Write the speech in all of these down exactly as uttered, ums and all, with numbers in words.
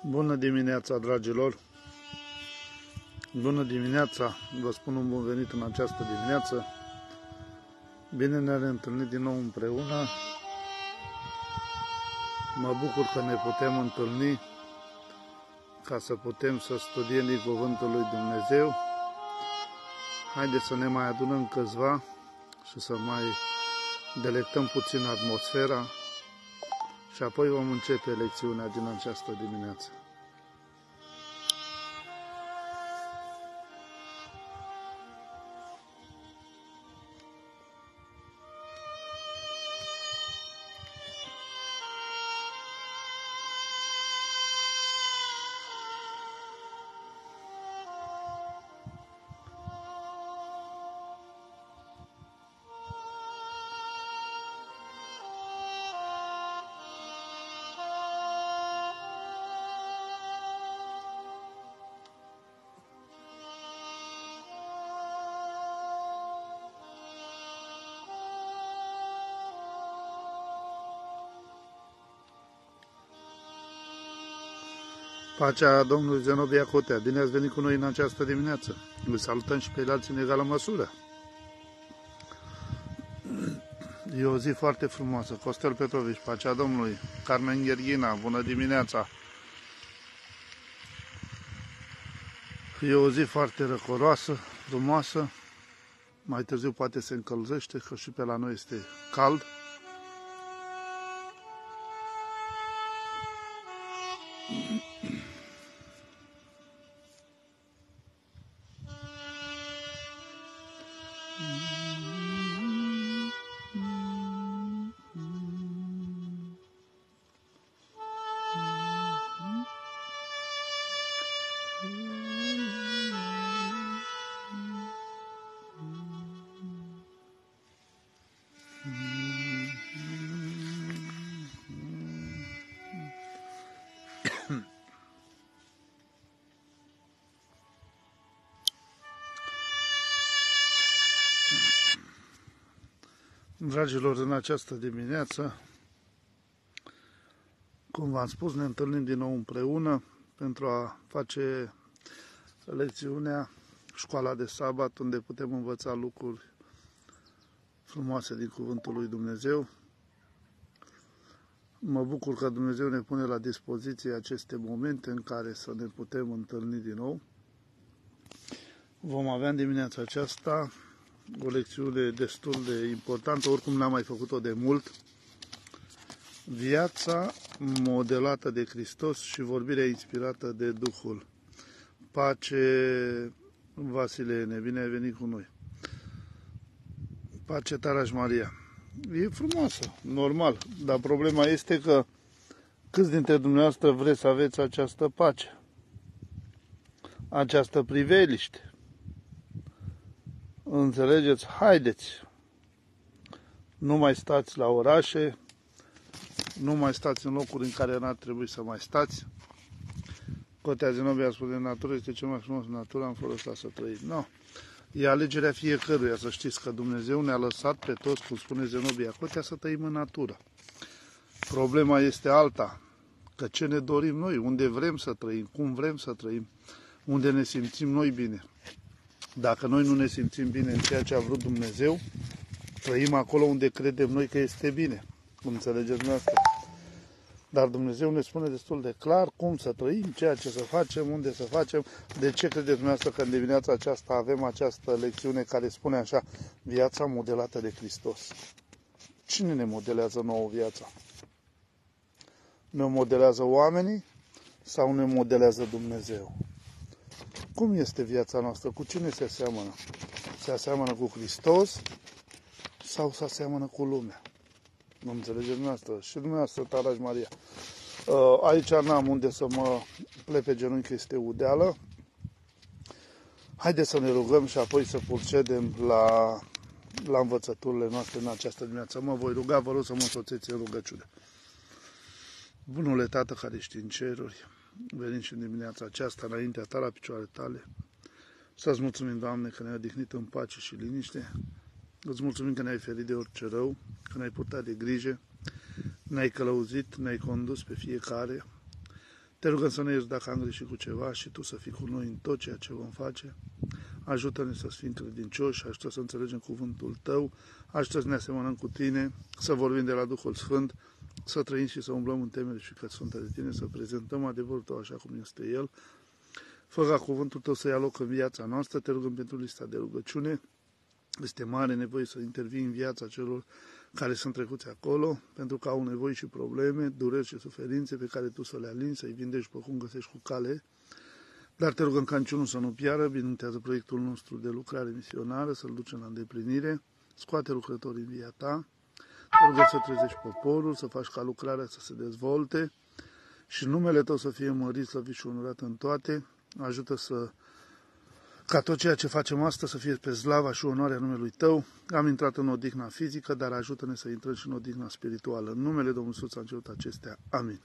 Bună dimineața, dragilor! Bună dimineața! Vă spun un bun venit în această dimineață. Bine ne-am întâlnit din nou împreună. Mă bucur că ne putem întâlni ca să putem să studiem din Cuvântul lui Dumnezeu. Haideți să ne mai adunăm câțiva și să mai delectăm puțin atmosfera și apoi vom începe lecțiunea din această dimineață. Pacea Domnului Zenobia Cotea, bine ați venit cu noi în această dimineață. Îl salutăm și pe alții în egală măsură. E o zi foarte frumoasă. Costel Petrovici, pacea Domnului. Carmen Gherghina, bună dimineața. E o zi foarte răcoroasă, frumoasă. Mai târziu poate se încălzește, că și pe la noi este cald. Dragilor, în această dimineață, cum v-am spus, ne întâlnim din nou împreună pentru a face lecțiunea Școala de Sabat, unde putem învăța lucruri frumoase din Cuvântul lui Dumnezeu. Mă bucur că Dumnezeu ne pune la dispoziție aceste momente în care să ne putem întâlni din nou. Vom avea în dimineața aceasta o lecțiune destul de importantă, oricum n-am mai făcut-o de mult. Viața modelată de Hristos și vorbirea inspirată de Duhul. Pace, Vasilene, bine ai venit cu noi. Pace, Taraș Maria. E frumoasă, normal, dar problema este că câți dintre dumneavoastră vreți să aveți această pace, această priveliște? Înțelegeți? Haideți! Nu mai stați la orașe, nu mai stați în locuri în care n-ar trebui să mai stați. Cotea Zenobia spune, natura este cel mai frumos, natura am folosit să trăim. Nu. No. E alegerea fiecăruia, să știți că Dumnezeu ne-a lăsat pe toți, cum spune Zenobia Cotea, să trăim în natură. Problema este alta, că ce ne dorim noi, unde vrem să trăim, cum vrem să trăim, unde ne simțim noi bine. Dacă noi nu ne simțim bine în ceea ce a vrut Dumnezeu, trăim acolo unde credem noi că este bine. Înțelegeți dumneavoastră? Dar Dumnezeu ne spune destul de clar cum să trăim, ceea ce să facem, unde să facem. De ce credeți dumneavoastră că în dimineața aceasta avem această lecțiune care spune așa, viața modelată de Hristos? Cine ne modelează nouă viața? Ne modelează oamenii sau ne modelează Dumnezeu? Cum este viața noastră? Cu cine se aseamănă? Se aseamănă cu Hristos sau se aseamănă cu lumea? Nu înțelegeți dumneavoastră? Și dumneavoastră, Taraș Maria. Aici n-am unde să mă plec pe genunchi, că este udeală. Haideți să ne rugăm și apoi să procedem la, la învățăturile noastre în această dimineață. Mă voi ruga, vă rog să mă însoțiți în rugăciune. Bunule Tată care ești în ceruri, venim și în dimineața aceasta înaintea ta la picioarele tale. Să-ți mulțumim, Doamne, că ne-ai odihnit în pace și liniște. Îți mulțumim că ne-ai ferit de orice rău, că ne-ai purtat de grijă, ne-ai călăuzit, ne-ai condus pe fiecare. Te rugăm să ne ierți dacă am greșit cu ceva și Tu să fii cu noi în tot ceea ce vom face. Ajută-ne să fim credincioși, ajută să înțelegem cuvântul Tău, ajută să ne asemănăm cu Tine, să vorbim de la Duhul Sfânt, să trăim și să umblăm în temere și că Sfântă de Tine, să prezentăm adevărul Tău așa cum este El. Fă ca cuvântul Tău să ia loc în viața noastră, te rugăm pentru lista de rugăciune. Este mare nevoie să intervii în viața celor care sunt trecuți acolo, pentru că au nevoi și probleme, dureri și suferințe pe care Tu să le alini, să-i vindești pe cum găsești cu cale. Dar te rugăm ca niciunul să nu piară, binecuvântează proiectul nostru de lucrare misionară, să-l ducem la îndeplinire, scoate lucrătorii în via Ta, te rugăm să trezești poporul, să faci ca lucrarea să se dezvolte și numele Tău să fie mărit, slăvit și onorat în toate. Ajută să ca tot ceea ce facem astăzi să fie pe slava și onoarea numelui Tău. Am intrat în odihna fizică, dar ajută-ne să intrăm și în odihna spirituală. În numele Domnului Iisus am cerut acestea. Amin.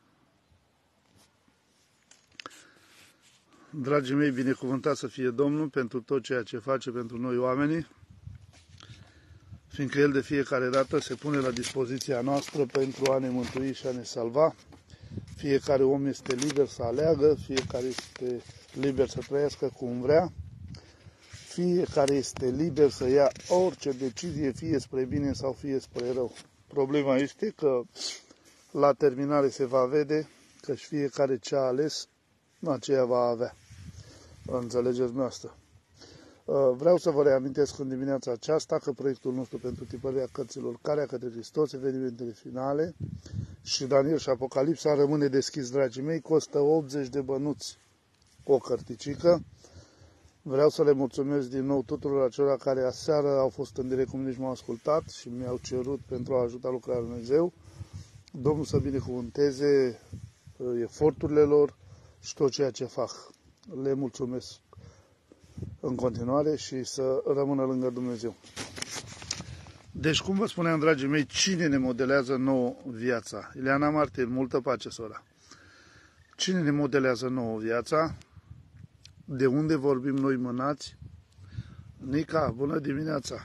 Dragii mei, binecuvântat să fie Domnul pentru tot ceea ce face pentru noi oamenii, fiindcă El de fiecare dată se pune la dispoziția noastră pentru a ne mântui și a ne salva. Fiecare om este liber să aleagă, fiecare este liber să trăiască cum vrea, fiecare este liber să ia orice decizie, fie spre bine sau fie spre rău. Problema este că la terminare se va vede că și fiecare ce a ales, aceea va avea. Înțelegeți noastră. Vreau să vă reamintesc în dimineața aceasta că proiectul nostru pentru tipărirea cărților Calea către Hristos, evenimentele finale și Daniel și Apocalipsa rămâne deschis, dragii mei, costă optzeci de bănuți o cărticică. Vreau să le mulțumesc din nou tuturor acelora care aseară au fost în direct cu mine și m-au ascultat și mi-au cerut pentru a ajuta lucrarea lui Dumnezeu. Domnul să binecuvânteze eforturile lor și tot ceea ce fac. Le mulțumesc în continuare și să rămână lângă Dumnezeu. Deci, cum vă spuneam, dragii mei, cine ne modelează nouă viața? Ileana Martin, multă pace, sora. Cine ne modelează nouă viața? De unde vorbim noi mânați? Nica, bună dimineața!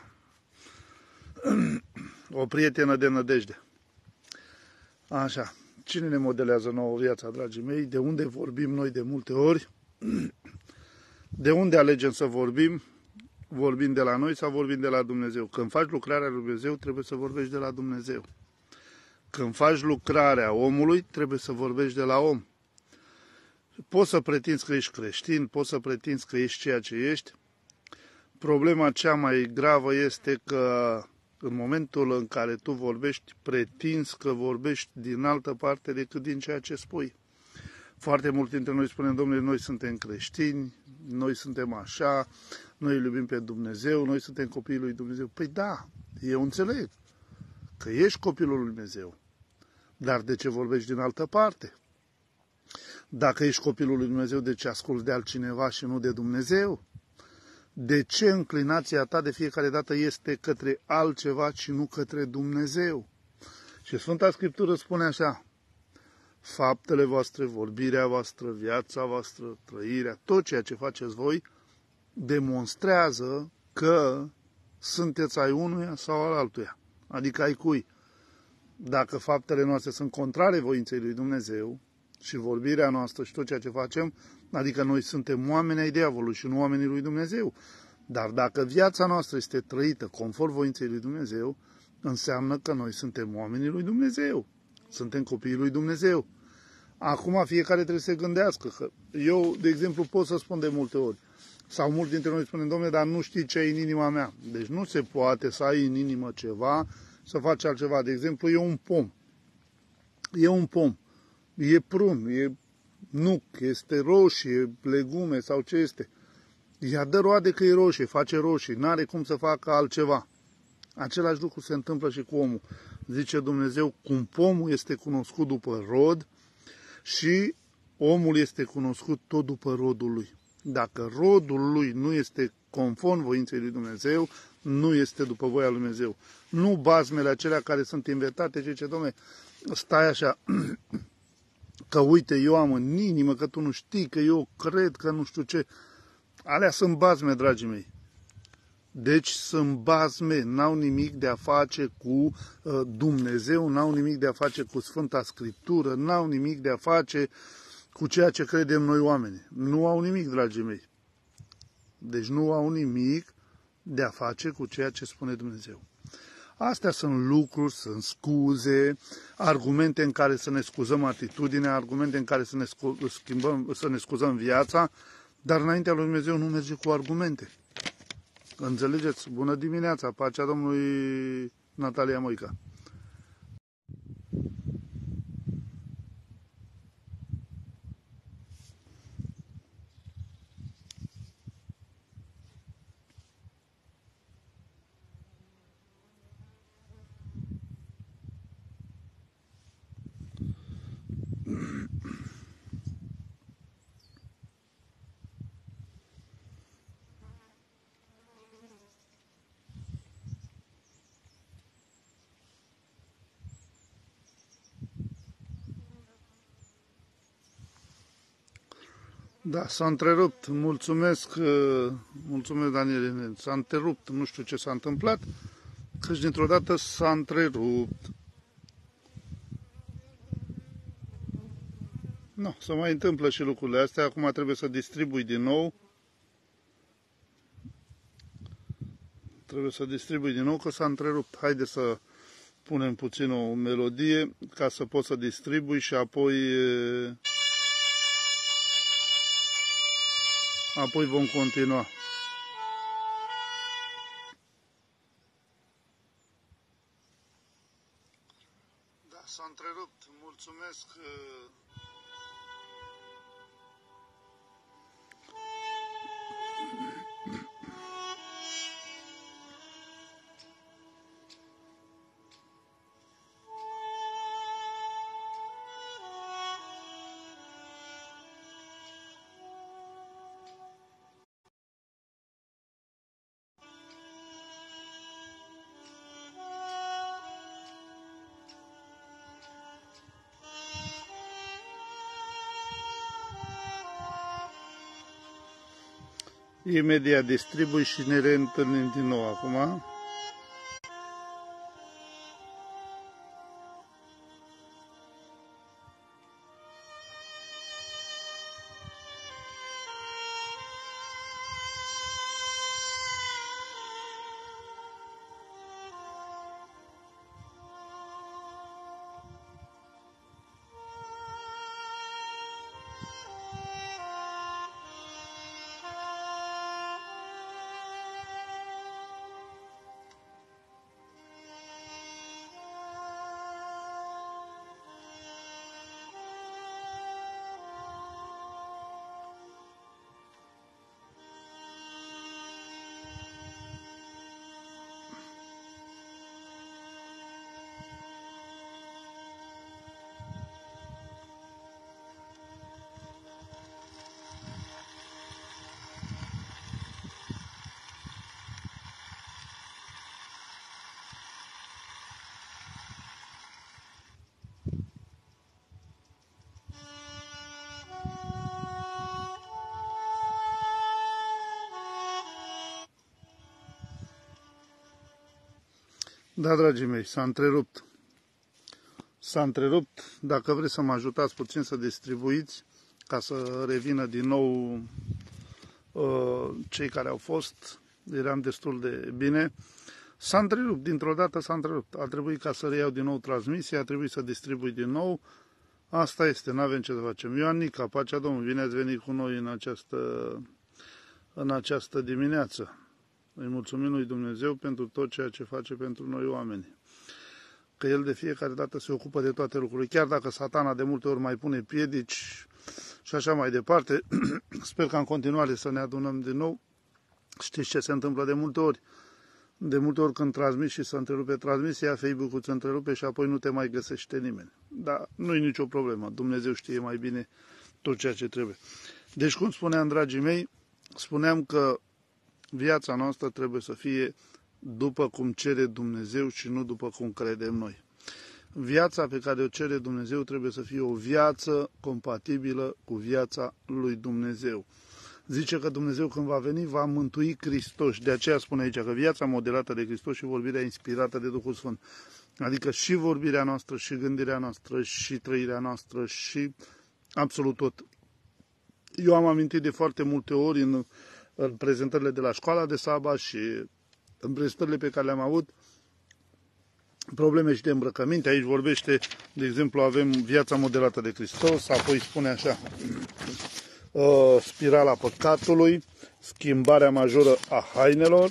O prietenă de nădejde. Așa, cine ne modelează nouă viața, dragii mei? De unde vorbim noi de multe ori? De unde alegem să vorbim? Vorbim de la noi sau vorbim de la Dumnezeu? Când faci lucrarea lui Dumnezeu, trebuie să vorbești de la Dumnezeu. Când faci lucrarea omului, trebuie să vorbești de la om. Poți să pretinzi că ești creștin, poți să pretinzi că ești ceea ce ești. Problema cea mai gravă este că în momentul în care tu vorbești, pretinzi că vorbești din altă parte decât din ceea ce spui. Foarte mult dintre noi spunem, domnule, noi suntem creștini, noi suntem așa, noi îl iubim pe Dumnezeu, noi suntem copiii lui Dumnezeu. Păi da, eu înțeleg că ești copilul lui Dumnezeu, dar de ce vorbești din altă parte? Dacă ești copilul lui Dumnezeu, de ce asculți de altcineva și nu de Dumnezeu? De ce înclinația ta de fiecare dată este către altceva și nu către Dumnezeu? Și Sfânta Scriptură spune așa, faptele voastre, vorbirea voastră, viața voastră, trăirea, tot ceea ce faceți voi, demonstrează că sunteți ai unuia sau al altuia, adică ai cui. Dacă faptele noastre sunt contrare voinței lui Dumnezeu și vorbirea noastră și tot ceea ce facem, adică noi suntem oameni ai diavolului și nu oamenii lui Dumnezeu. Dar dacă viața noastră este trăită conform voinței lui Dumnezeu, înseamnă că noi suntem oamenii lui Dumnezeu. Suntem copiii lui Dumnezeu. Acum fiecare trebuie să se gândească că eu, de exemplu, pot să spun de multe ori, sau mulți dintre noi spunem, domnule, dar nu știi ce ai în inima mea. Deci nu se poate să ai în inimă ceva, să faci altceva. De exemplu, e un pom. E un pom. E prun, e nuc, este roșie, legume sau ce este. Ea dă roade că e roșie, face roșii, n-are cum să facă altceva. Același lucru se întâmplă și cu omul. Zice Dumnezeu, cum pomul este cunoscut după rod și omul este cunoscut tot după rodul lui. Dacă rodul lui nu este conform voinței lui Dumnezeu, nu este după voia lui Dumnezeu. Nu bazmele acelea care sunt inventate și zice, dom'le, stai așa, că uite, eu am în inimă, că tu nu știi, că eu cred, că nu știu ce. Alea sunt bazme, dragii mei. Deci sunt bazme, n-au nimic de a face cu uh, Dumnezeu, n-au nimic de a face cu Sfânta Scriptură, n-au nimic de a face cu ceea ce credem noi oamenii. Nu au nimic, dragii mei. Deci nu au nimic de a face cu ceea ce spune Dumnezeu. Astea sunt lucruri, sunt scuze, argumente în care să ne scuzăm atitudinea, argumente în care să ne, schimbăm, să ne scuzăm viața, dar înaintea lui Dumnezeu nu merge cu argumente. Înțelegeți? Bună dimineața, pacea Domnului Natalia Moica. Da, s-a întrerupt. Mulțumesc, mulțumesc Daniel. S-a întrerupt, nu știu ce s-a întâmplat, căci dintr-o dată s-a întrerupt. Nu, se mai întâmplă și lucrurile astea. Acum trebuie să distribui din nou. Trebuie să distribui din nou, că s-a întrerupt. Haide să punem puțin o melodie ca să pot să distribui și apoi... Apoi vom continua. Da, s-a întrerupt. Mulțumesc. Imediat distribui și ne reîntâlnim din nou acum. Da, dragii mei, s-a întrerupt. S-a întrerupt. Dacă vreți să mă ajutați puțin să distribuiți, ca să revină din nou uh, cei care au fost, eram destul de bine. S-a întrerupt, dintr-o dată s-a întrerupt. A trebuit ca să reiau din nou transmisia, a trebuit să distribui din nou. Asta este, n-avem ce să facem. Ioan Nica, pacea Domnului, bine ați venit cu noi în această, în această dimineață. Îi mulțumim lui Dumnezeu pentru tot ceea ce face pentru noi oameni. Că El de fiecare dată se ocupă de toate lucrurile. Chiar dacă Satana de multe ori mai pune piedici și așa mai departe, sper că în continuare să ne adunăm din nou. Știți ce se întâmplă de multe ori? De multe ori când transmiți și se întrerupe transmisia, Facebook-ul se întrerupe și apoi nu te mai găsește nimeni. Dar nu e nicio problemă. Dumnezeu știe mai bine tot ceea ce trebuie. Deci, cum spuneam, dragii mei, spuneam că viața noastră trebuie să fie după cum cere Dumnezeu și nu după cum credem noi. Viața pe care o cere Dumnezeu trebuie să fie o viață compatibilă cu viața lui Dumnezeu. Zice că Dumnezeu când va veni va mântui Hristos. De aceea spune aici că viața modelată de Hristos și vorbirea inspirată de Duhul Sfânt. Adică și vorbirea noastră, și gândirea noastră, și trăirea noastră, și absolut tot. Eu am amintit de foarte multe ori în, în prezentările de la școala de sabat și în prezentările pe care le-am avut, probleme și de îmbrăcăminte. Aici vorbește, de exemplu, avem viața modelată de Hristos, apoi spune așa, spirala păcatului, schimbarea majoră a hainelor,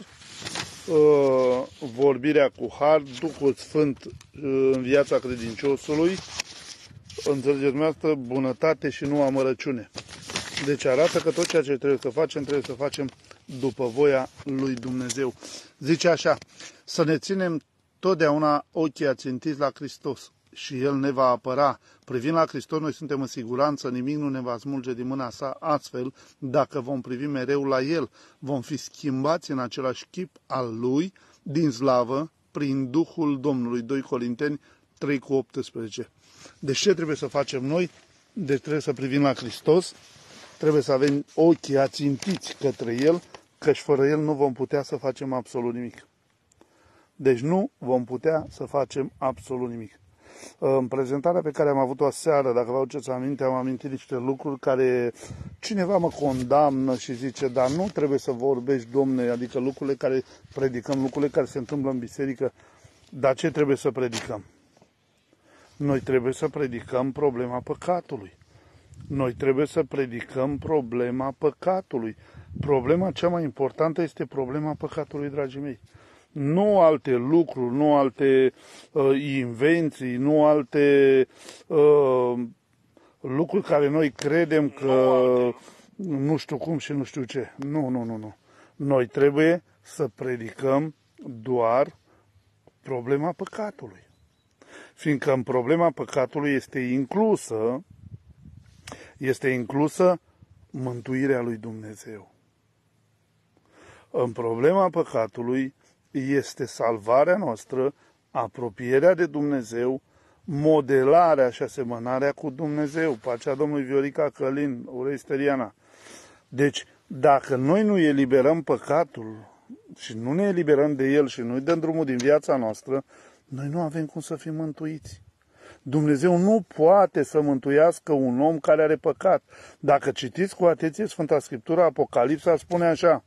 vorbirea cu har, Duhul Sfânt în viața credinciosului, înțelegeți dumneavoastră, bunătate și nu amărăciune. Deci arată că tot ceea ce trebuie să facem, trebuie să facem după voia lui Dumnezeu. Zice așa, să ne ținem totdeauna ochii ațintiți la Hristos și El ne va apăra. Privind la Hristos, noi suntem în siguranță, nimic nu ne va smulge din mâna sa. Astfel, dacă vom privi mereu la El, vom fi schimbați în același chip al Lui, din slavă, prin Duhul Domnului. doi Corinteni trei cu optsprezece. Deci ce trebuie să facem noi? Deci trebuie să privim la Hristos, trebuie să avem ochii ațintiți către El, căci fără El nu vom putea să facem absolut nimic. Deci nu vom putea să facem absolut nimic. În prezentarea pe care am avut-o aseară, dacă vă aduceți aminte, am amintit niște lucruri care cineva mă condamnă și zice, dar nu trebuie să vorbești, Domne, adică lucrurile care predicăm, lucrurile care se întâmplă în biserică, dar ce trebuie să predicăm? Noi trebuie să predicăm problema păcatului. Noi trebuie să predicăm problema păcatului. Problema cea mai importantă este problema păcatului, dragii mei. Nu alte lucruri, nu alte uh, invenții, nu alte uh, lucruri care noi credem că nu știu cum și nu știu ce. Nu, nu, nu, nu. Noi trebuie să predicăm doar problema păcatului. Fiindcă în problema păcatului este inclusă, este inclusă mântuirea lui Dumnezeu. În problema păcatului este salvarea noastră, apropierea de Dumnezeu, modelarea și asemănarea cu Dumnezeu. Pacea Domnului Viorica Călin, Urei Steriana. Deci, dacă noi nu eliberăm păcatul și nu ne eliberăm de el și nu-i dăm drumul din viața noastră, noi nu avem cum să fim mântuiți. Dumnezeu nu poate să mântuiască un om care are păcat. Dacă citiți cu atenție Sfânta Scriptură, Apocalipsa spune așa,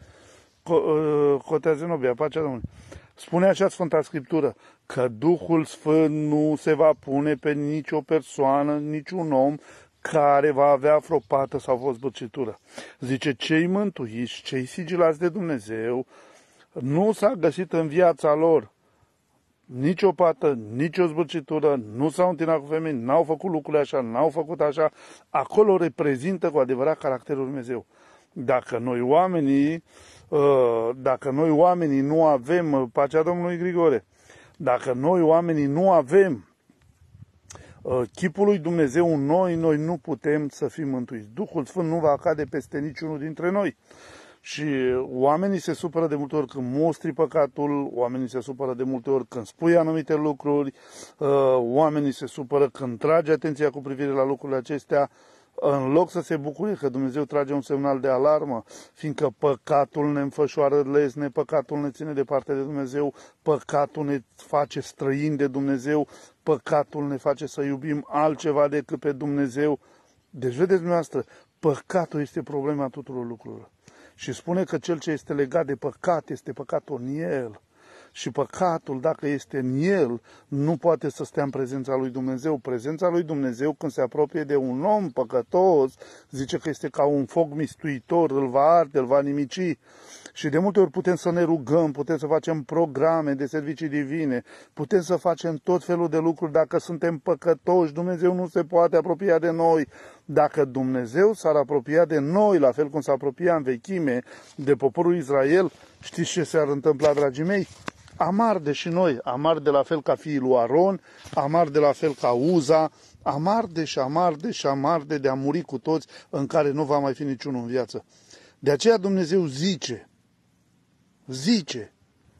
Cotea Zenobia, pacea Domnului, spune așa Sfânta Scriptură, că Duhul Sfânt nu se va pune pe nicio persoană, niciun om care va avea vreo pată sau vreo zbârcitură. Zice, cei mântuiți, cei sigilați de Dumnezeu, nu s-a găsit în viața lor nicio pată, nicio zbârcitură, nu s-au întinat cu femei, n-au făcut lucrurile așa, n-au făcut așa. Acolo reprezintă cu adevărat caracterul lui Dumnezeu. Dacă noi oamenii, dacă noi oamenii nu avem, pacea Domnului Grigore, dacă noi oamenii nu avem chipul lui Dumnezeu în noi, noi nu putem să fim mântuiți. Duhul Sfânt nu va cade peste niciunul dintre noi. Și oamenii se supără de multe ori când mostri păcatul, oamenii se supără de multe ori când spui anumite lucruri, oamenii se supără când tragi atenția cu privire la lucrurile acestea, în loc să se bucure că Dumnezeu trage un semnal de alarmă, fiindcă păcatul ne înfășoară lesne, păcatul ne ține departe de Dumnezeu, păcatul ne face străini de Dumnezeu, păcatul ne face să iubim altceva decât pe Dumnezeu. Deci, vedeți dumneavoastră, păcatul este problema tuturor lucrurilor. Și spune că cel ce este legat de păcat este păcatul în el. Și păcatul, dacă este în el, nu poate să stea în prezența lui Dumnezeu. Prezența lui Dumnezeu, când se apropie de un om păcătos, zice că este ca un foc mistuitor, îl va arde, îl va nimici. Și de multe ori putem să ne rugăm, putem să facem programe de servicii divine, putem să facem tot felul de lucruri. Dacă suntem păcătoși, Dumnezeu nu se poate apropia de noi. Dacă Dumnezeu s-ar apropia de noi, la fel cum s-a apropiat în vechime de poporul Israel, știți ce s-ar întâmpla, dragii mei? Amar de și noi, amar de la fel ca fiii lui Aron, amar de la fel ca Uza, amar de și amar de și amar de de a muri cu toți, în care nu va mai fi niciunul în viață. De aceea Dumnezeu zice, zice,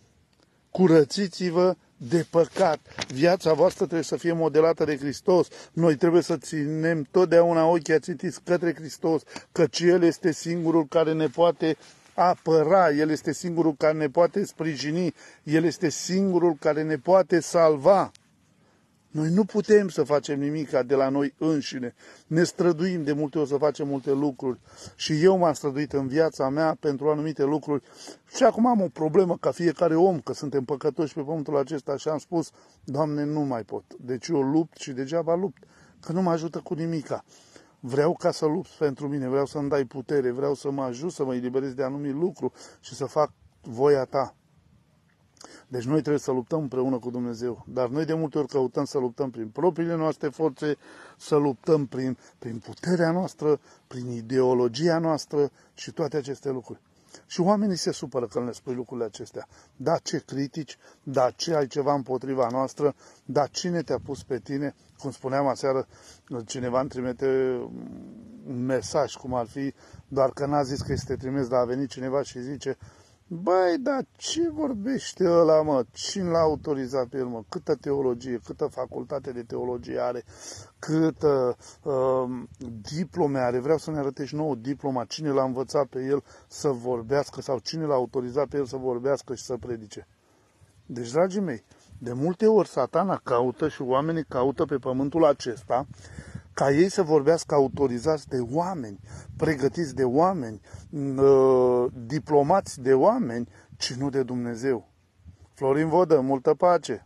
curățiți-vă de păcat. Viața voastră trebuie să fie modelată de Hristos. Noi trebuie să ținem totdeauna ochii ațintiți către Hristos, căci El este singurul care ne poate apăra, El este singurul care ne poate sprijini, El este singurul care ne poate salva. Noi nu putem să facem nimica de la noi înșine. Ne străduim de multe ori să facem multe lucruri. Și eu m-am străduit în viața mea pentru anumite lucruri. Și acum am o problemă ca fiecare om, că suntem păcătoși pe pământul acesta și am spus, Doamne, nu mai pot. Deci eu lupt și degeaba lupt, că nu mă ajută cu nimica. Vreau ca să lupți pentru mine, vreau să-mi dai putere, vreau să mă ajut să mă eliberez de anumit lucru și să fac voia ta. Deci noi trebuie să luptăm împreună cu Dumnezeu. Dar noi de multe ori căutăm să luptăm prin propriile noastre forțe, să luptăm prin, prin puterea noastră, prin ideologia noastră și toate aceste lucruri. Și oamenii se supără când le spui lucrurile acestea. Da, ce critici, da, ce ai ceva împotriva noastră, da, cine te-a pus pe tine? Cum spuneam aseară, cineva îmi trimite un mesaj, cum ar fi, doar că n-a zis că este trimis, dar a venit cineva și zice, băi, dar ce vorbește ăla, mă? Cine l-a autorizat pe el, mă? Câtă teologie, câtă facultate de teologie are, câtă uh, diplome are. Vreau să ne arătești nouă diploma, cine l-a învățat pe el să vorbească sau cine l-a autorizat pe el să vorbească și să predice. Deci, dragii mei, de multe ori Satana caută și oamenii caută pe pământul acesta ca ei să vorbească autorizați de oameni, pregătiți de oameni, diplomați de oameni, ci nu de Dumnezeu. Florin Vodă, multă pace!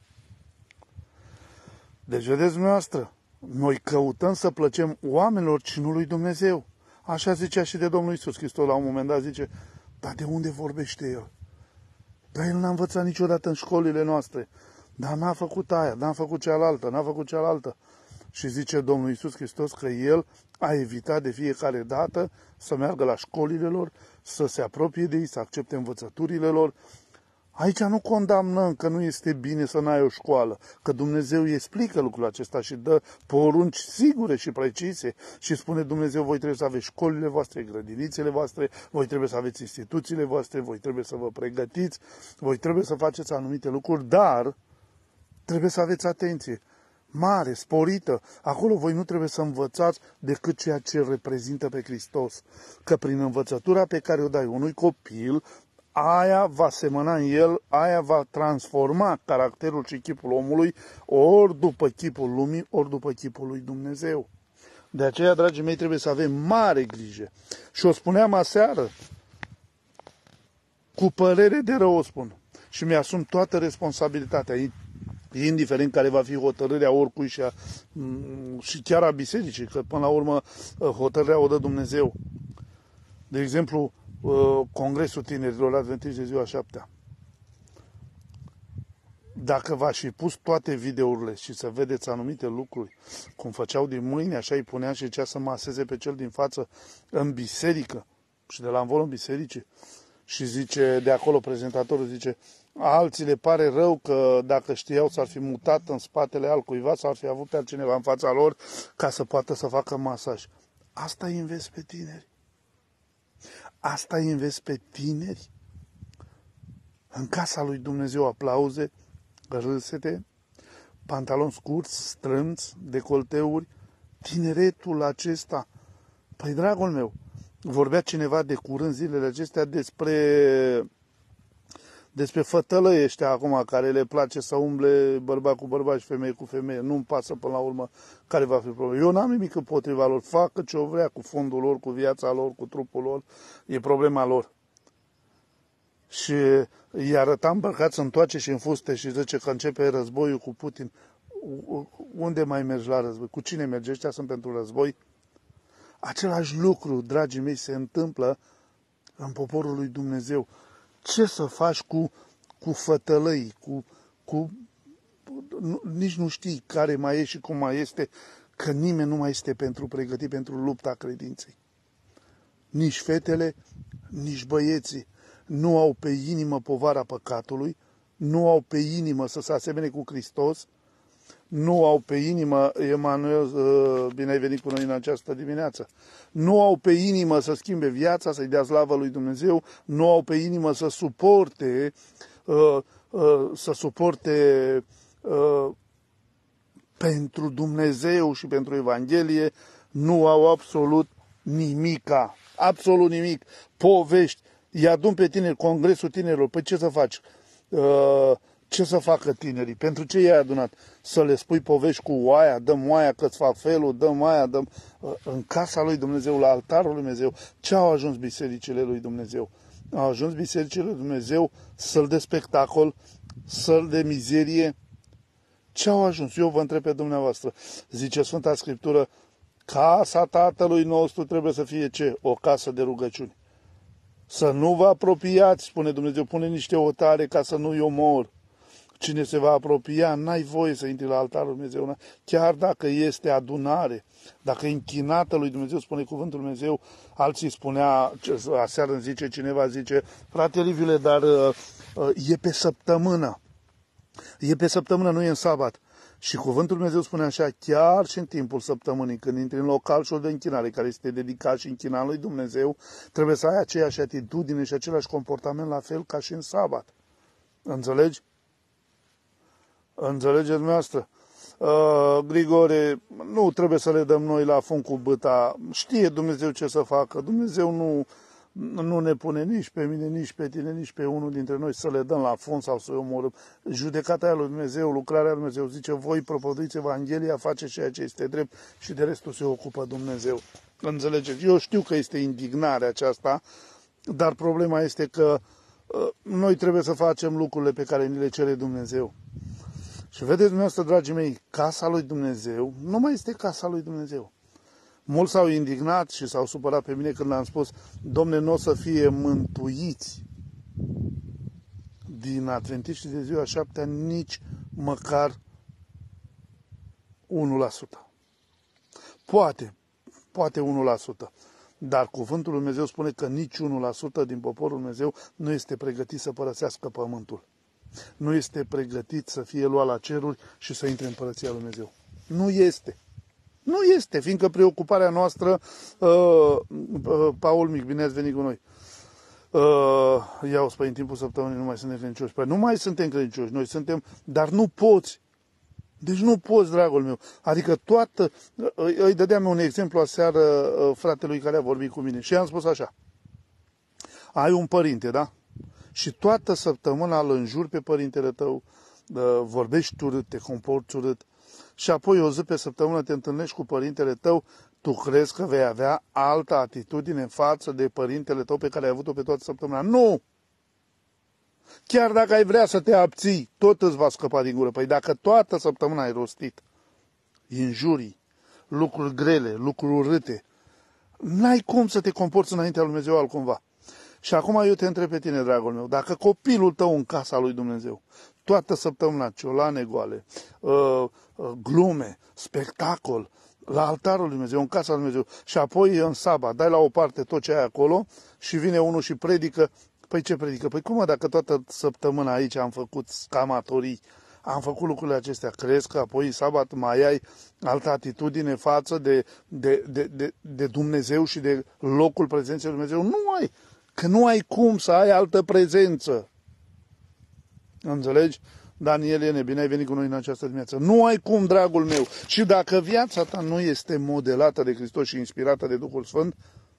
Deci, vedeți dumneavoastră, noi căutăm să plăcem oamenilor, ci nu lui Dumnezeu. Așa zicea și de Domnul Iisus Hristos la un moment dat, zice, dar de unde vorbește El? Dar El n-a învățat niciodată în școlile noastre. Dar n-a făcut aia, n-a făcut cealaltă, n-a făcut cealaltă. Și zice Domnul Iisus Hristos că El a evitat de fiecare dată să meargă la școlile lor, să se apropie de ei, să accepte învățăturile lor. Aici nu condamnăm că nu este bine să n-ai o școală, că Dumnezeu îi explică lucrul acesta și dă porunci sigure și precise și spune Dumnezeu, voi trebuie să aveți școlile voastre, grădinițele voastre, voi trebuie să aveți instituțiile voastre, voi trebuie să vă pregătiți, voi trebuie să faceți anumite lucruri, dar trebuie să aveți atenție mare, sporită. Acolo voi nu trebuie să învățați decât ceea ce reprezintă pe Hristos. Că prin învățătura pe care o dai unui copil, aia va semăna în el, aia va transforma caracterul și chipul omului, ori după chipul lumii, ori după chipul lui Dumnezeu. De aceea, dragii mei, trebuie să avem mare grijă. Și o spuneam aseară, cu părere de rău o spun. Și mi-asum toată responsabilitatea, indiferent care va fi hotărârea oricui și, a, și chiar a bisericii, că până la urmă hotărârea o dă Dumnezeu. De exemplu, Congresul Tinerilor Adventiști de ziua șaptea. Dacă v-aș fi pus toate videourile și să vedeți anumite lucruri, cum făceau din mâini, așa îi punea și cea să maseze pe cel din față în biserică și de la învolul bisericii, și zice, de acolo prezentatorul zice, alții le pare rău că dacă știau s-ar fi mutat în spatele altcuiva, s-ar fi avut pe altcineva în fața lor ca să poată să facă masaj. Asta îi înveți pe tineri. Asta îi înveți pe tineri. În casa lui Dumnezeu aplauze, râsete, pantaloni scurți, strâmți, decolteuri, tineretul acesta. Păi, dragul meu, vorbea cineva de curând zilele acestea despre, despre fătălăi ăștia acum, care le place să umble bărbat cu bărbat și femeie cu femeie. Nu-mi pasă până la urmă care va fi problema. Eu n-am nimic împotriva lor. Facă ce o vrea cu fondul lor, cu viața lor, cu trupul lor. E problema lor. Și îi arăta îmbrăcați în toace și în fuste și zice că începe războiul cu Putin. Unde mai mergi la război? Cu cine mergi? Ăștia sunt pentru război? Același lucru, dragii mei, se întâmplă în poporul lui Dumnezeu. Ce să faci cu, cu fătălăi, cu, cu nu, nici nu știi care mai e și cum mai este, că nimeni nu mai este pentru pregătit pentru lupta credinței. Nici fetele, nici băieții nu au pe inimă povara păcatului, nu au pe inimă să se asemene cu Hristos, nu au pe inimă, Emanuel, bine ai venit cu noi în această dimineață, nu au pe inimă să schimbe viața, să-i dea slavă lui Dumnezeu, nu au pe inimă să suporte, să suporte pentru Dumnezeu și pentru Evanghelie, nu au absolut nimica, absolut nimic. Povești, îi adun pe tineri, Congresul Tinerilor, păi ce să faci? Ce să facă tinerii? Pentru ce i-ai adunat? Să le spui povești cu oaia, dăm oaia că-ți fac felul, dăm oaia, dăm... În casa lui Dumnezeu, la altarul lui Dumnezeu, ce au ajuns bisericile lui Dumnezeu? Au ajuns bisericile lui Dumnezeu să-l de spectacol, să-l de mizerie. Ce au ajuns? Eu vă întreb pe dumneavoastră. Zice Sfânta Scriptură, casa Tatălui nostru trebuie să fie ce? O casă de rugăciuni. Să nu vă apropiați, spune Dumnezeu, pune niște otare ca să nu-i omor. Cine se va apropia, n-ai voie să intri la altarul lui Dumnezeu, chiar dacă este adunare, dacă e închinată lui Dumnezeu, spune cuvântul lui Dumnezeu, alții spunea, aseară îmi zice cineva, zice, frate Liviule, dar e pe săptămână, e pe săptămână, nu e în sabat. Și cuvântul lui Dumnezeu spune așa, chiar și în timpul săptămânii, când intri în localul de închinare, care este dedicat și închinat lui Dumnezeu, trebuie să ai aceeași atitudine și același comportament la fel ca și în sabat. Înțelegi? Înțelegeți dumneavoastră? Uh, Grigore, nu trebuie să le dăm noi la fund cu băta. Știe Dumnezeu ce să facă. Dumnezeu nu, nu ne pune nici pe mine, nici pe tine, nici pe unul dintre noi să le dăm la fund sau să-i omorâm. Judecata aia lui Dumnezeu, lucrarea lui Dumnezeu, zice, voi propovăduiți Evanghelia, faceți ceea ce este drept și de restul se ocupă Dumnezeu. Înțelegeți? Eu știu că este indignarea aceasta, dar problema este că uh, noi trebuie să facem lucrurile pe care ni le cere Dumnezeu. Și vedeți dumneavoastră, dragii mei, casa lui Dumnezeu nu mai este casa lui Dumnezeu. Mulți s-au indignat și s-au supărat pe mine când am spus, Domne, nu o să fie mântuiți din adventiștii de ziua șaptea nici măcar unu la sută. Poate, poate unu la sută. Dar cuvântul lui Dumnezeu spune că nici unu la sută din poporul Dumnezeu nu este pregătit să părăsească pământul. Nu este pregătit să fie luat la ceruri și să intre în Împărăția lui Dumnezeu. Nu este. Nu este, fiindcă preocuparea noastră, uh, uh, Paul Mic, bine ați venit cu noi. Uh, iau, spăi, în timpul săptămânii nu mai suntem credincioși. Păi nu mai suntem credincioși, noi suntem, dar nu poți. Deci nu poți, dragul meu. Adică toată, îi, îi dădeam un exemplu aseară uh, fratelui care a vorbit cu mine și i-am spus așa. Ai un părinte, da? Și toată săptămâna îl înjuri pe părintele tău, vorbești urât, te comporți urât și apoi o zi pe săptămână te întâlnești cu părintele tău, tu crezi că vei avea altă atitudine față de părintele tău pe care ai avut-o pe toată săptămâna? Nu! Chiar dacă ai vrea să te abții, tot îți va scăpa din gură. Păi dacă toată săptămâna ai rostit injurii, lucruri grele, lucruri urâte, n-ai cum să te comporți înaintea lui Dumnezeu altcumva. Și acum eu te întreb pe tine, dragul meu, dacă copilul tău în casa lui Dumnezeu, toată săptămâna, ciolane goale, uh, uh, glume, spectacol, la altarul lui Dumnezeu, în casa lui Dumnezeu, și apoi în sabat, dai la o parte tot ce ai acolo și vine unul și predică, păi ce predică? Păi cum, dacă toată săptămâna aici am făcut scamatorii, am făcut lucrurile acestea, crezi că apoi sabat mai ai altă atitudine față de, de, de, de, de Dumnezeu și de locul prezenței lui Dumnezeu? Nu ai! Că nu ai cum să ai altă prezență. Înțelegi? Daniel Iene, bine ai venit cu noi în această dimineață. Nu ai cum, dragul meu. Și dacă viața ta nu este modelată de Hristos și inspirată de Duhul Sfânt,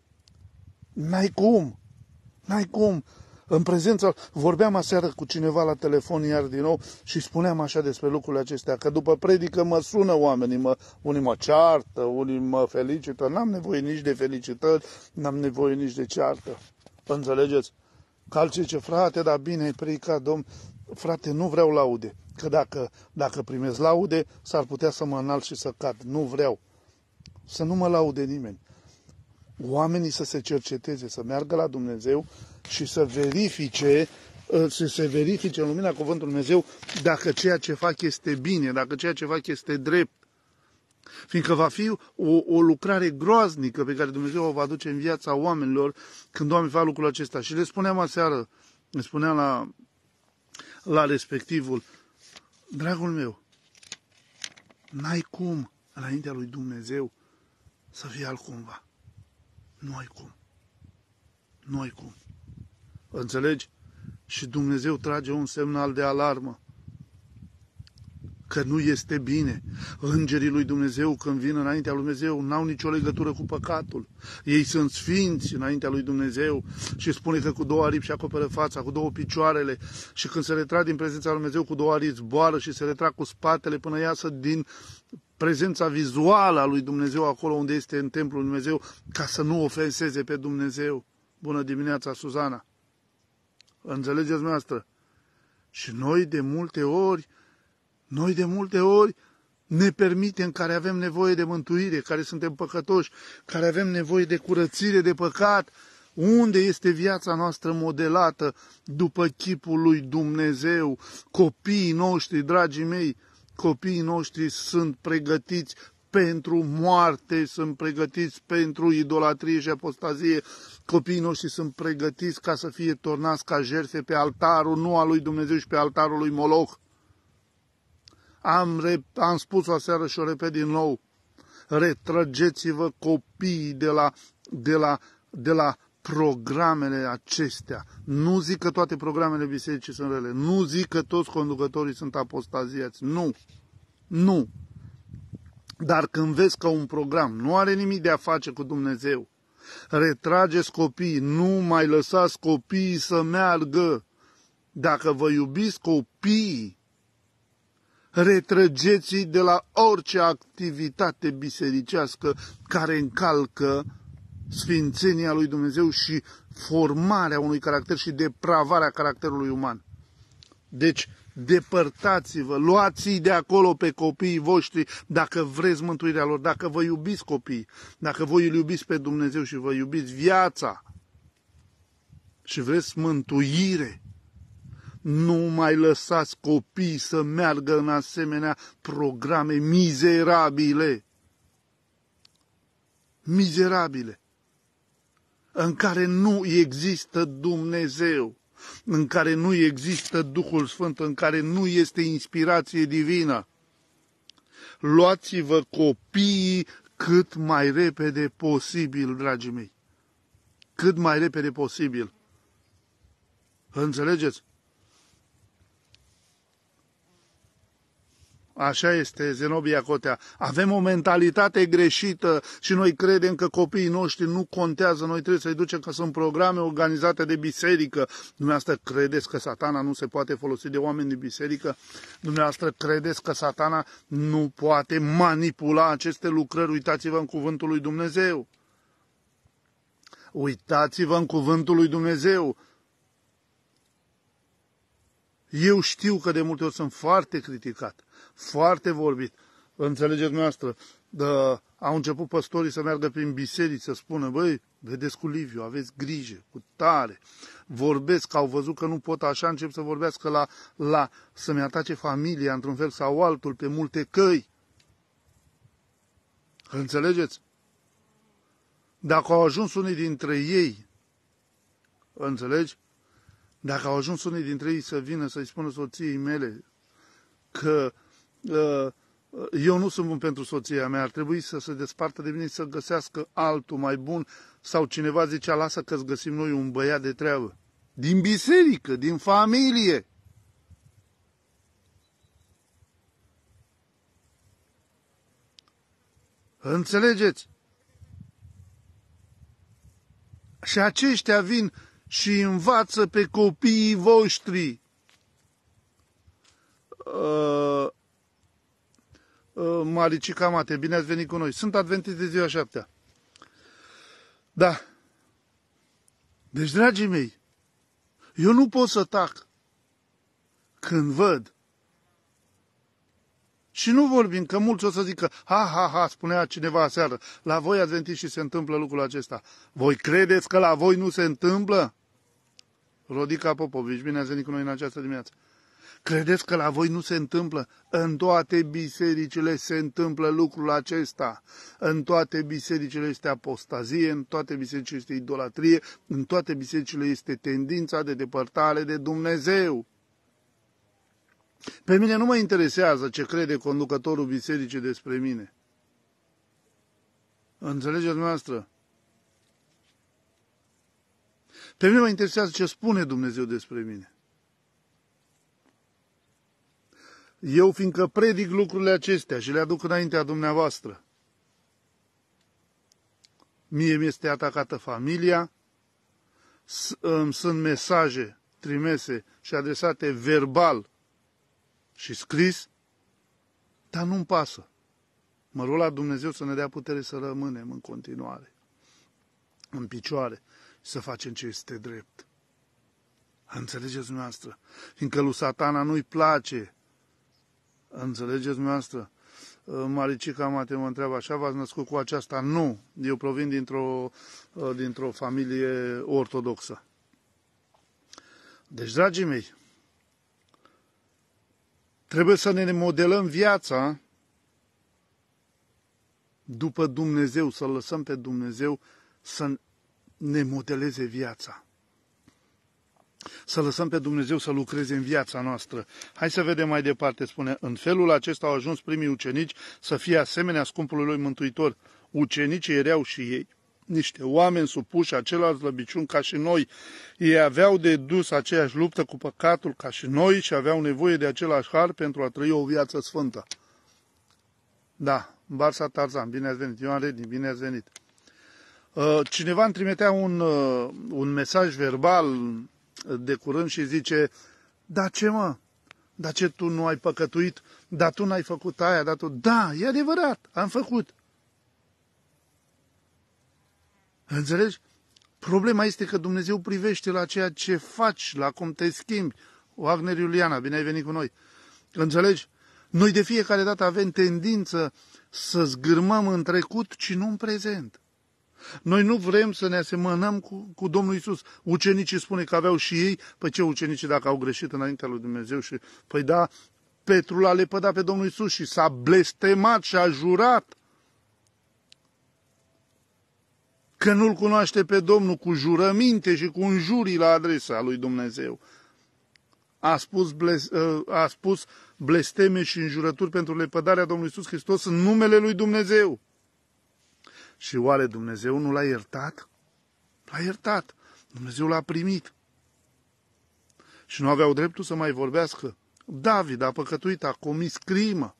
n-ai cum. N-ai cum. În prezența, vorbeam aseară cu cineva la telefon iar din nou și spuneam așa despre lucrurile acestea, că după predică mă sună oamenii, mă, unii mă ceartă, unii mă felicită, n-am nevoie nici de felicitări, n-am nevoie nici de ceartă. Înțelegeți? Că alții zice, frate, dar bine ai predicat, domn, frate, nu vreau laude, că dacă, dacă primesc laude, s-ar putea să mă înalt și să cad. Nu vreau. Să nu mă laude nimeni. Oamenii să se cerceteze, să meargă la Dumnezeu și să verifice, să se verifice în lumina cuvântului Dumnezeu dacă ceea ce fac este bine, dacă ceea ce fac este drept. Fiindcă va fi o, o lucrare groaznică pe care Dumnezeu o va duce în viața oamenilor când oamenii fac lucrul acesta. Și le spuneam aseară, le spuneam la, la respectivul, dragul meu, n-ai cum înaintea lui Dumnezeu să fie altcumva. Nu ai cum. Nu ai cum. Înțelegi? Și Dumnezeu trage un semnal de alarmă. că nu este bine. Îngerii lui Dumnezeu, când vin înaintea lui Dumnezeu, n-au nicio legătură cu păcatul. Ei sunt sfinți înaintea lui Dumnezeu și spune că cu două aripi și acoperă fața, cu două picioarele, și când se retrag din prezența lui Dumnezeu, cu două aripi zboară și se retrag cu spatele până iasă din prezența vizuală a lui Dumnezeu, acolo unde este în templul lui Dumnezeu, ca să nu ofenseze pe Dumnezeu. Bună dimineața, Suzana! Înțelegeți noastră? Și noi de multe ori, noi de multe ori ne permitem, care avem nevoie de mântuire, care suntem păcătoși, care avem nevoie de curățire de păcat, unde este viața noastră modelată după chipul lui Dumnezeu? Copiii noștri, dragii mei, copiii noștri sunt pregătiți pentru moarte, sunt pregătiți pentru idolatrie și apostazie. Copiii noștri sunt pregătiți ca să fie tornați ca jertfe pe altarul nu al lui Dumnezeu și pe altarul lui Moloch. Am, am spus-o aseară și o repet din nou. Retrăgeți-vă copiii de la, de la, de la programele acestea. Nu zic că toate programele bisericii sunt rele. Nu zic că toți conducătorii sunt apostaziați. Nu. Nu. Dar când vezi că un program nu are nimic de a face cu Dumnezeu, retrageți copiii, nu mai lăsați copiii să meargă. Dacă vă iubiți copiii, retrăgeți-i de la orice activitate bisericească care încalcă sfințenia lui Dumnezeu și formarea unui caracter și depravarea caracterului uman. Deci, depărtați-vă, luați-i de acolo pe copiii voștri dacă vreți mântuirea lor, dacă vă iubiți copiii, dacă voi îl iubiți pe Dumnezeu și vă iubiți viața și vreți mântuire. Nu mai lăsați copiii să meargă în asemenea programe mizerabile. Mizerabile. În care nu există Dumnezeu, în care nu există Duhul Sfânt, în care nu este inspirație divină. Luați-vă copiii cât mai repede posibil, dragii mei. Cât mai repede posibil. Înțelegeți? Așa este, Zenobia Cotea. Avem o mentalitate greșită și noi credem că copiii noștri nu contează. Noi trebuie să-i ducem că sunt programe organizate de biserică. Dumneavoastră credeți că Satana nu se poate folosi de oameni de biserică? Dumneavoastră credeți că Satana nu poate manipula aceste lucrări? Uitați-vă în cuvântul lui Dumnezeu. Uitați-vă în cuvântul lui Dumnezeu. Eu știu că de multe ori sunt foarte criticat, foarte vorbit. Înțelegeți noastră, de, au început păstorii să meargă prin biserici să spună, băi, vedeți cu Liviu, aveți grijă, cu tare. Vorbesc, că au văzut că nu pot așa, încep să vorbească la, la să-mi atace familia într-un fel sau altul, pe multe căi. Înțelegeți? Dacă au ajuns unii dintre ei, înțelegi? Dacă au ajuns unii dintre ei să vină să-i spună soției mele că uh, eu nu sunt bun pentru soția mea, ar trebui să se despartă de mine și să găsească altul mai bun, sau cineva zicea, lasă că-ți găsim noi un băiat de treabă. Din biserică, din familie. Înțelegeți? Și aceștia vin și învață pe copiii voștri. Uh, uh, Maricica Mate, bine ați venit cu noi. Sunt adventist de ziua șaptea. Da. Deci, dragii mei, eu nu pot să tac când văd. Și nu vorbim, că mulți o să zică, ha, ha, ha, spunea cineva aseară, la voi adventiști și se întâmplă lucrul acesta. Voi credeți că la voi nu se întâmplă? Rodica Popovici, bine ați venit cu noi în această dimineață. Credeți că la voi nu se întâmplă? În toate bisericile se întâmplă lucrul acesta. În toate bisericile este apostazie, în toate bisericile este idolatrie, în toate bisericile este tendința de depărtare de Dumnezeu. Pe mine nu mă interesează ce crede conducătorul bisericii despre mine. Înțelegeți noastră? Pe mine mă interesează ce spune Dumnezeu despre mine. Eu, fiindcă predic lucrurile acestea și le aduc înaintea dumneavoastră, mie mi-este atacată familia, sunt mesaje trimise și adresate verbal și scris, dar nu-mi pasă. Mă rog la Dumnezeu să ne dea putere să rămânem în continuare, în picioare, și să facem ce este drept. Înțelegeți dumneavoastră? Fiindcă lui Satana nu-i place. Înțelegeți dumneavoastră? Maricica Mate mă întreabă, așa v-ați născut cu aceasta? Nu. Eu provin dintr-o, dintr-o familie ortodoxă. Deci, dragii mei, trebuie să ne modelăm viața după Dumnezeu, să lăsăm pe Dumnezeu să ne modeleze viața. Să lăsăm pe Dumnezeu să lucreze în viața noastră. Hai să vedem mai departe, spune, în felul acesta au ajuns primii ucenici să fie asemenea scumpului lui Mântuitor. Ucenicii erau și ei niște oameni supuși acelor slăbiciuni ca și noi. Ei aveau de dus aceeași luptă cu păcatul ca și noi și aveau nevoie de același har pentru a trăi o viață sfântă. Da, Barsa Tarzan, bine ați venit. Ioan Redni, bine ați venit. Cineva îmi trimitea un, un mesaj verbal de curând și zice, da ce mă, dar ce tu nu ai păcătuit, dar tu n-ai făcut aia, dar tu... Da, e adevărat, am făcut. Înțelegi? Problema este că Dumnezeu privește la ceea ce faci, la cum te schimbi. Wagner Iuliana, bine ai venit cu noi. Înțelegi? Noi de fiecare dată avem tendință să zgârmăm în trecut, ci nu în prezent. Noi nu vrem să ne asemănăm cu, cu Domnul Iisus. Ucenicii spune că aveau și ei, păi ce ucenicii dacă au greșit înaintea lui Dumnezeu? Și, păi da, Petru l-a lepădat pe Domnul Iisus și s-a blestemat și a jurat că nu-L cunoaște pe Domnul, cu jurăminte și cu înjurii la adresa lui Dumnezeu. A spus, bles, a spus blesteme și înjurături pentru lepădarea Domnului Iisus Hristos în numele lui Dumnezeu. Și oare Dumnezeu nu l-a iertat? L-a iertat. Dumnezeu l-a primit. Și nu aveau dreptul să mai vorbească. David a păcătuit, a comis crimă.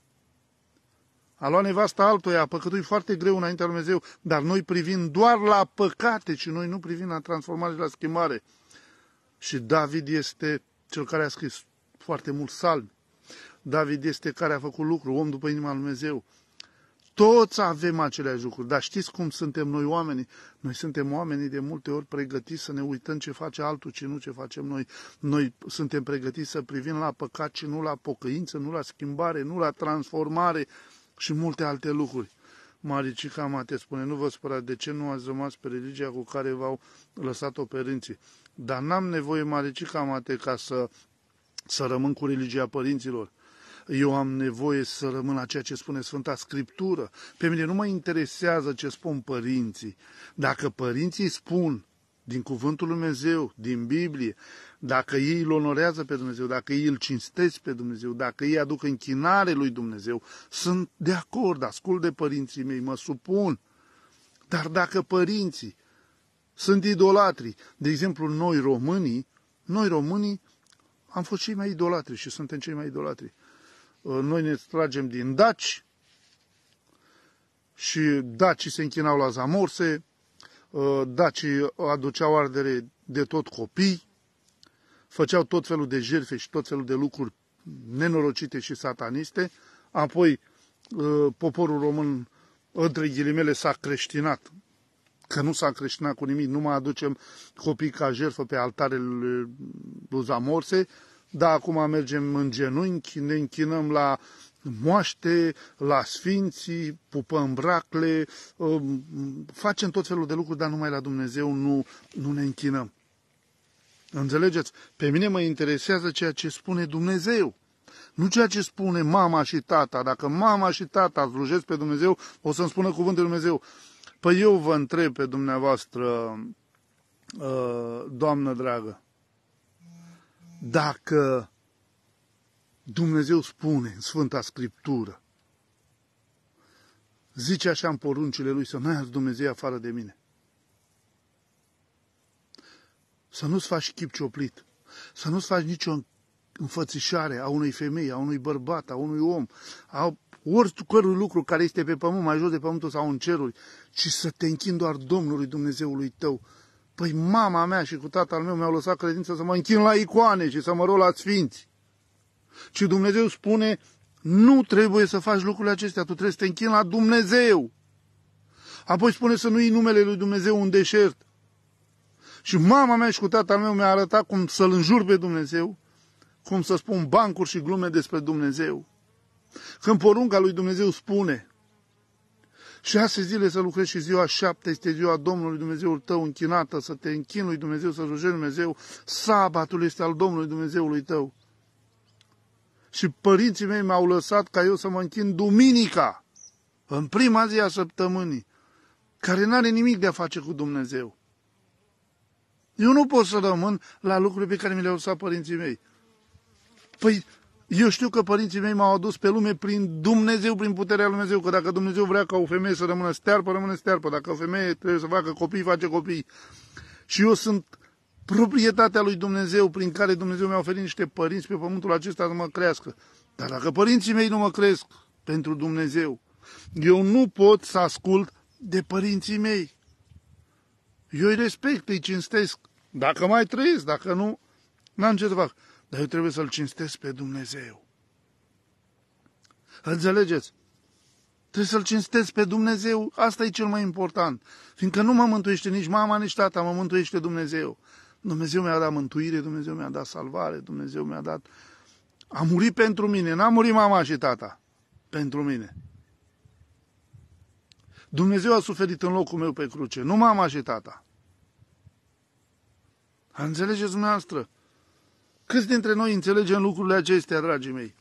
A luat nevasta altuia, a păcătuit foarte greu înaintea lui Dumnezeu, dar noi privim doar la păcate și noi nu privim la transformare și la schimbare. Și David este cel care a scris foarte mulți salmi. David este care a făcut lucru, om după inima lui Dumnezeu. Toți avem aceleași lucruri, dar știți cum suntem noi oamenii? Noi suntem oamenii de multe ori pregătiți să ne uităm ce face altul, ce nu ce facem noi. Noi suntem pregătiți să privim la păcat și nu la pocăință, nu la schimbare, nu la transformare și multe alte lucruri. Maricica Mate spune, nu vă spărați, de ce nu ați rămas pe religia cu care v-au lăsat-o părinții? Dar n-am nevoie, Maricica Mate, ca să, să rămân cu religia părinților. Eu am nevoie să rămân la ceea ce spune Sfânta Scriptură. Pe mine nu mă interesează ce spun părinții. Dacă părinții spun din Cuvântul Lui Dumnezeu, din Biblie, dacă ei îl onorează pe Dumnezeu, dacă ei îl cinstesc pe Dumnezeu, dacă ei aduc închinare lui Dumnezeu, sunt de acord, ascult de părinții mei, mă supun. Dar dacă părinții sunt idolatri, de exemplu noi românii, noi românii am fost cei mai idolatri și suntem cei mai idolatri. Noi ne tragem din daci și dacii se închinau la zamorse, dacii aduceau ardere de tot copii, făceau tot felul de jertfe și tot felul de lucruri nenorocite și sataniste, apoi poporul român, între ghilimele, s-a creștinat, că nu s-a creștinat cu nimic, nu mai aducem copii ca jertfă pe altarele lui zamorse, dar acum mergem în genunchi, ne închinăm la moaște, la sfinții, pupăm bracle, facem tot felul de lucruri, dar numai la Dumnezeu nu, nu ne închinăm. Înțelegeți? Pe mine mă interesează ceea ce spune Dumnezeu, nu ceea ce spune mama și tata. Dacă mama și tata slujesc pe Dumnezeu, o să-mi spună cuvântul Dumnezeu. Păi eu vă întreb pe dumneavoastră, doamnă dragă, dacă Dumnezeu spune în Sfânta Scriptură, zice așa în poruncile Lui, să nu ai alți Dumnezei afară de mine, să nu-ți faci chip cioplit, să nu-ți faci nicio înfățișare a unei femei, a unui bărbat, a unui om, a oricărui lucru care este pe pământ, mai jos de pământul sau în ceruri, ci să te închini doar Domnului Dumnezeului tău. Păi mama mea și cu tatăl meu mi-au lăsat credința să mă închin la icoane și să mă rog la sfinți. Și Dumnezeu spune, nu trebuie să faci lucrurile acestea, tu trebuie să te închini la Dumnezeu. Apoi spune să nu iei numele lui Dumnezeu în deșert. Și mama mea și cu tatăl meu mi-a arătat cum să-L înjur pe Dumnezeu, cum să spun bancuri și glume despre Dumnezeu. Când porunca lui Dumnezeu spune, șase zile să lucrezi și ziua șapte este ziua Domnului Dumnezeul tău închinată, să te închini lui Dumnezeu, să slujești Dumnezeu, sabatul este al Domnului Dumnezeului tău. Și părinții mei m-au lăsat ca eu să mă închin duminica, în prima zi a săptămânii, care n-are nimic de a face cu Dumnezeu. Eu nu pot să rămân la lucruri pe care mi le-au lăsat părinții mei. Păi, eu știu că părinții mei m-au adus pe lume prin Dumnezeu, prin puterea lui Dumnezeu, că dacă Dumnezeu vrea ca o femeie să rămână stearpă, rămâne stearpă, dacă o femeie trebuie să facă copii, face copii. Și eu sunt proprietatea lui Dumnezeu, prin care Dumnezeu mi-a oferit niște părinți pe pământul acesta să mă crească. Dar dacă părinții mei nu mă cresc pentru Dumnezeu, eu nu pot să ascult de părinții mei. Eu îi respect, îi cinstesc. Dacă mai trăiesc, dacă nu, n-am ce să fac. Dar eu trebuie să-L cinstesc pe Dumnezeu. Înțelegeți? Trebuie să-L cinstesc pe Dumnezeu. Asta e cel mai important. Fiindcă nu mă mântuiește nici mama, nici tata, mă mântuiește Dumnezeu. Dumnezeu mi-a dat mântuire, Dumnezeu mi-a dat salvare, Dumnezeu mi-a dat... A murit pentru mine, n-a murit mama și tata. Pentru mine. Dumnezeu a suferit în locul meu pe cruce, nu mama și tata. Înțelegeți dumneavoastră? Câți dintre noi înțelegem lucrurile acestea, dragii mei?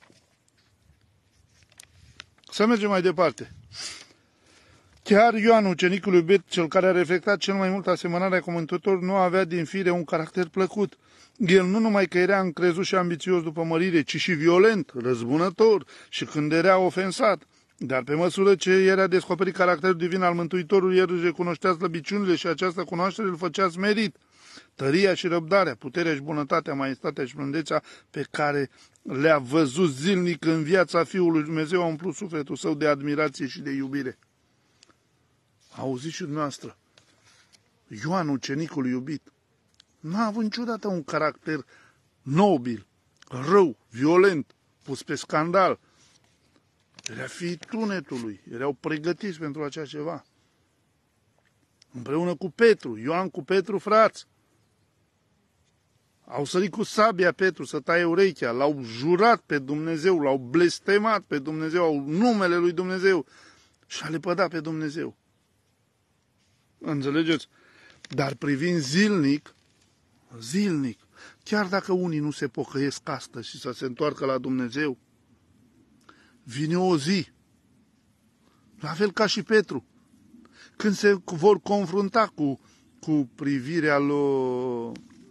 Să mergem mai departe. Chiar Ioan, ucenicul iubit, cel care a reflectat cel mai mult asemănarea cu Mântuitor, nu avea din fire un caracter plăcut. El nu numai că era încrezut și ambițios după mărire, ci și violent, răzbunător și când era ofensat. Dar pe măsură ce era descoperit caracterul divin al Mântuitorului, el își recunoștea slăbiciunile și această cunoaștere îl făcea smerit. Tăria și răbdarea, puterea și bunătatea, maestatea și blândețea pe care le-a văzut zilnic în viața Fiului Dumnezeu au umplut sufletul său de admirație și de iubire. Auziți și dumneavoastră, Ioan, ucenicul iubit, n-a avut niciodată un caracter nobil, rău, violent, pus pe scandal. Era fiii tunetului, erau pregătiți pentru așa ceva. Împreună cu Petru, Ioan cu Petru frați. Au sărit cu sabia Petru să taie urechea, l-au jurat pe Dumnezeu, l-au blestemat pe Dumnezeu, au numele lui Dumnezeu și a lepădat pe Dumnezeu. Înțelegeți? Dar privind zilnic, zilnic, chiar dacă unii nu se pocăiesc astăzi și să se întoarcă la Dumnezeu, vine o zi, la fel ca și Petru, când se vor confrunta cu, cu privirea lui...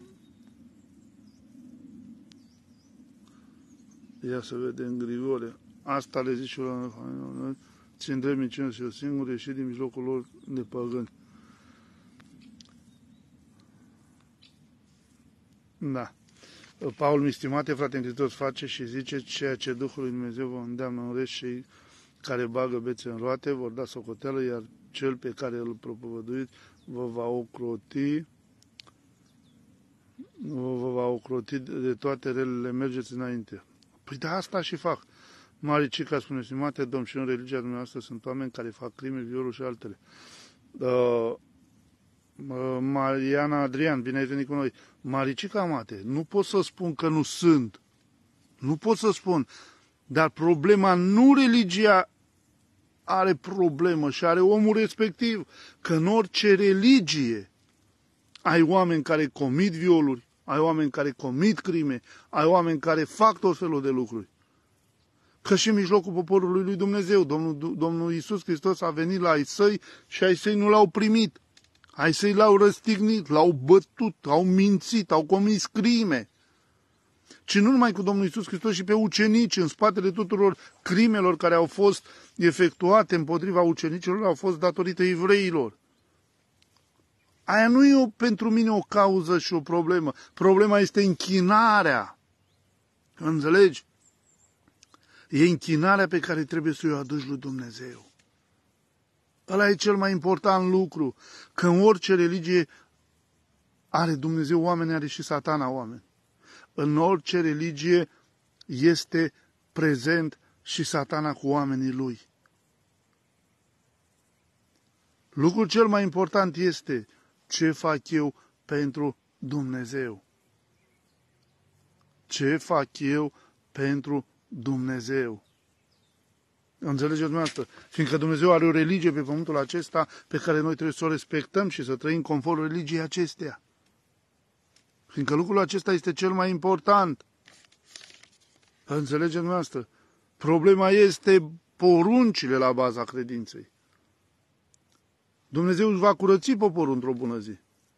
Ia să vedem, Grigore, asta le zice la țin drept minciună și o singură ieși din mijlocul lor de păgâni. Da. Paul, mistimate, frate, în Hristos, face și zice ceea ce Duhul lui Dumnezeu vă îndeamnă în rest și care bagă bețe în roate, vor da socoteală, iar cel pe care îl propovăduiți vă va ocroti, vă va ocroti de toate relele, mergeți înainte. Păi da, asta și fac. Maricica spune, stimate domn, și în religia dumneavoastră sunt oameni care fac crime, violuri și altele. Uh, uh, Mariana Adrian, bine ai venit cu noi. Maricica, mate, nu pot să spun că nu sunt. Nu pot să spun. Dar problema nu religia are problemă și are omul respectiv. Că în orice religie ai oameni care comit violuri, ai oameni care comit crime, ai oameni care fac tot felul de lucruri. Că și în mijlocul poporului lui Dumnezeu, Domnul, Domnul Iisus Hristos a venit la ai săi și ai săi nu l-au primit. Ai săi l-au răstignit, l-au bătut, au mințit, au comis crime. Ci nu numai cu Domnul Iisus Hristos, și pe ucenici, în spatele tuturor crimelor care au fost efectuate împotriva ucenicilor, au fost datorită evreilor. Aia nu e o, pentru mine o cauză și o problemă. Problema este închinarea. Înțelegi? E închinarea pe care trebuie să o aduci lui Dumnezeu. Ăla e cel mai important lucru, că în orice religie are Dumnezeu oameni, are și Satana oameni. În orice religie este prezent și Satana cu oamenii lui. Lucrul cel mai important este ce fac eu pentru Dumnezeu. Ce fac eu pentru Dumnezeu. Înțelegeți dumneavoastră? Fiindcă Dumnezeu are o religie pe pământul acesta pe care noi trebuie să o respectăm și să trăim conform religiei acesteia. Fiindcă lucrul acesta este cel mai important. Înțelegeți dumneavoastră? Problema este poruncile la baza credinței. Dumnezeu își va curăți poporul într-o bună zi.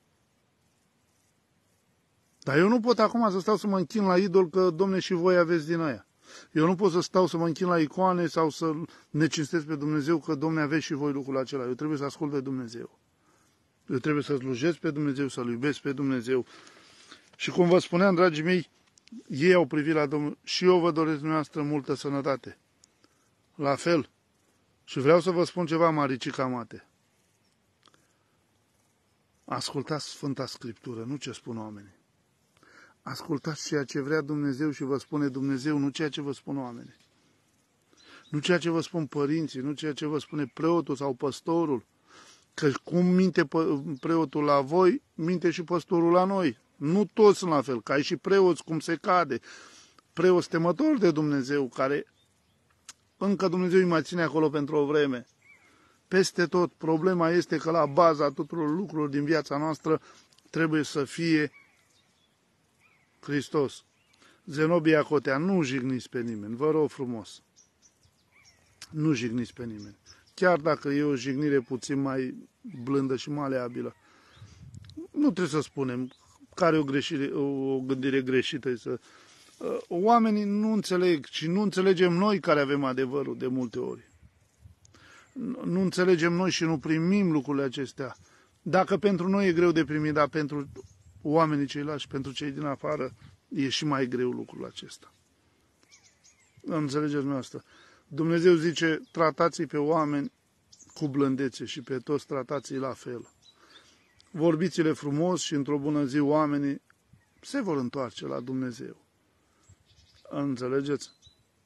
Dar eu nu pot acum să stau să mă închin la idol, că, Domne, și voi aveți din aia. Eu nu pot să stau să mă închin la icoane sau să ne cinstesc pe Dumnezeu, că, Domne, aveți și voi lucrul acela. Eu trebuie să ascult pe Dumnezeu. Eu trebuie să slujesc pe Dumnezeu, să-L iubesc pe Dumnezeu. Și cum vă spuneam, dragii mei, ei au privit la Domnul și eu vă doresc dumneavoastră multă sănătate. La fel. Și vreau să vă spun ceva, Maricica Mate. Ascultați Sfânta Scriptură, nu ce spun oamenii. Ascultați ceea ce vrea Dumnezeu și vă spune Dumnezeu, nu ceea ce vă spun oamenii. Nu ceea ce vă spun părinții, nu ceea ce vă spune preotul sau păstorul. Că cum minte preotul la voi, minte și păstorul la noi. Nu toți sunt la fel, că ai și preoți cum se cade. Preoți temători de Dumnezeu, care încă Dumnezeu îi mai ține acolo pentru o vreme. Peste tot, problema este că la baza tuturor lucrurilor din viața noastră trebuie să fie Hristos. Zenobia Cotea, nu jigniți pe nimeni, vă rog frumos. Nu jigniți pe nimeni. Chiar dacă e o jignire puțin mai blândă și maleabilă. Nu trebuie să spunem care o, greșire, o gândire greșită. Să... Oamenii nu înțeleg și nu înțelegem noi care avem adevărul de multe ori. Nu înțelegem noi și nu primim lucrurile acestea. Dacă pentru noi e greu de primit, dar pentru oamenii ceilalți, pentru cei din afară, e și mai greu lucrul acesta. Înțelegeți dumneavoastră? Dumnezeu zice, tratați-i pe oameni cu blândețe și pe toți tratați-i la fel. Vorbiți-le frumos și într-o bună zi oamenii se vor întoarce la Dumnezeu. Înțelegeți?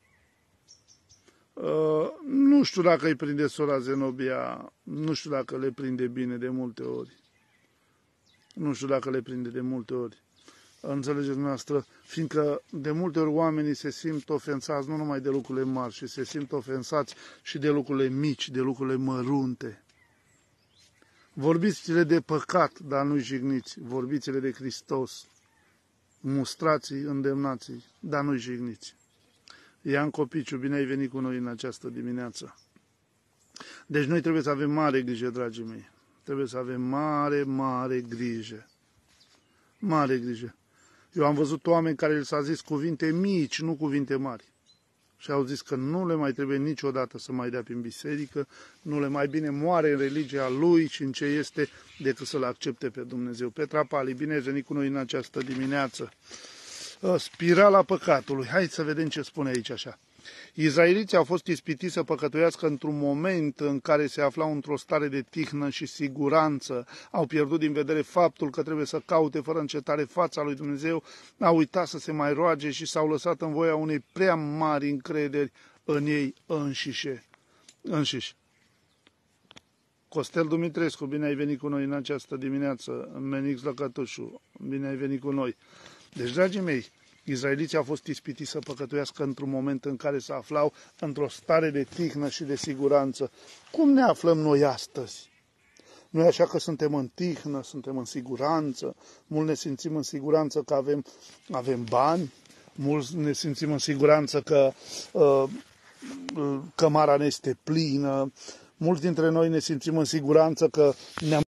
Uh, nu știu dacă îi prinde sora Zenobia, nu știu dacă le prinde bine de multe ori. Nu știu dacă le prinde de multe ori. Înțelegeți dumneavoastră? Fiindcă de multe ori oamenii se simt ofensați nu numai de lucrurile mari, ci se simt ofensați și de lucrurile mici, de lucrurile mărunte. Vorbiți-le de păcat, dar nu-i jigniți. Vorbiți-le de Hristos. Mustrați-i, îndemnați-i, dar nu-i jigniți. Ian Copiciu, bine ai venit cu noi în această dimineață. Deci noi trebuie să avem mare grijă, dragii mei. Trebuie să avem mare, mare grijă. Mare grijă. Eu am văzut oameni care li s-a zis cuvinte mici, nu cuvinte mari. Și au zis că nu le mai trebuie niciodată să mai dea prin biserică, nu le mai bine moare în religia lui și în ce este, decât să-L accepte pe Dumnezeu. Petra Pali, bine ai venit cu noi în această dimineață. Spirala păcatului. Hai să vedem ce spune aici așa. Izraeliții au fost ispitiți să păcătuiască într-un moment în care se aflau într-o stare de tihnă și siguranță. Au pierdut din vedere faptul că trebuie să caute fără încetare fața lui Dumnezeu, au uitat să se mai roage și s-au lăsat în voia unei prea mari încrederi în ei înșișe. înșiși. Costel Dumitrescu, bine ai venit cu noi în această dimineață. Menix Lăcătușu, bine ai venit cu noi. Deci, dragii mei, izraeliții au fost ispitiți să păcătuiască într-un moment în care se aflau într-o stare de tihnă și de siguranță. Cum ne aflăm noi astăzi? Noi așa că suntem în tihnă, suntem în siguranță, mult ne simțim în siguranță că avem, avem bani, mulți ne simțim în siguranță că uh, cămara ne este plină, mulți dintre noi ne simțim în siguranță că ne-am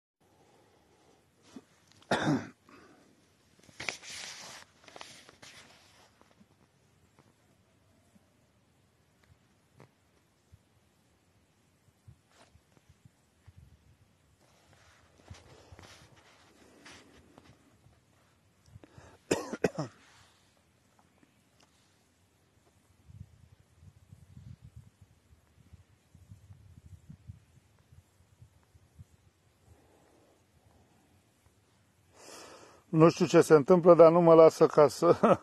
Nu știu ce se întâmplă, dar nu mă lasă ca să...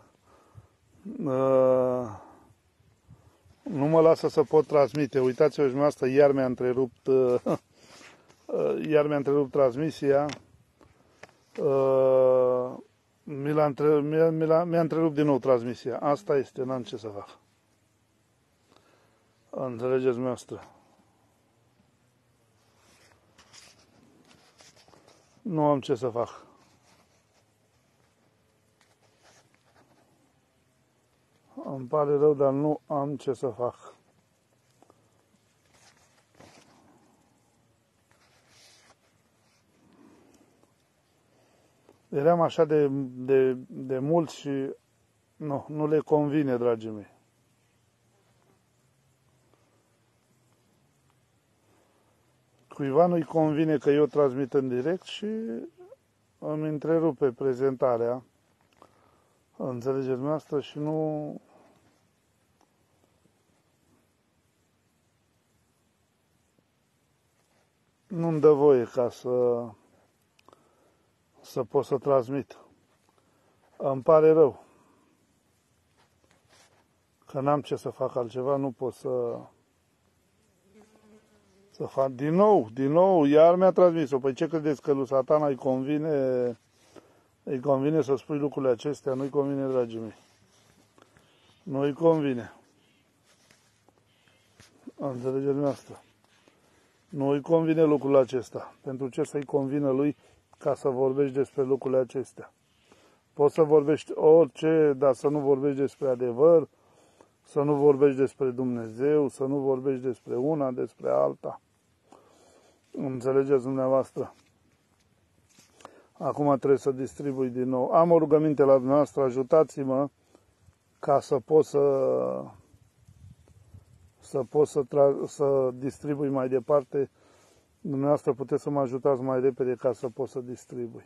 uh, nu mă lasă să pot transmite. Uitați-vă și dumneavoastră, iar mi-a întrerupt, uh, iar mi-a întrerupt transmisia. Uh, mi l-a între, mi-a, mi l-a, mi-a întrerupt din nou transmisia. Asta este, n-am ce să fac. Înțelegeți dumneavoastră. Nu am ce să fac. Îmi pare rău, dar nu am ce să fac. Eram așa de, de, de mult și nu, nu le convine, dragii mei. Cuiva nu-i convine că eu transmit în direct și îmi întrerupe prezentarea. Înțelegeți noastră și nu... Nu-mi dă voie ca să, să pot să transmit. Îmi pare rău că n-am ce să fac altceva, nu pot să, să fac. Din nou, din nou, iar mi-a transmis-o. Păi ce credeți că lui Satana îi convine, îi convine să spui lucrurile acestea? Nu-i convine, dragii mei. Nu-i convine. Înțelegeți dumneavoastră. Nu îi convine lucrul acesta. Pentru ce să-i convină lui ca să vorbești despre lucrurile acestea? Poți să vorbești orice, dar să nu vorbești despre adevăr, să nu vorbești despre Dumnezeu, să nu vorbești despre una, despre alta. Înțelegeți dumneavoastră? Acum trebuie să distribui din nou. Am o rugăminte la dumneavoastră, ajutați-mă ca să pot să... să pot să, tra- să distribui mai departe. Dumneavoastră puteți să mă ajutați mai repede ca să pot să distribui.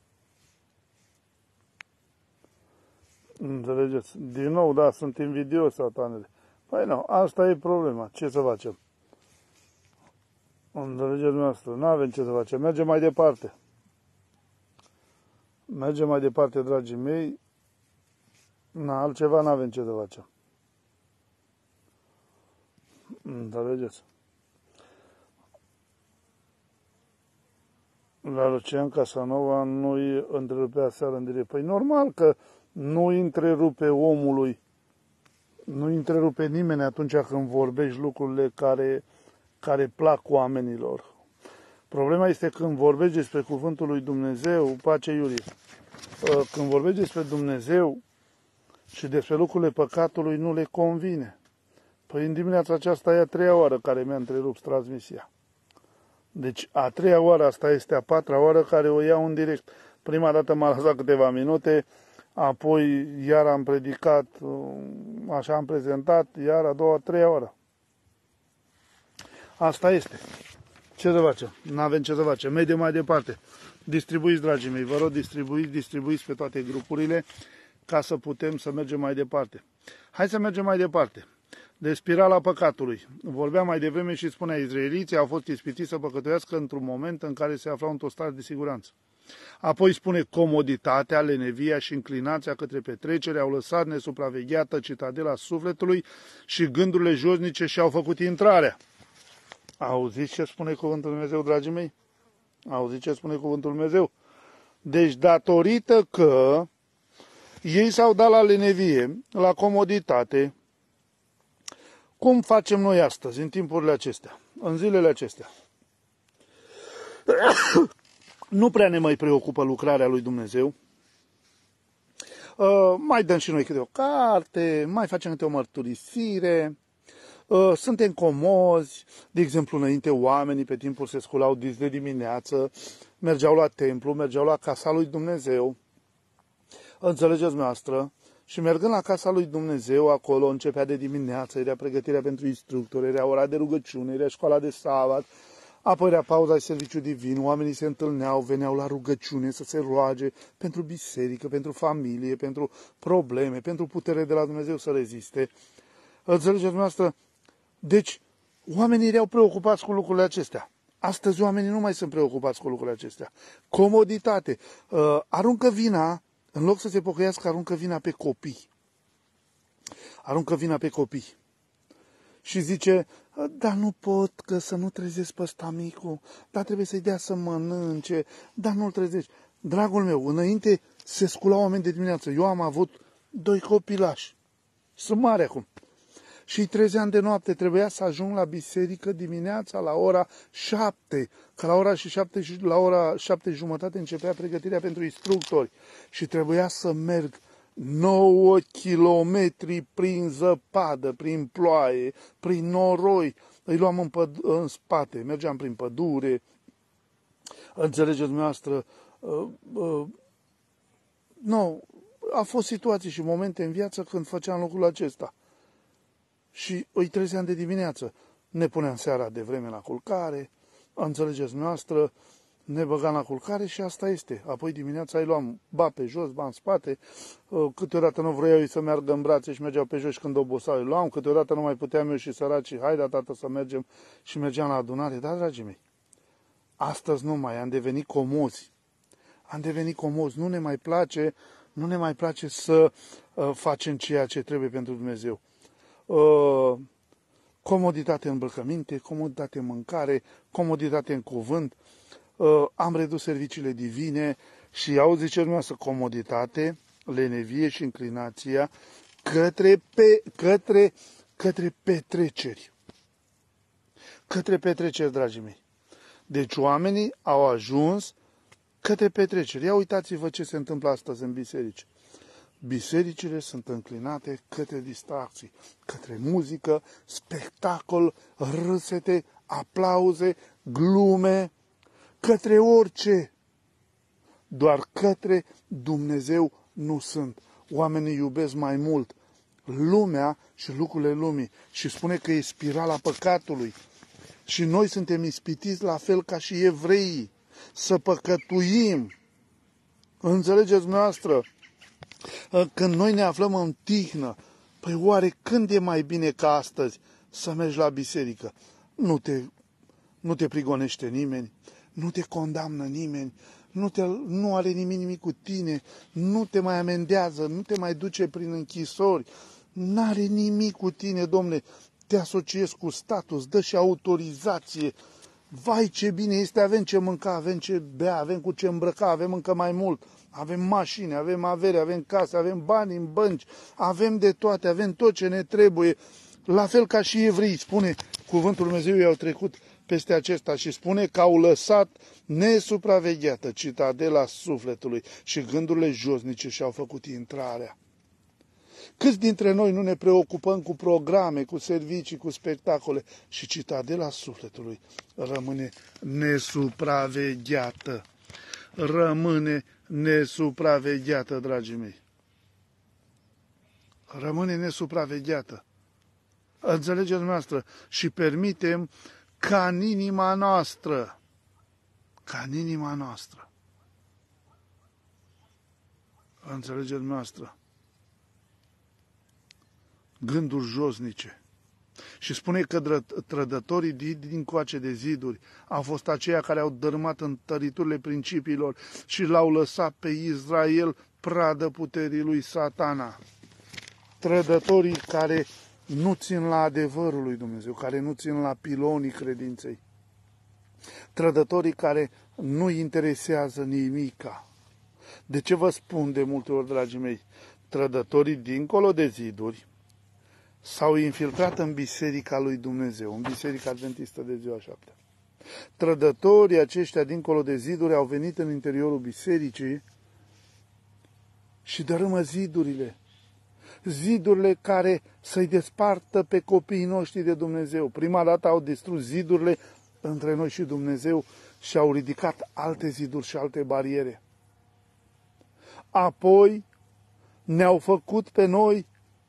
Înțelegeți? Din nou, da, sunt invidios, satanele. Păi nu, asta e problema. Ce să facem? Înțelegeți dumneavoastră? Nu avem ce să facem. Mergem mai departe. Mergem mai departe, dragii mei. Na, altceva nu avem ce să facem. Înțelegeți? La Lucian Casanova nu-i întrerupea seara în direct. Păi normal că nu întrerupe omului, nu întrerupe nimeni atunci când vorbești lucrurile care, care plac oamenilor. Problema este când vorbești despre cuvântul lui Dumnezeu, pace Iulie, când vorbești despre Dumnezeu și despre lucrurile păcatului, nu le convine. Păi în dimineața aceasta e a treia oară care mi-a întrerupt transmisia. Deci a treia oară, asta este a patra oară care o iau în direct. Prima dată m-a lăsat câteva minute, apoi iar am predicat, așa am prezentat, iar a doua, a treia oară. Asta este. Ce să facem? N-avem ce să facem. Mergem mai departe. Distribuiți, dragii mei, vă rog, distribuiți, distribuiți pe toate grupurile ca să putem să mergem mai departe. Hai să mergem mai departe. De spirala păcatului. Vorbeam mai devreme și spunea, izraeliții au fost ispitiți să păcătuiască într-un moment în care se aflau într-o stare de siguranță. Apoi spune comoditatea, lenevia și inclinația către petrecere au lăsat nesupravegheată citadela sufletului și gândurile josnice și-au făcut intrarea. Auziți ce spune cuvântul Dumnezeu, dragii mei? Auziți ce spune cuvântul Dumnezeu? Deci datorită că ei s-au dat la lenevie, la comoditate, cum facem noi astăzi, în timpurile acestea, în zilele acestea? Nu prea ne mai preocupă lucrarea lui Dumnezeu. Uh, mai dăm și noi câte o carte, mai facem câte o mărturisire, uh, suntem comozi. De exemplu, înainte oamenii pe timpul se sculau dis de dimineață, mergeau la templu, mergeau la casa lui Dumnezeu. Înțelegeți noastră? Și mergând la casa lui Dumnezeu, acolo începea de dimineață, era pregătirea pentru instructori, era ora de rugăciune, era școala de sabat, apoi era pauza de serviciu divin, oamenii se întâlneau, veneau la rugăciune să se roage pentru biserică, pentru familie, pentru probleme, pentru putere de la Dumnezeu să reziste. Înțelegeți noastră? Deci, oamenii erau preocupați cu lucrurile acestea. Astăzi oamenii nu mai sunt preocupați cu lucrurile acestea. Comoditate. Uh, aruncă vina, în loc să se pocăiască, aruncă vina pe copii. Aruncă vina pe copii. Și zice, dar nu pot, că să nu trezesc pe ăsta micu, dar trebuie să-i dea să mănânce, dar nu-l trezești. Dragul meu, înainte se sculau oameni de dimineață. Eu am avut doi copilași. Sunt mari acum. Și trezeam de noapte, trebuia să ajung la biserică dimineața la ora șapte, că la ora și șapte, la ora șapte jumătate începea pregătirea pentru instructori și trebuia să merg nouă kilometri prin zăpadă, prin ploaie, prin noroi. Îi luam în, păd- în spate, mergeam prin pădure. Înțelegeți dumneavoastră? Uh, uh, nu, a fost situații și momente în viață când făceam lucrul acesta. Și îi trezeam de dimineață. Ne puneam seara de vreme la culcare, înțelegeți noastră, ne băgam la culcare și asta este. Apoi dimineața îi luam ba pe jos, ba în spate. Câteodată nu vroiau ei să meargă în brațe și mergeau pe jos și când obosau îi luam. Câteodată nu mai puteam eu și săracii, haide tată să mergem și mergeam la adunare. Da, dragii mei, astăzi nu mai, am devenit comozi. Am devenit comozi, nu ne mai place, nu ne mai place să uh, facem ceea ce trebuie pentru Dumnezeu. Uh, comoditate în îmbrăcăminte, comoditate în mâncare, comoditate în cuvânt. Uh, am redus serviciile divine și au, zice dumneavoastră, comoditate, lenevie și înclinația către, pe, către, către petreceri. Către petreceri, dragii mei. Deci oamenii au ajuns către petreceri. Ia uitați-vă ce se întâmplă astăzi în biserici. Bisericile sunt înclinate către distracții, către muzică, spectacol, râsete, aplauze, glume, către orice. Doar către Dumnezeu nu sunt. Oamenii iubesc mai mult lumea și lucrurile lumii și spune că e spirala păcatului. Și noi suntem ispitiți la fel ca și evreii, să păcătuim. Înțelegeți noastră? Când noi ne aflăm în tihnă, păi oare când e mai bine ca astăzi să mergi la biserică? Nu te, nu te prigonește nimeni, nu te condamnă nimeni, nu, te, nu are nimic nimic cu tine, nu te mai amendează, nu te mai duce prin închisori, n-are nimic cu tine, domne, te asociezi cu statul, îți dă și autorizație. Vai, ce bine este, avem ce mânca, avem ce bea, avem cu ce îmbrăca, avem încă mai mult. Avem mașini, avem avere, avem case, avem bani în bănci, avem de toate, avem tot ce ne trebuie. La fel ca și evrei, spune cuvântul Dumnezeu, i-au trecut peste acesta și spune că au lăsat nesupravegheată citadela sufletului și gândurile josnice și-au făcut intrarea. Câți dintre noi nu ne preocupăm cu programe, cu servicii, cu spectacole și citadela sufletului rămâne nesupravegheată. Rămâne nesupravegheată, dragii mei. Rămâne nesupravegheată. Înțelegeți dumneavoastră? Și permitem ca în inima noastră, ca în inima noastră, înțelegeți dumneavoastră, gânduri josnice. Și spune că trădătorii din coace de ziduri au fost aceia care au dărâmat întăriturile principiilor și l-au lăsat pe Israel pradă puterii lui Satana. Trădătorii care nu țin la adevărul lui Dumnezeu, care nu țin la pilonii credinței. Trădătorii care nu interesează nimica. De ce vă spun de multe ori, dragii mei? Trădătorii dincolo de ziduri s-au infiltrat în biserica lui Dumnezeu, în biserica adventistă de ziua șaptea. Trădătorii aceștia dincolo de ziduri au venit în interiorul bisericii și dărâmă zidurile. Zidurile care să-i despartă pe copiii noștri de Dumnezeu. Prima dată au distrus zidurile între noi și Dumnezeu și au ridicat alte ziduri și alte bariere. Apoi ne-au făcut pe noi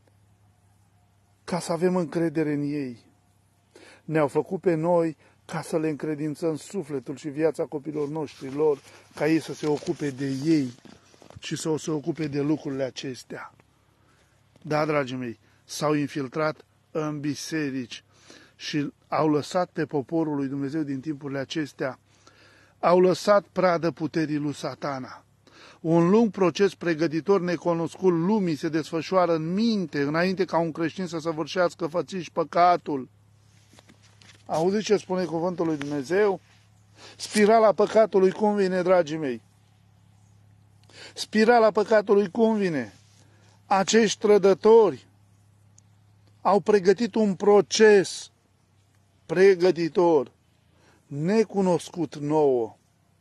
ca să avem încredere în ei. Ne-au făcut pe noi ca să le încredințăm sufletul și viața copilor noștri lor, ca ei să se ocupe de ei și să o se ocupe de lucrurile acestea. Da, dragii mei, s-au infiltrat în biserici și au lăsat pe poporul lui Dumnezeu din timpurile acestea, au lăsat pradă puterii lui Satana. Un lung proces pregătitor necunoscut lumii se desfășoară în minte, înainte ca un creștin să săvârșească fățiși păcatul. Auziți ce spune cuvântul lui Dumnezeu? Spirala păcatului cum vine, dragii mei? Spirala păcatului cum vine? Acești trădători au pregătit un proces pregătitor, necunoscut nouă,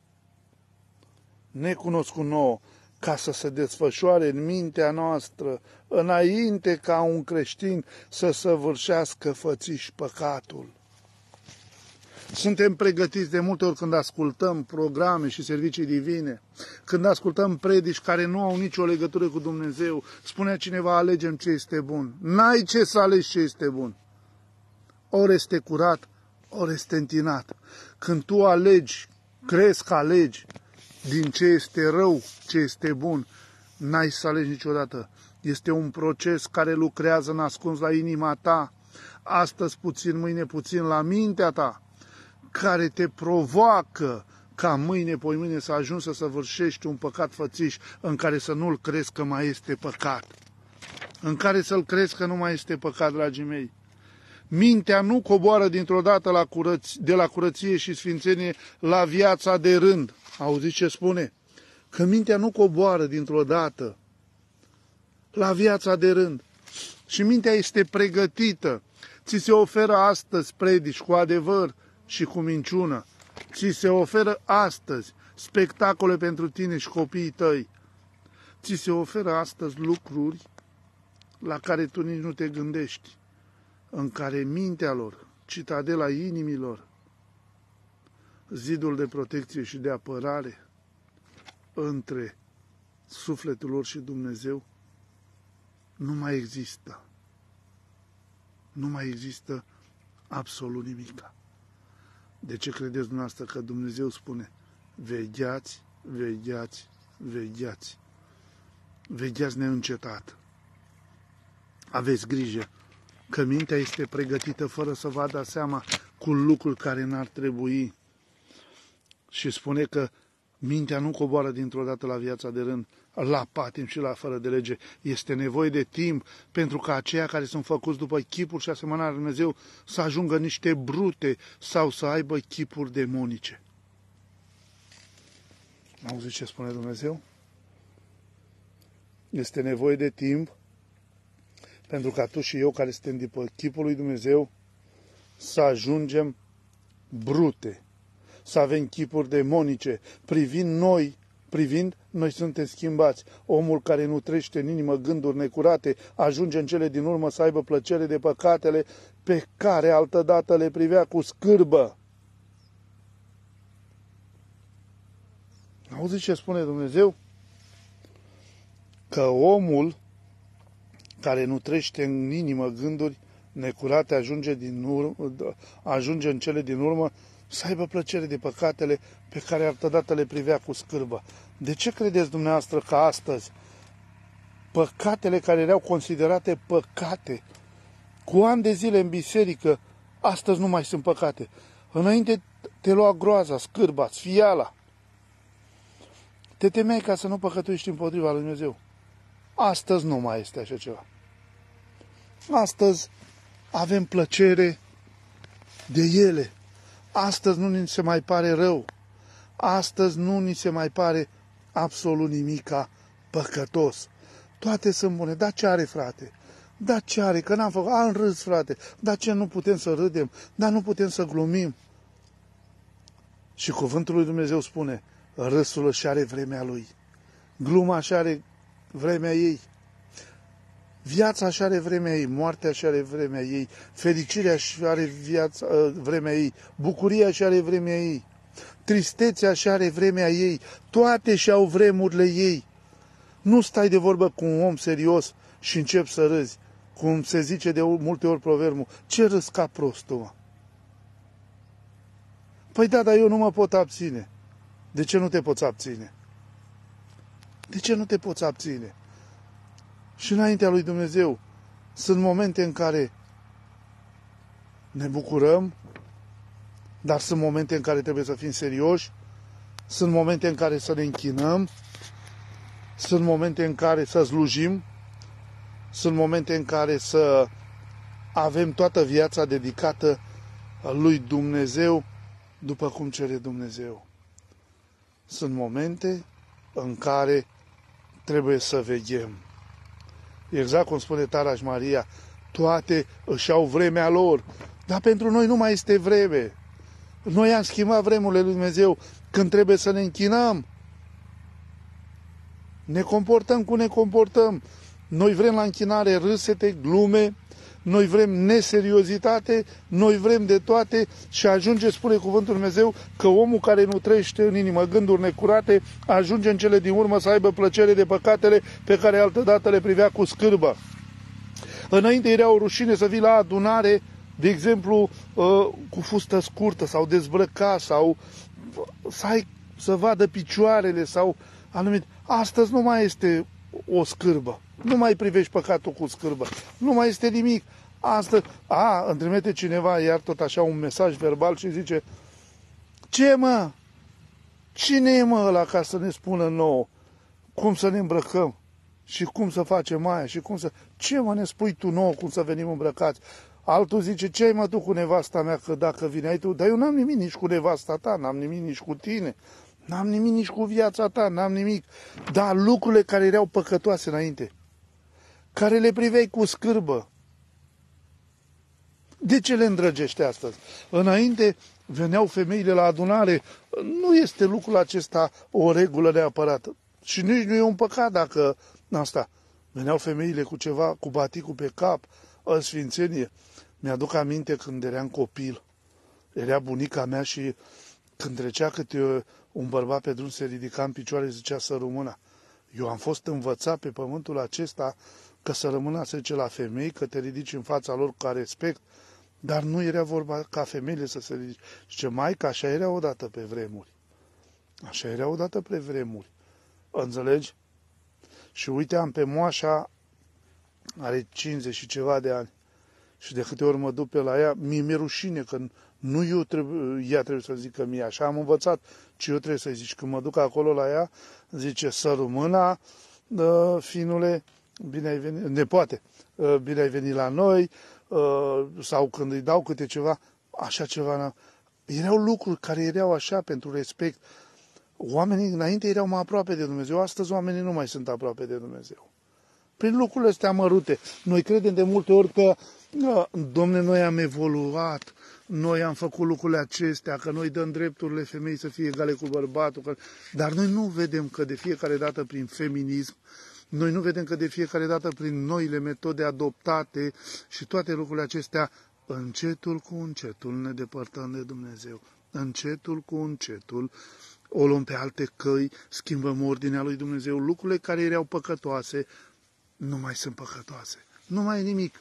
necunoscut nouă, ca să se desfășoare în mintea noastră, înainte ca un creștin să săvârșească fățiși păcatul. Suntem pregătiți de multe ori când ascultăm programe și servicii divine, când ascultăm predici care nu au nicio legătură cu Dumnezeu. Spunea cineva, alegem ce este bun. N-ai ce să alegi ce este bun. Ori este curat, ori este întinat. Când tu alegi, crezi că alegi din ce este rău, ce este bun, n-ai să alegi niciodată. Este un proces care lucrează nascuns la inima ta, astăzi puțin, mâine puțin, la mintea ta, care te provoacă ca mâine, poimâine să ajungi să săvârșești un păcat fățiș în care să nu-l crezi că mai este păcat. În care să-l crezi că nu mai este păcat, dragii mei. Mintea nu coboară dintr-o dată la curăț, de la curăție și sfințenie la viața de rând. Auziți ce spune? Că mintea nu coboară dintr-o dată la viața de rând. Și mintea este pregătită. Ți se oferă astăzi predici cu adevăr și cu minciună. Ți se oferă astăzi spectacole pentru tine și copiii tăi. Ți se oferă astăzi lucruri la care tu nici nu te gândești, în care mintea lor, citadela inimilor, zidul de protecție și de apărare între sufletul lor și Dumnezeu, nu mai există. Nu mai există absolut nimic. De ce credeți dumneavoastră că Dumnezeu spune, vegheați, vegheați, vegheați, vegheați neîncetat. Aveți grijă că mintea este pregătită fără să vă dați seama cu lucruri care n-ar trebui. Și spune că mintea nu coboară dintr-o dată la viața de rând, la patim și la fără de lege. Este nevoie de timp pentru ca aceia care sunt făcuți după chipul și asemănarea lui Dumnezeu să ajungă niște brute sau să aibă chipuri demonice. Auziți ce spune Dumnezeu? Este nevoie de timp pentru ca tu și eu, care suntem după chipul lui Dumnezeu, să ajungem brute, să avem chipuri demonice. Privind noi, privind, noi suntem schimbați. Omul care nu trăiește în inimă gânduri necurate ajunge în cele din urmă să aibă plăcere de păcatele pe care altădată le privea cu scârbă. Auziți ce spune Dumnezeu? Că omul care nu trăiește în inimă gânduri necurate ajunge, din urmă, ajunge în cele din urmă să aibă plăcere de păcatele pe care altădată le privea cu scârbă. De ce credeți dumneavoastră că astăzi păcatele care erau considerate păcate cu ani de zile în biserică, astăzi nu mai sunt păcate? Înainte te lua groaza, scârba, sfiala. Te temeai ca să nu păcătuiești împotriva lui Dumnezeu. Astăzi nu mai este așa ceva. Astăzi avem plăcere de ele. Astăzi nu ni se mai pare rău. Astăzi nu ni se mai pare absolut nimica păcătos. Toate sunt bune. Dar ce are, frate? Dar ce are? Că n-am făcut. Am râs, frate. Dar ce nu putem să râdem? Dar nu putem să glumim? Și cuvântul lui Dumnezeu spune, râsul își are vremea lui. Gluma își are vremea ei. Viața își are vremea ei, moartea își are vremea ei, fericirea își are viața, vremea ei, bucuria își are vremea ei, tristețea își are vremea ei, toate și-au vremurile ei. Nu stai de vorbă cu un om serios și începi să râzi, cum se zice de multe ori proverbul, ce râs ca prostul, mă? Păi da, dar eu nu mă pot abține. De ce nu te poți abține? De ce nu te poți abține? Și înaintea lui Dumnezeu sunt momente în care ne bucurăm, dar sunt momente în care trebuie să fim serioși, sunt momente în care să ne închinăm, sunt momente în care să slujim, sunt momente în care să avem toată viața dedicată lui Dumnezeu după cum cere Dumnezeu. Sunt momente în care trebuie să veghem. Exact cum spune Taraș Maria, toate își au vremea lor, dar pentru noi nu mai este vreme. Noi am schimbat vremurile lui Dumnezeu când trebuie să ne închinăm. Ne comportăm cum ne comportăm. Noi vrem la închinare râsete, glume, noi vrem neseriozitate, noi vrem de toate și ajunge, spune cuvântul Dumnezeu, că omul care nu trăiește în inimă gânduri necurate ajunge în cele din urmă să aibă plăcere de păcatele pe care altădată le privea cu scârbă. Înainte era o rușine să vii la adunare, de exemplu, cu fustă scurtă sau dezbrăcat sau să, ai, să vadă picioarele sau anumit. Astăzi nu mai este o scârbă. Nu mai privești păcatul cu scârbă. Nu mai este nimic. Astăzi, a, îmi trimite cineva iar tot așa un mesaj verbal și zice: ce mă? Cine e mă ăla ca să ne spună nouă cum să ne îmbrăcăm și cum să facem aia și cum să... Ce mă ne spui tu nouă cum să venim îmbrăcați? Altul zice: ce ai mă tu cu nevasta mea că dacă vine ai tu? Dar eu n-am nimic nici cu nevasta ta, n-am nimic nici cu tine, n-am nimic nici cu viața ta, n-am nimic. Dar lucrurile care erau păcătoase înainte, care le priveai cu scârbă, de ce le îndrăgește astăzi? Înainte veneau femeile la adunare, nu este lucrul acesta o regulă neapărat. Și nici nu e un păcat dacă asta. Veneau femeile cu ceva, cu baticul pe cap, în sfințenie. Mi-aduc aminte când eram copil, era bunica mea și când trecea câte un bărbat pe drum, se ridica în picioare și zicea să rămână. Eu am fost învățat pe pământul acesta că să rămână, se zice la femei, că te ridici în fața lor ca respect, dar nu era vorba ca femeile să se ridice. Zice, maică, așa era odată pe vremuri. Așa era odată pe vremuri. Înțelegi? Și uite, am pe moașa, are cincizeci și ceva de ani. Și de câte ori mă duc pe la ea, mie mi-e rușine, că nu eu trebuie, ea trebuie să zică mie, așa am învățat, ci eu trebuie să-i zici. Când mă duc acolo la ea, zice, sărut mâna, finule, bine ai venit, nepoate, bine ai venit la noi, sau când îi dau câte ceva, așa ceva. Erau lucruri care erau așa pentru respect. Oamenii înainte erau mai aproape de Dumnezeu, astăzi oamenii nu mai sunt aproape de Dumnezeu. Prin lucrurile astea mărute. Noi credem de multe ori că, Domne, noi am evoluat, noi am făcut lucrurile acestea, că noi dăm drepturile femeii să fie egale cu bărbatul, că... dar noi nu vedem că de fiecare dată prin feminism, noi nu vedem că de fiecare dată prin noile metode adoptate și toate lucrurile acestea, încetul cu încetul ne depărtăm de Dumnezeu. Încetul cu încetul o luăm pe alte căi, schimbăm ordinea lui Dumnezeu, lucrurile care erau păcătoase nu mai sunt păcătoase. Nu mai e nimic.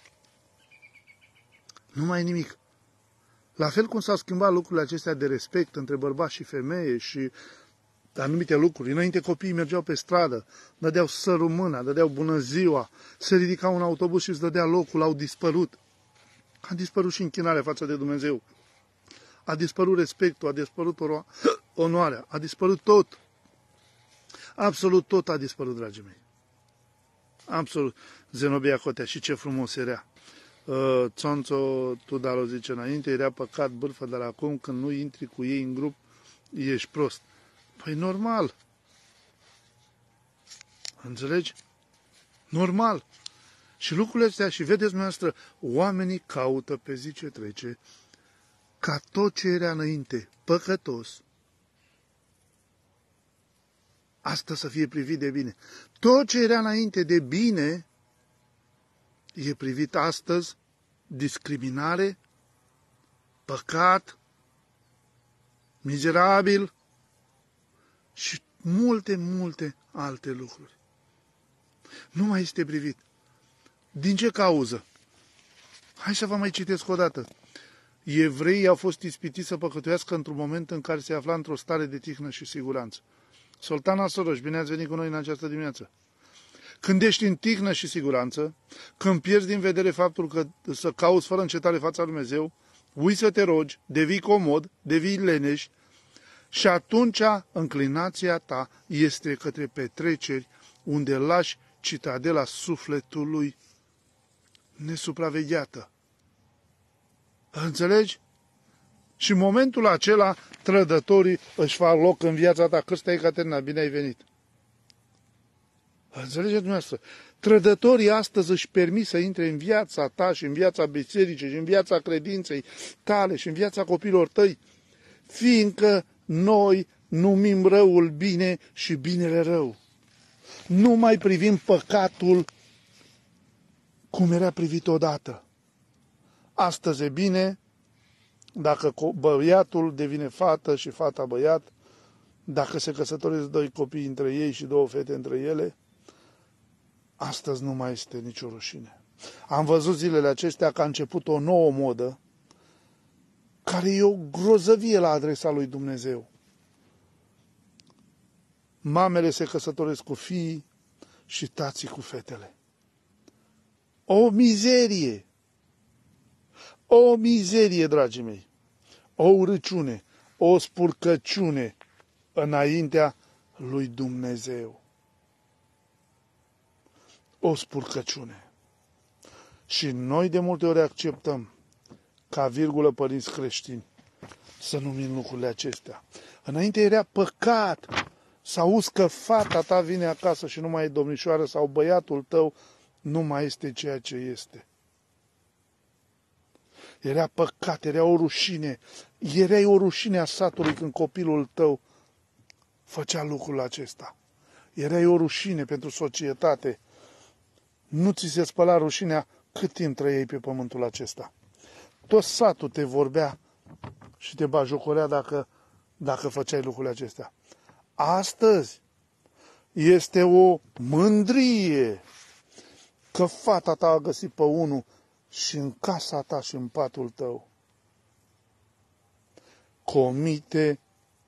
Nu mai e nimic. La fel cum s-au schimbat lucrurile acestea de respect între bărbați și femeie și anumite lucruri. Înainte copiii mergeau pe stradă, dădeau sărut mâna, dădeau bună ziua, se ridica un autobuz și îți dădea locul, au dispărut. A dispărut și închinarea față de Dumnezeu. A dispărut respectul, a dispărut onoarea, a dispărut tot. Absolut tot a dispărut, dragii mei. Absolut. Zenobia Cotea, și ce frumos era. Uh, Țonțo Tudalo zice înainte, era păcat bârfă, dar acum când nu intri cu ei în grup, ești prost. Păi normal. Înțelegi? Normal. Și lucrurile astea, și vedeți noastră, oamenii caută pe zi ce trece ca tot ce era înainte, păcătos, asta să fie privit de bine. Tot ce era înainte de bine e privit astăzi discriminare, păcat, mizerabil și multe, multe alte lucruri. Nu mai este privit. Din ce cauză? Hai să vă mai citesc o dată. Evreii au fost ispitiți să păcătuiască într-un moment în care se afla într-o stare de tihnă și siguranță. Sultana Soros, bine ați venit cu noi în această dimineață. când ești în tihnă și siguranță, când pierzi din vedere faptul că să cauți fără încetare fața lui Dumnezeu, uiți să te rogi, devii comod, devii leneș și atunci înclinația ta este către petreceri unde lași citadela sufletului nesupravegheată. Înțelegi? Și în momentul acela trădătorii își fac loc în viața ta. Cârsta Ecaterina, bine ai venit! Înțelegeți dumneavoastră? Trădătorii astăzi își permit să intre în viața ta și în viața bisericii și în viața credinței tale și în viața copilor tăi, fiindcă noi numim răul bine și binele rău. Nu mai privim păcatul cum era privit odată. Astăzi e bine dacă băiatul devine fată și fata băiat, dacă se căsătoresc doi copii între ei și două fete între ele. Astăzi nu mai este nicio rușine. Am văzut zilele acestea că a început o nouă modă care e o grozăvie la adresa lui Dumnezeu. Mamele se căsătoresc cu fiii și tații cu fetele. O mizerie! O mizerie, dragii mei! O urăciune, o spurcăciune înaintea lui Dumnezeu. O spurcăciune. Și noi de multe ori acceptăm, ca virgulă părinți creștini, să numim lucrurile acestea. Înainte era păcat să auzi că fata ta vine acasă și nu mai e domnișoară sau băiatul tău nu mai este ceea ce este. Era păcat, era o rușine. Erai o rușine a satului când copilul tău făcea lucrul acesta. Erai o rușine pentru societate. Nu ți se spăla rușinea cât timp trăiei pe pământul acesta. Tot satul te vorbea și te bajocorea dacă, dacă făceai lucrurile acestea. Astăzi este o mândrie că fata ta a găsit pe unul și în casa ta și în patul tău comite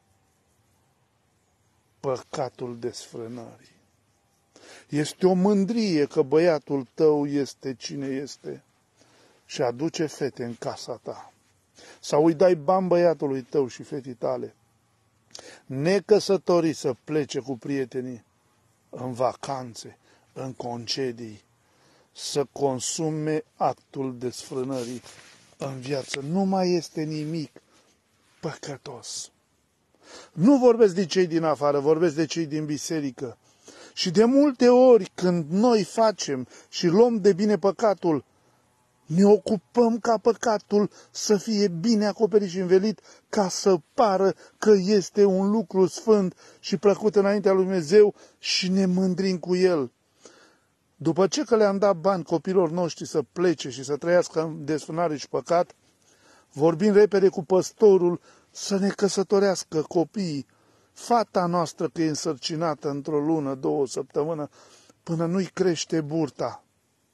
păcatul desfrânării. Este o mândrie că băiatul tău este cine este și aduce fete în casa ta. Sau îi dai bani băiatului tău și fetii tale, necăsătorii, să plece cu prietenii în vacanțe, în concedii, să consume actul desfrânării în viață. Nu mai este nimic păcătos. Nu vorbesc de cei din afară, vorbesc de cei din biserică. Și de multe ori când noi facem și luăm de bine păcatul, ne ocupăm ca păcatul să fie bine acoperit și învelit, ca să pară că este un lucru sfânt și plăcut înaintea lui Dumnezeu și ne mândrim cu el. După ce că le-am dat bani copilor noștri să plece și să trăiască în desfrânare și păcat, vorbim repede cu păstorul să ne căsătorească copiii, fata noastră că e însărcinată într-o lună, două săptămână, până nu-i crește burta.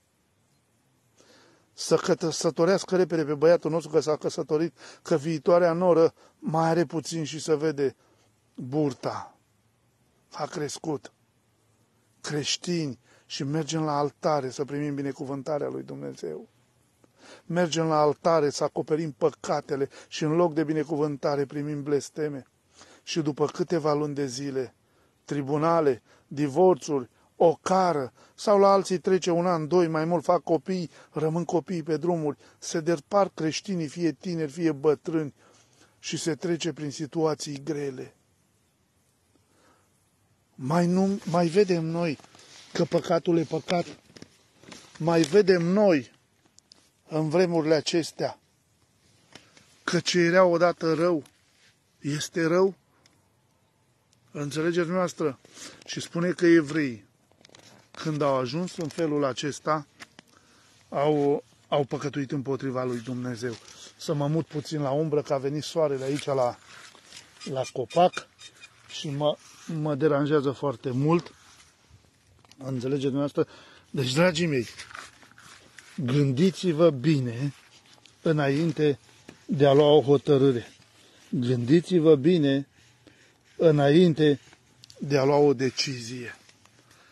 Să căsătorească repede pe băiatul nostru că s-a căsătorit, că viitoarea noră mai are puțin și să vede burta. A crescut. Creștini și mergem la altare să primim binecuvântarea lui Dumnezeu. Mergem la altare să acoperim păcatele și în loc de binecuvântare primim blesteme. Și după câteva luni de zile, tribunale, divorțuri, o cară, sau la alții trece un an, doi, mai mult fac copii, rămân copiii pe drumuri, se despart creștinii, fie tineri, fie bătrâni, și se trece prin situații grele. Mai, nu, mai vedem noi că păcatul e păcat, mai vedem noi în vremurile acestea că ce era odată rău este rău. Înțelegeți dumneavoastră? Și spune că evreii, când au ajuns în felul acesta, au, au păcătuit împotriva lui Dumnezeu. Să mă mut puțin la umbră, că a venit soarele aici la, la copac și mă, mă deranjează foarte mult. Înțelegeți dumneavoastră? Deci, dragii mei, gândiți-vă bine înainte de a lua o hotărâre. Gândiți-vă bine înainte de a lua o decizie.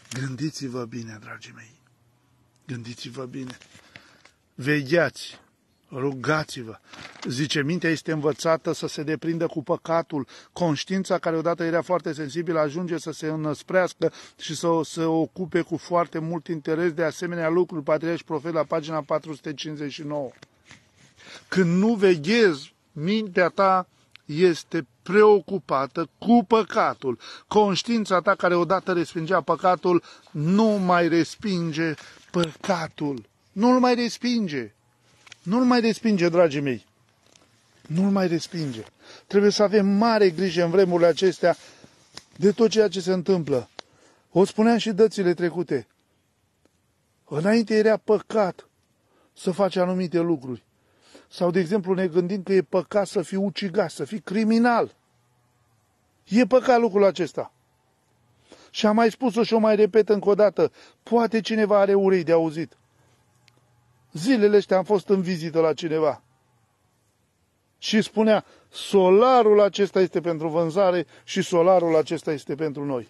Gândiți-vă bine, dragii mei. Gândiți-vă bine. Vegheați. Rugați-vă. Zice, mintea este învățată să se deprindă cu păcatul. Conștiința, care odată era foarte sensibilă, ajunge să se înăsprească și să se ocupe cu foarte mult interes de asemenea lucruri. Patriarh și Profet la pagina patru sute cincizeci și nouă. Când nu veghezi, mintea ta este preocupată cu păcatul. Conștiința ta, care odată respingea păcatul, nu mai respinge păcatul. Nu-l mai respinge. Nu-l mai respinge, dragii mei. Nu-l mai respinge. Trebuie să avem mare grijă în vremurile acestea de tot ceea ce se întâmplă. O spuneam și dățile trecute. Înainte era păcat să faci anumite lucruri. Sau, de exemplu, ne gândim că e păcat să fii ucigaș, să fii criminal. E păcat lucrul acesta. Și am mai spus-o și o mai repet încă o dată. Poate cineva are urei de auzit. Zilele astea am fost în vizită la cineva și spunea, solarul acesta este pentru vânzare și solarul acesta este pentru noi.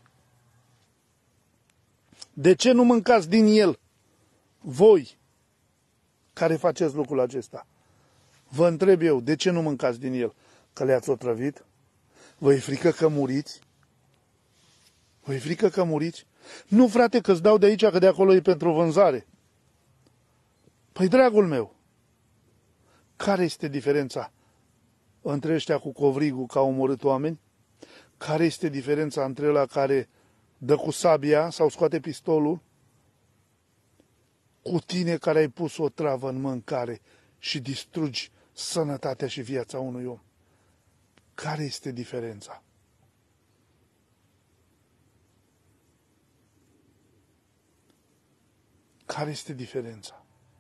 De ce nu mâncați din el, voi care faceți lucrul acesta? Vă întreb eu, de ce nu mâncați din el? Că le-ați otrăvit? Vă e frică că muriți? Vă e frică că muriți? Nu, frate, că-ți dau de aici, că de acolo e pentru vânzare. Păi, dragul meu, care este diferența între ăștia cu covrigul că au omorât oameni? Care este diferența între ăla care dă cu sabia sau scoate pistolul? Cu tine care ai pus o travă în mâncare și distrugi sănătatea și viața unui om. Care este diferența? Care este diferența?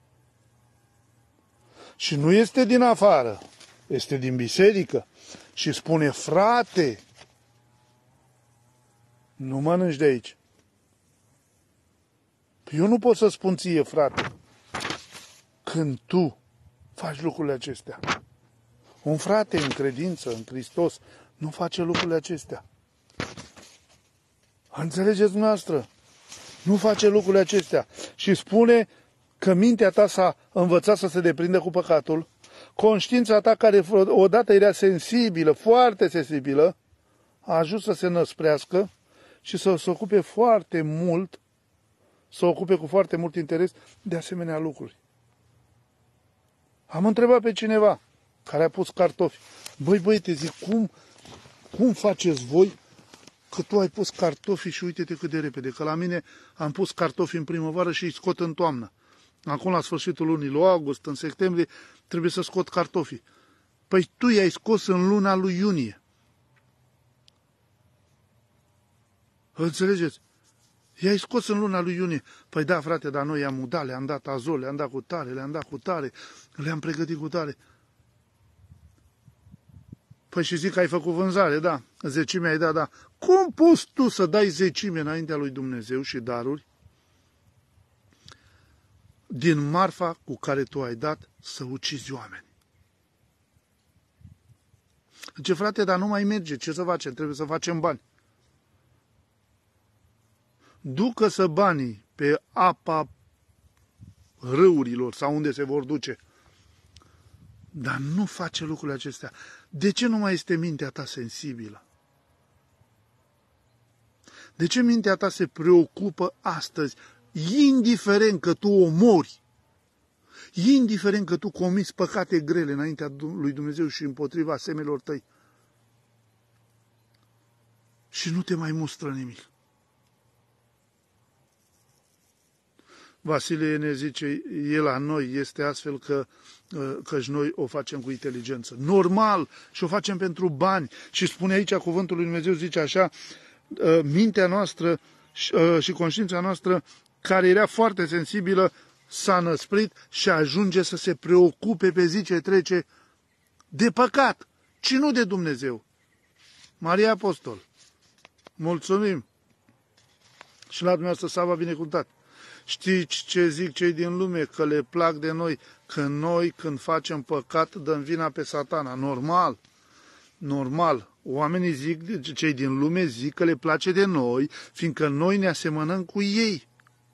Și nu este din afară, este din biserică. Și spune, frate, nu mănânci de aici. Eu nu pot să spun ție, frate, când tu faci lucrurile acestea. Un frate în credință, în Hristos, nu face lucrurile acestea. Înțelegeți dumneavoastră? Nu face lucrurile acestea. Și spune că mintea ta s-a învățat să se deprindă cu păcatul, conștiința ta, care odată era sensibilă, foarte sensibilă, a ajuns să se năsprească și să se ocupe foarte mult, să ocupe cu foarte mult interes de asemenea lucruri. Am întrebat pe cineva care a pus cartofi. Băi, băiete, zic, cum, cum faceți voi că tu ai pus cartofi și uite-te cât de repede, că la mine am pus cartofi în primăvară și îi scot în toamnă. Acum, la sfârșitul lunii lui august, în septembrie, trebuie să scot cartofii. Păi tu i-ai scos în luna lui iunie. Înțelegeți? I-ai scos în luna lui iunie. Păi da, frate, dar noi i-am udat, le-am dat azol, le-am dat cu tare, le-am dat cu tare, le-am pregătit cu tare. Păi și zic că ai făcut vânzare, da, zecime ai dat, da. Cum poți tu să dai zecime înaintea lui Dumnezeu și daruri din marfa cu care tu ai dat să ucizi oameni? Zice, frate, dar nu mai merge, ce să facem? Trebuie să facem bani. Ducă-să banii pe apa râurilor sau unde se vor duce. Dar nu face lucrurile acestea. De ce nu mai este mintea ta sensibilă? De ce mintea ta se preocupă astăzi, indiferent că tu omori, indiferent că tu comiți păcate grele înaintea lui Dumnezeu și împotriva semelor tăi, și nu te mai mustră nimic? Vasile ne zice, e la noi, este astfel că căci noi o facem cu inteligență. Normal, și o facem pentru bani. Și spune aici cuvântul lui Dumnezeu, zice așa, mintea noastră și conștiința noastră, care era foarte sensibilă, s-a năsprit și ajunge să se preocupe pe zi ce trece de păcat, ci nu de Dumnezeu. Maria Apostol, mulțumim și la dumneavoastră s-a binecuvântat. Știți ce zic cei din lume? Că le plac de noi, că noi când facem păcat dăm vina pe Satana. Normal, normal. oamenii zic, cei din lume zic că le place de noi, fiindcă noi ne asemănăm cu ei.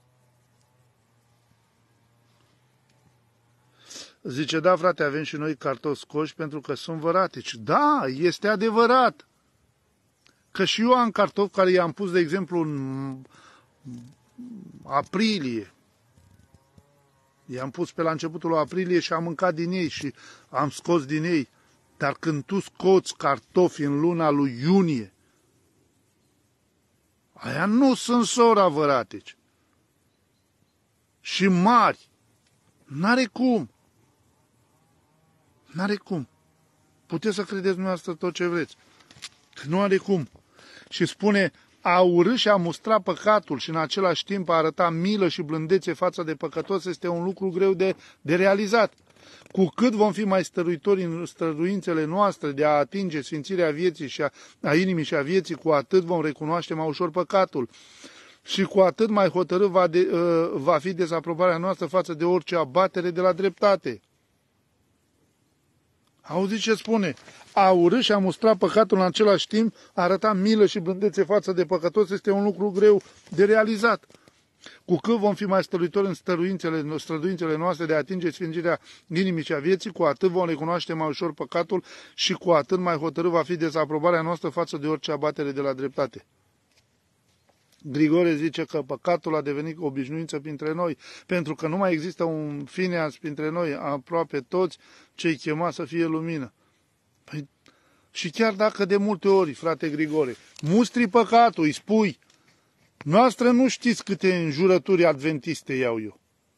Zice, da, frate, avem și noi cartofi scoși pentru că sunt văratici. Da, este adevărat. Că și eu am cartofi care i-am pus, de exemplu, în aprilie. I-am pus pe la începutul lui aprilie și am mâncat din ei și am scos din ei. Dar când tu scoți cartofi în luna lui iunie, aia nu sunt sora văratici. Și mari. N-are cum. N-are cum. Puteți să credeți dumneavoastră tot ce vreți. Că nu are cum. Și spune, a urâ și a mustra păcatul și în același timp a arăta milă și blândețe față de păcătos este un lucru greu de, de realizat. Cu cât vom fi mai stăruitori în străduințele noastre de a atinge sfințirea vieții și a, a inimii și a vieții, cu atât vom recunoaște mai ușor păcatul. Și cu atât mai hotărât va, de, uh, va fi dezaprobarea noastră față de orice abatere de la dreptate. Auziți ce spune? A urâ și a mustra păcatul în același timp, a arăta milă și blândețe față de păcătos este un lucru greu de realizat. Cu cât vom fi mai stăruitori în străduințele, străduințele noastre de a atinge sfințirea inimii și a vieții, cu atât vom recunoaște mai ușor păcatul și cu atât mai hotărât va fi dezaprobarea noastră față de orice abatere de la dreptate. Grigore zice că păcatul a devenit obișnuință printre noi, pentru că nu mai există un Fineas printre noi, aproape toți cei chemați să fie lumină. Păi, și chiar dacă de multe ori, frate Grigore, mustri păcatul, îi spui, noastră nu știți câte înjurături adventiste iau eu.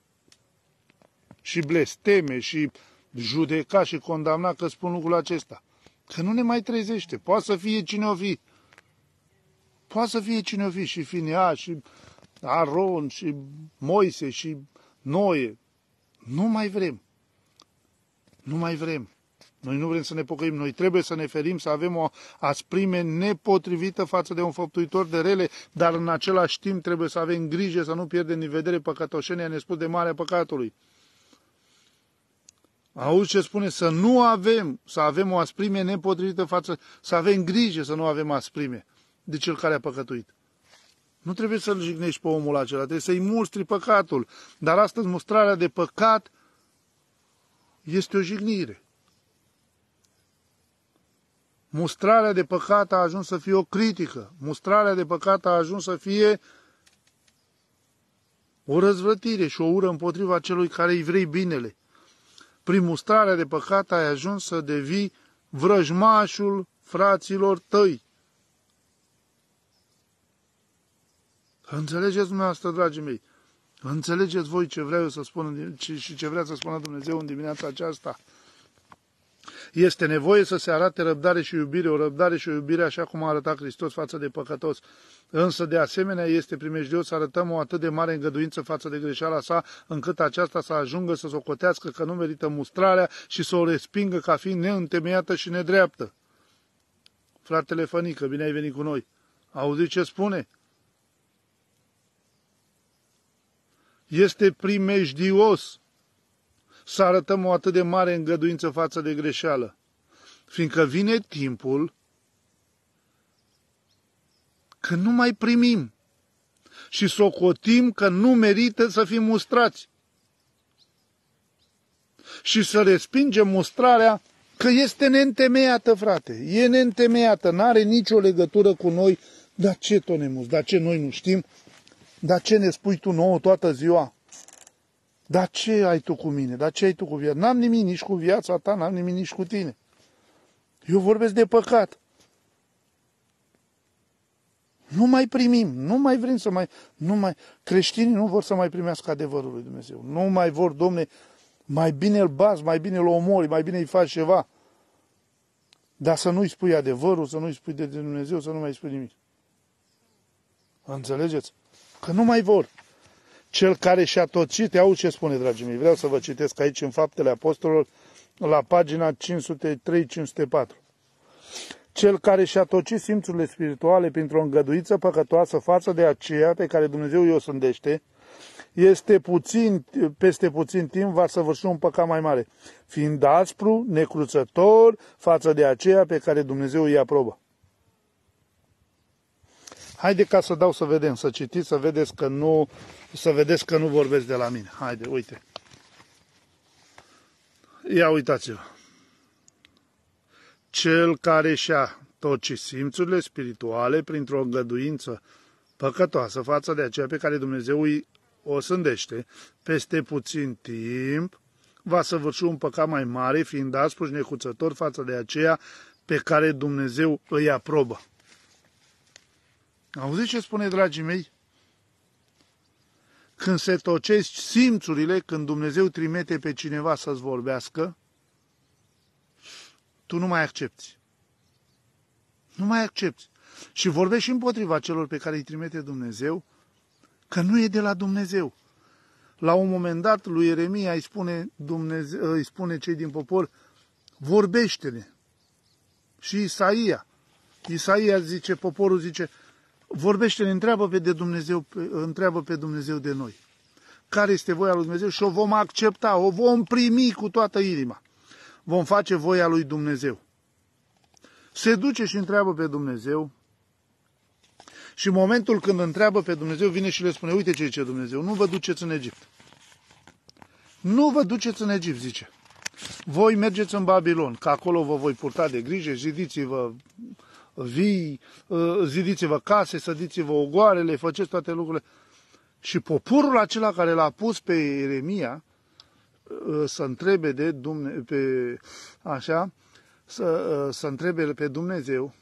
Și blesteme, și judeca și condamna că spun lucrul acesta. Că nu ne mai trezește, poate să fie cine o fi. Poate să fie cine o fi, și Finea, și Aron, și Moise, și Noe. Nu mai vrem. Nu mai vrem. Noi nu vrem să ne pocăim, noi trebuie să ne ferim, să avem o asprime nepotrivită față de un făptuitor de rele, dar în același timp trebuie să avem grijă să nu pierdem din vedere păcătoșenia nespus de marea păcatului. Auzi ce spune? Să nu avem, să avem o asprime nepotrivită față, să avem grijă să nu avem asprime de cel care a păcătuit. Nu trebuie să-l jignești pe omul acela, trebuie să-i mustri păcatul. Dar astăzi mustrarea de păcat este o jignire. Mustrarea de păcat a ajuns să fie o critică. Mustrarea de păcat a ajuns să fie o răzvrătire și o ură împotriva celui care îi vrei binele. Prin mustrarea de păcat ai ajuns să devii vrăjmașul fraților tăi. Înțelegeți dumneavoastră, dragii mei? Înțelegeți voi ce vreau să spun și ce vrea să spună Dumnezeu în dimineața aceasta? Este nevoie să se arate răbdare și iubire, o răbdare și o iubire așa cum a arătat Hristos față de păcătos. Însă, de asemenea, este primejdios să arătăm o atât de mare îngăduință față de greșeala sa, încât aceasta să ajungă să socotească că nu merită mustrarea și să o respingă ca fiind neîntemeiată și nedreaptă. Fratele Fănică, bine ai venit cu noi. Auziți ce spune? Este primejdios să arătăm o atât de mare îngăduință față de greșeală, fiindcă vine timpul când nu mai primim și socotim că nu merită să fim mustrați și să respingem mustrarea că este neîntemeiată, frate, e neîntemeiată, n-are nicio legătură cu noi. Dar ce tot ne muți? Dar ce noi nu știm? Dar ce ne spui tu nouă toată ziua? Dar ce ai tu cu mine? Dar ce ai tu cu viața? N-am nimic nici cu viața ta, n-am nimic nici cu tine. Eu vorbesc de păcat. Nu mai primim, nu mai vrem să mai... Nu mai, creștinii nu vor să mai primească adevărul lui Dumnezeu. Nu mai vor, Domne, mai bine îl bați, mai bine îl omori, mai bine îi faci ceva. Dar să nu-i spui adevărul, să nu-i spui de Dumnezeu, să nu mai spui nimic. Înțelegeți? Că nu mai vor. Cel care și-a tocit, auzi ce spune, dragii mei, vreau să vă citesc aici în Faptele Apostolilor, la pagina cinci sute trei cinci sute patru. Cel care și-a tocit simțurile spirituale printr-o îngăduință păcătoasă față de aceea pe care Dumnezeu i-o sândește, este puțin, peste puțin timp va săvârși un păcat mai mare, fiind aspru, necruțător față de aceea pe care Dumnezeu îi aprobă. Haide ca să dau să vedem, să citiți, să vedeți că nu, să vedeți că nu vorbesc de la mine. Haide, uite. Ia uitați-vă. Cel care și-a toci simțurile spirituale printr-o îngăduință păcătoasă față de aceea pe care Dumnezeu îi o sândește, peste puțin timp va săvârși un păcat mai mare, fiind aspru și necuțător față de aceea pe care Dumnezeu îi aprobă. Auziți ce spune, dragii mei? Când se tocesc simțurile, când Dumnezeu trimite pe cineva să-ți vorbească, tu nu mai accepti. Nu mai accepti. Și vorbești împotriva celor pe care îi trimite Dumnezeu, că nu e de la Dumnezeu. La un moment dat lui Ieremia îi spune, Dumnezeu, îi spune cei din popor, vorbește-ne. Și Isaia, Isaia zice, poporul zice, vorbește-ne, întreabă pe, de Dumnezeu, întreabă pe Dumnezeu de noi. Care este voia lui Dumnezeu? Și o vom accepta, o vom primi cu toată inima. Vom face voia lui Dumnezeu. Se duce și întreabă pe Dumnezeu și în momentul când întreabă pe Dumnezeu, vine și le spune, uite ce zice Dumnezeu, nu vă duceți în Egipt. Nu vă duceți în Egipt, zice. Voi mergeți în Babilon, că acolo vă voi purta de grijă, zidiți-vă vii, zidiți-vă case, sădiți-vă ogoarele, faceți toate lucrurile. Și poporul acela care l-a pus pe Ieremia să întrebe de Dumnezeu, pe, așa, să, să întrebe pe Dumnezeu,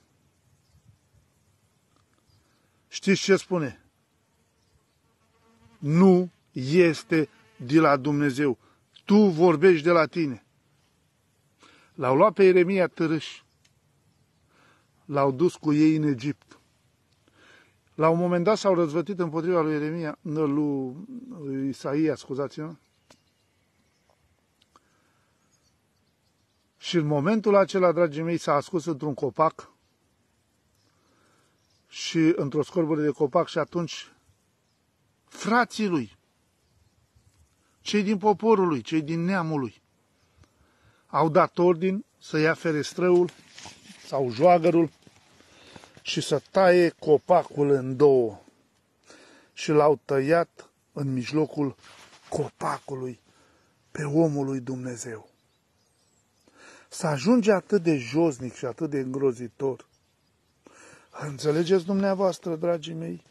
știți ce spune? Nu este de la Dumnezeu. Tu vorbești de la tine. L-au luat pe Ieremia târâș. L-au dus cu ei în Egipt. La un moment dat s-au răzvătit împotriva lui Ieremia, lui Isaia, scuzați-mă. Și în momentul acela, dragii mei, s-a ascuns într-un copac și într-o scorbure de copac și atunci frații lui, cei din poporul lui, cei din neamul lui, au dat ordin să ia ferestrăul sau joagărul și să taie copacul în două. Și l-au tăiat în mijlocul copacului pe omul lui Dumnezeu. Să ajunge atât de josnic și atât de îngrozitor. Înțelegeți dumneavoastră, dragii mei?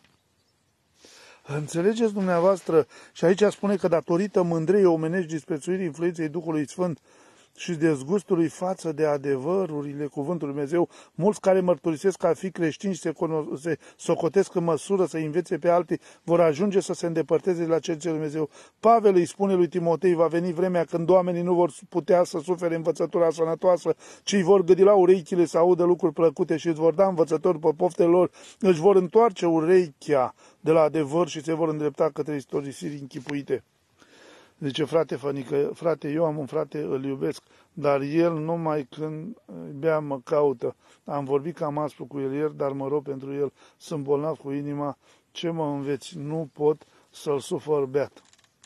Înțelegeți dumneavoastră? Și aici spune că datorită mândrei omenești, disprețuirii influenței Duhului Sfânt și dezgustului față de adevărurile cuvântului Dumnezeu, mulți care mărturisesc că a fi creștini și se, se socotesc în măsură să învețe pe alții, vor ajunge să se îndepărteze de la cerințele lui Dumnezeu. Pavel îi spune lui Timotei, va veni vremea când oamenii nu vor putea să sufere învățătura sănătoasă, ci îi vor gâdi la urechile să audă lucruri plăcute și îți vor da învățători pe poftele lor, își vor întoarce urechea de la adevăr și se vor îndrepta către istorisiri închipuite. Zice, frate Fănică, frate, eu am un frate, îl iubesc, dar el numai când bea mă caută. Am vorbit cam aspru cu el ieri, dar mă rog pentru el, sunt bolnav cu inima, ce mă înveți? Nu pot să-l sufăr beat.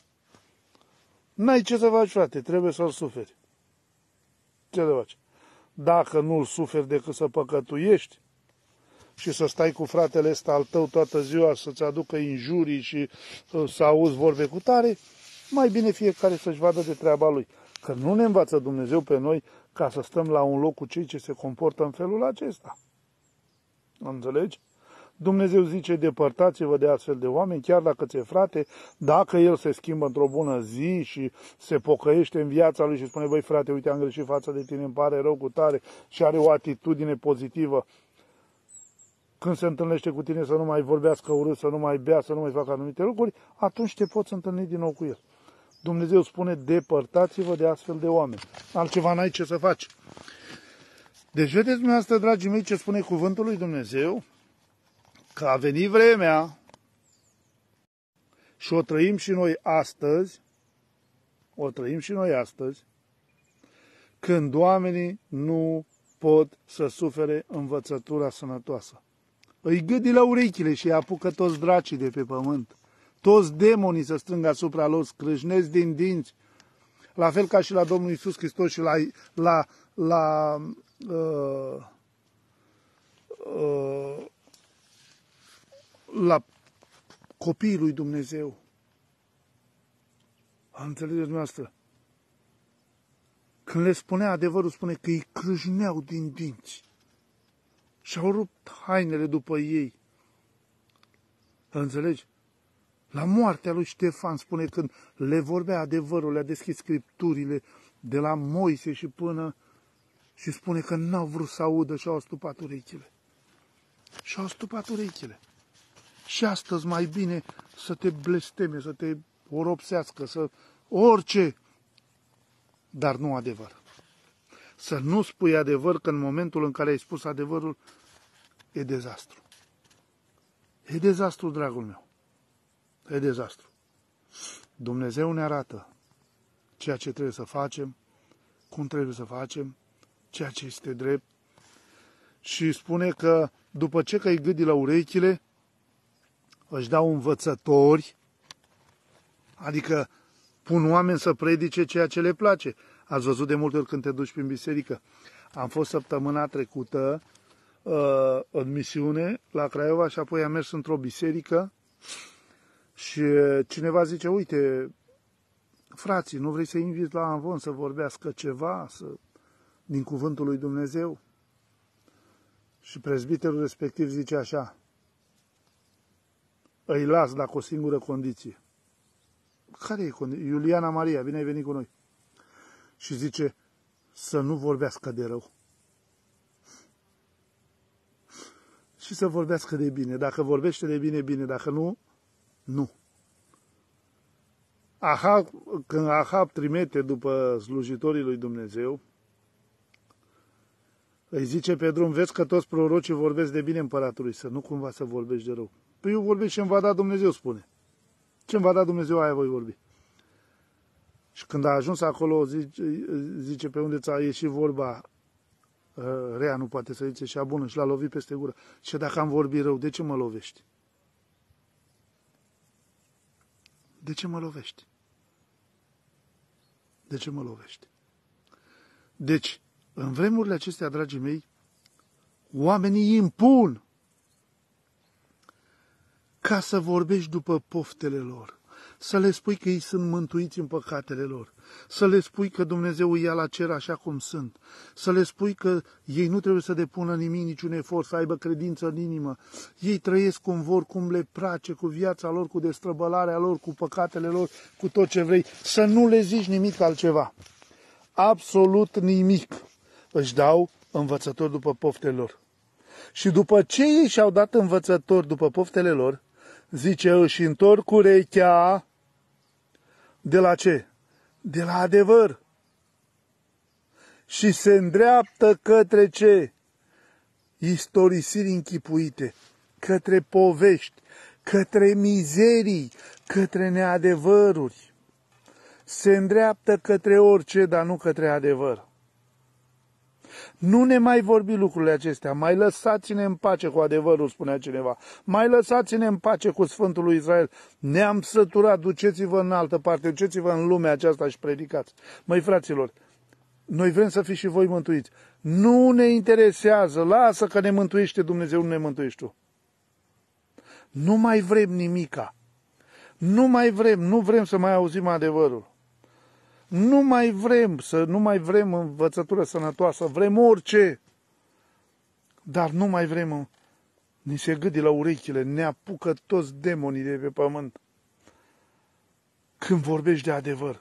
N-ai ce să faci, frate, trebuie să-l suferi. Ce să faci? Dacă nu-l suferi decât să păcătuiești și să stai cu fratele ăsta al tău toată ziua, să-ți aducă injurii și să auzi vorbe cu tare, mai bine fiecare să-și vadă de treaba lui. Că nu ne învață Dumnezeu pe noi ca să stăm la un loc cu cei ce se comportă în felul acesta. Înțelegi? Dumnezeu zice, depărtați-vă de astfel de oameni, chiar dacă ți-e frate, dacă el se schimbă într-o bună zi și se pocăiește în viața lui și spune, băi frate, uite, am greșit față de tine, îmi pare rău cu tare și are o atitudine pozitivă. Când se întâlnește cu tine să nu mai vorbească urât, să nu mai bea, să nu mai facă anumite lucruri, atunci te poți întâlni din nou cu el. Dumnezeu spune, depărtați-vă de astfel de oameni. Altceva n-ai ce să faci. Deci vedeți dumneavoastră, dragii mei, ce spune cuvântul lui Dumnezeu, că a venit vremea și o trăim și noi astăzi, o trăim și noi astăzi, când oamenii nu pot să sufere învățătura sănătoasă. Îi gâdi la urechile și îi apucă toți dracii de pe pământ. Toți demonii să strângă asupra lor, scrâșnesc din dinți. La fel ca și la Domnul Iisus Hristos și la, la, la uh, uh, la copiii lui Dumnezeu. Înțelegeți dumneavoastră? Când le spunea adevărul, spune că îi crâșneau din dinți și-au rupt hainele după ei. Înțelegi? La moartea lui Ștefan, spune, când le vorbea adevărul, le-a deschis scripturile de la Moise și până, și spune că n-au vrut să audă și au astupat urechile. Și au astupat urechile. Și astăzi mai bine să te blesteme, să te oropsească, să orice, dar nu adevăr. Să nu spui adevăr, că în momentul în care ai spus adevărul, e dezastru. E dezastru, dragul meu. E dezastru. Dumnezeu ne arată ceea ce trebuie să facem, cum trebuie să facem, ceea ce este drept. Și spune că după ce că îi gâdi la urechile, își dau învățători, adică pun oameni să predice ceea ce le place. Ați văzut de multe ori când te duci prin biserică. Am fost săptămâna trecută uh, în misiune la Craiova și apoi am mers într-o biserică și cineva zice, uite, frații, nu vrei să inviți la Anvon să vorbească ceva să, din cuvântul lui Dumnezeu? Și prezbiterul respectiv zice așa, îi las, dar cu o singură condiție. Care e condiția? Iuliana Maria, bine ai venit cu noi. Și zice, să nu vorbească de rău. Și să vorbească de bine. Dacă vorbește de bine, bine. Dacă nu, nu. Ahab, când Ahab trimite după slujitorii lui Dumnezeu, îi zice pe drum, vezi că toți prorocii vorbesc de bine împăratului, să nu cumva să vorbești de rău. Păi eu vorbesc ce îmi va da Dumnezeu, spune. Ce îmi va da Dumnezeu, aia voi vorbi. Și când a ajuns acolo, zice, zice pe unde ți-a ieșit vorba, rea nu poate să zice, și a bună, și l-a lovit peste gură. Și dacă am vorbit rău, de ce mă lovești? De ce mă lovești? De ce mă lovești? Deci, în vremurile acestea, dragii mei, oamenii impun ca să vorbești după poftele lor, să le spui că ei sunt mântuiți în păcatele lor, să le spui că Dumnezeu îi ia la cer așa cum sunt, să le spui că ei nu trebuie să depună nimic, niciun efort, să aibă credință în inimă, ei trăiesc cum vor, cum le place, cu viața lor, cu destrăbălarea lor, cu păcatele lor, cu tot ce vrei, să nu le zici nimic altceva. Absolut nimic. Își dau învățători după poftele lor. Și după ce ei și-au dat învățători după poftele lor, zice, își întorc urechea de la ce? De la adevăr. Și se îndreaptă către ce? Istorisiri închipuite, către povești, către mizerii, către neadevăruri. Se îndreaptă către orice, dar nu către adevăr. Nu ne mai vorbi lucrurile acestea, mai lăsați-ne în pace cu adevărul, spunea cineva. Mai lăsați-ne în pace cu Sfântul lui Israel. Ne-am săturat, duceți-vă în altă parte, duceți-vă în lumea aceasta și predicați. Măi, fraților, noi vrem să fiți și voi mântuiți. Nu ne interesează, lasă că ne mântuiește Dumnezeu, nu ne mântuiești tu. Nu mai vrem nimica. Nu mai vrem, nu vrem să mai auzim adevărul. Nu mai vrem să, nu mai vrem învățătură sănătoasă, vrem orice, dar nu mai vrem, ni se gâdi la urechile, ne apucă toți demonii de pe pământ când vorbești de adevăr.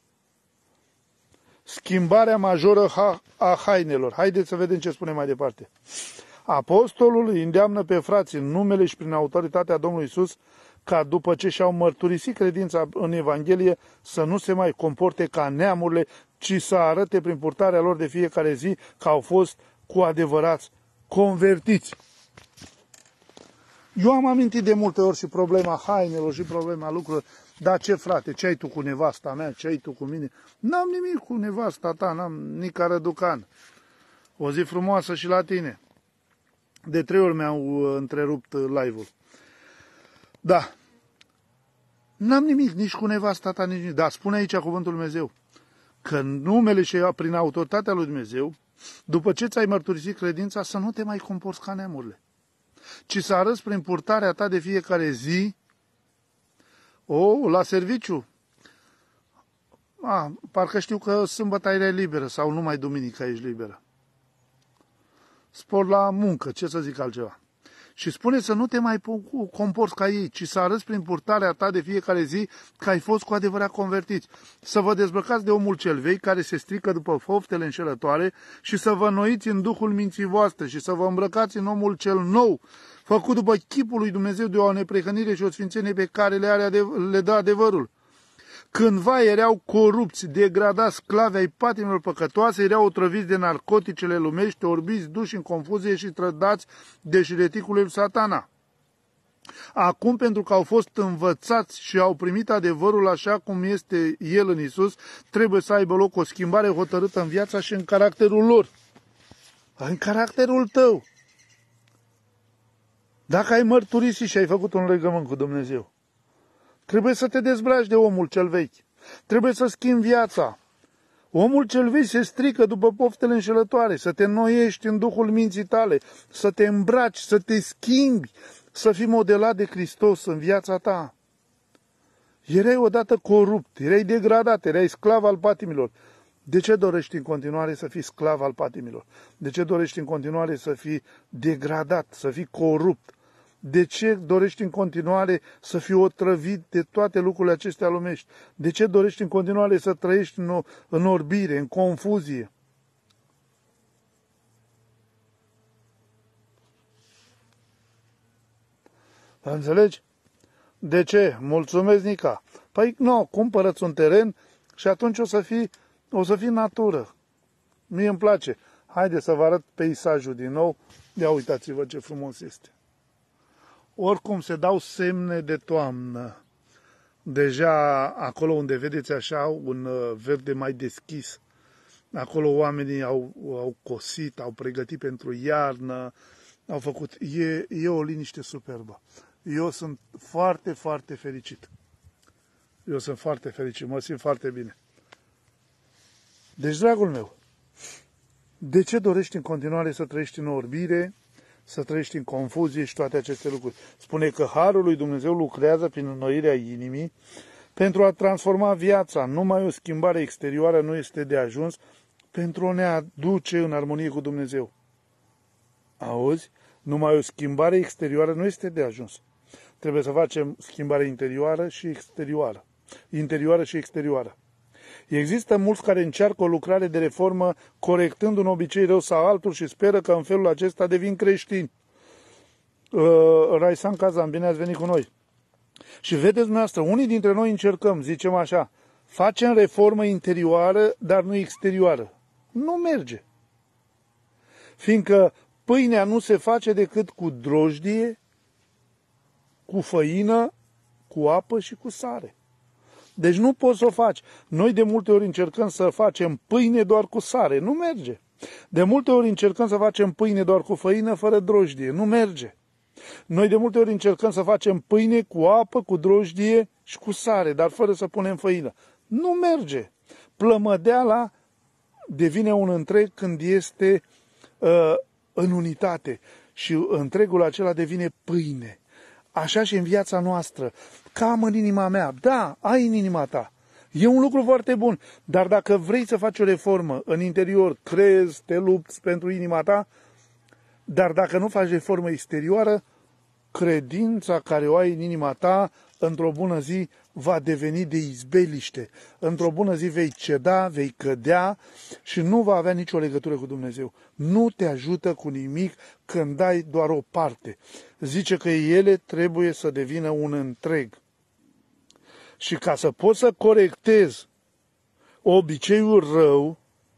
Schimbarea majoră a hainelor. Haideți să vedem ce spune mai departe. Apostolul îi îndeamnă pe frații în numele și prin autoritatea Domnului Iisus ca după ce și-au mărturisit credința în Evanghelie să nu se mai comporte ca neamurile, ci să arate prin purtarea lor de fiecare zi că au fost cu adevărat convertiți. Eu am amintit de multe ori și problema hainelor și problema lucrurilor. Dar ce, frate, ce ai tu cu nevasta mea, ce ai tu cu mine? N-am nimic cu nevasta ta, n-am Nica Răducan. O zi frumoasă și la tine. De trei ori mi-au întrerupt live-ul. Da, n-am nimic nici cu nevasta ta, nici nimic. Dar spune aici cuvântul Lui Dumnezeu că în numele și prin autoritatea lui Dumnezeu, după ce ți-ai mărturisit credința, să nu te mai comporți ca neamurile. ci să arăți prin purtarea ta de fiecare zi, o, la serviciu. A, parcă știu că sâmbătă erai liberă sau numai duminica ești liberă. Spor la muncă, ce să zic altceva. Și spune să nu te mai comporți ca ei, ci să arăți prin purtarea ta de fiecare zi că ai fost cu adevărat convertiți. Să vă dezbrăcați de omul cel vechi care se strică după foftele înșelătoare și să vă înnoiți în duhul minții voastre și să vă îmbrăcați în omul cel nou, făcut după chipul lui Dumnezeu de o neprihănire și o sfințenie pe care le, are adev- le dă adevărul. Cândva erau corupți, degradați, sclavi ai patimilor păcătoase, erau otrăviți de narcoticele lumești, orbiți, duși în confuzie și trădați de șireticul lui Satana. Acum, pentru că au fost învățați și au primit adevărul așa cum este El în Isus, trebuie să aibă loc o schimbare hotărâtă în viața și în caracterul lor. În caracterul tău. Dacă ai mărturisit și ai făcut un legământ cu Dumnezeu, trebuie să te dezbraci de omul cel vechi. Trebuie să schimbi viața. Omul cel vechi se strică după poftele înșelătoare, să te înnoiești în duhul minții tale, să te îmbraci, să te schimbi, să fii modelat de Hristos în viața ta. Erai odată corupt, erai degradat, erai sclav al patimilor. De ce dorești în continuare să fii sclav al patimilor? De ce dorești în continuare să fii degradat, să fii corupt? De ce dorești în continuare să fii otrăvit de toate lucrurile acestea lumești? De ce dorești în continuare să trăiești în, în orbire, în confuzie? Înțelegi? De ce? Mulțumesc, Nica. Păi nu, cumpără-ți un teren și atunci o să fii, o să fii natură. Mie îmi place. Haide să vă arăt peisajul din nou. Ia uitați-vă ce frumos este. Oricum se dau semne de toamnă. Deja acolo unde vedeți așa un verde mai deschis, acolo oamenii au, au cosit, au pregătit pentru iarnă, au făcut. E, e o liniște superbă. Eu sunt foarte, foarte fericit. Eu sunt foarte fericit, mă simt foarte bine. Deci, dragul meu, de ce dorești în continuare să trăiești în orbire, să trăiești în confuzie și toate aceste lucruri? Spune că harul lui Dumnezeu lucrează prin înnoirea inimii pentru a transforma viața. Numai o schimbare exterioară nu este de ajuns pentru a ne aduce în armonie cu Dumnezeu. Auzi? Numai o schimbare exterioară nu este de ajuns. Trebuie să facem schimbare interioară și exterioară. Interioară și exterioară. Există mulți care încearcă o lucrare de reformă corectând un obicei rău sau altul și speră că în felul acesta devin creștini. Uh, Raisan Kazan, bine ați venit cu noi. Și vedeți dumneavoastră, unii dintre noi încercăm, zicem așa, facem reformă interioară, dar nu exterioară. Nu merge. Fiindcă pâinea nu se face decât cu drojdie, cu făină, cu apă și cu sare. Deci nu poți să o faci. Noi de multe ori încercăm să facem pâine doar cu sare. Nu merge. De multe ori încercăm să facem pâine doar cu făină, fără drojdie. Nu merge. Noi de multe ori încercăm să facem pâine cu apă, cu drojdie și cu sare, dar fără să punem făină. Nu merge. Plămădeala devine un întreg când este uh, în unitate și întregul acela devine pâine. Așa și în viața noastră. Cam în inima mea. Da, ai în inima ta. E un lucru foarte bun. Dar dacă vrei să faci o reformă în interior, crezi, te lupți pentru inima ta, dar dacă nu faci reformă exterioară, credința care o ai în inima ta, într-o bună zi, va deveni de izbeliște. Într-o bună zi vei ceda, vei cădea și nu va avea nicio legătură cu Dumnezeu. Nu te ajută cu nimic când dai doar o parte. Zice că ele trebuie să devină un întreg. Și ca să poți să corectezi obiceiul rău,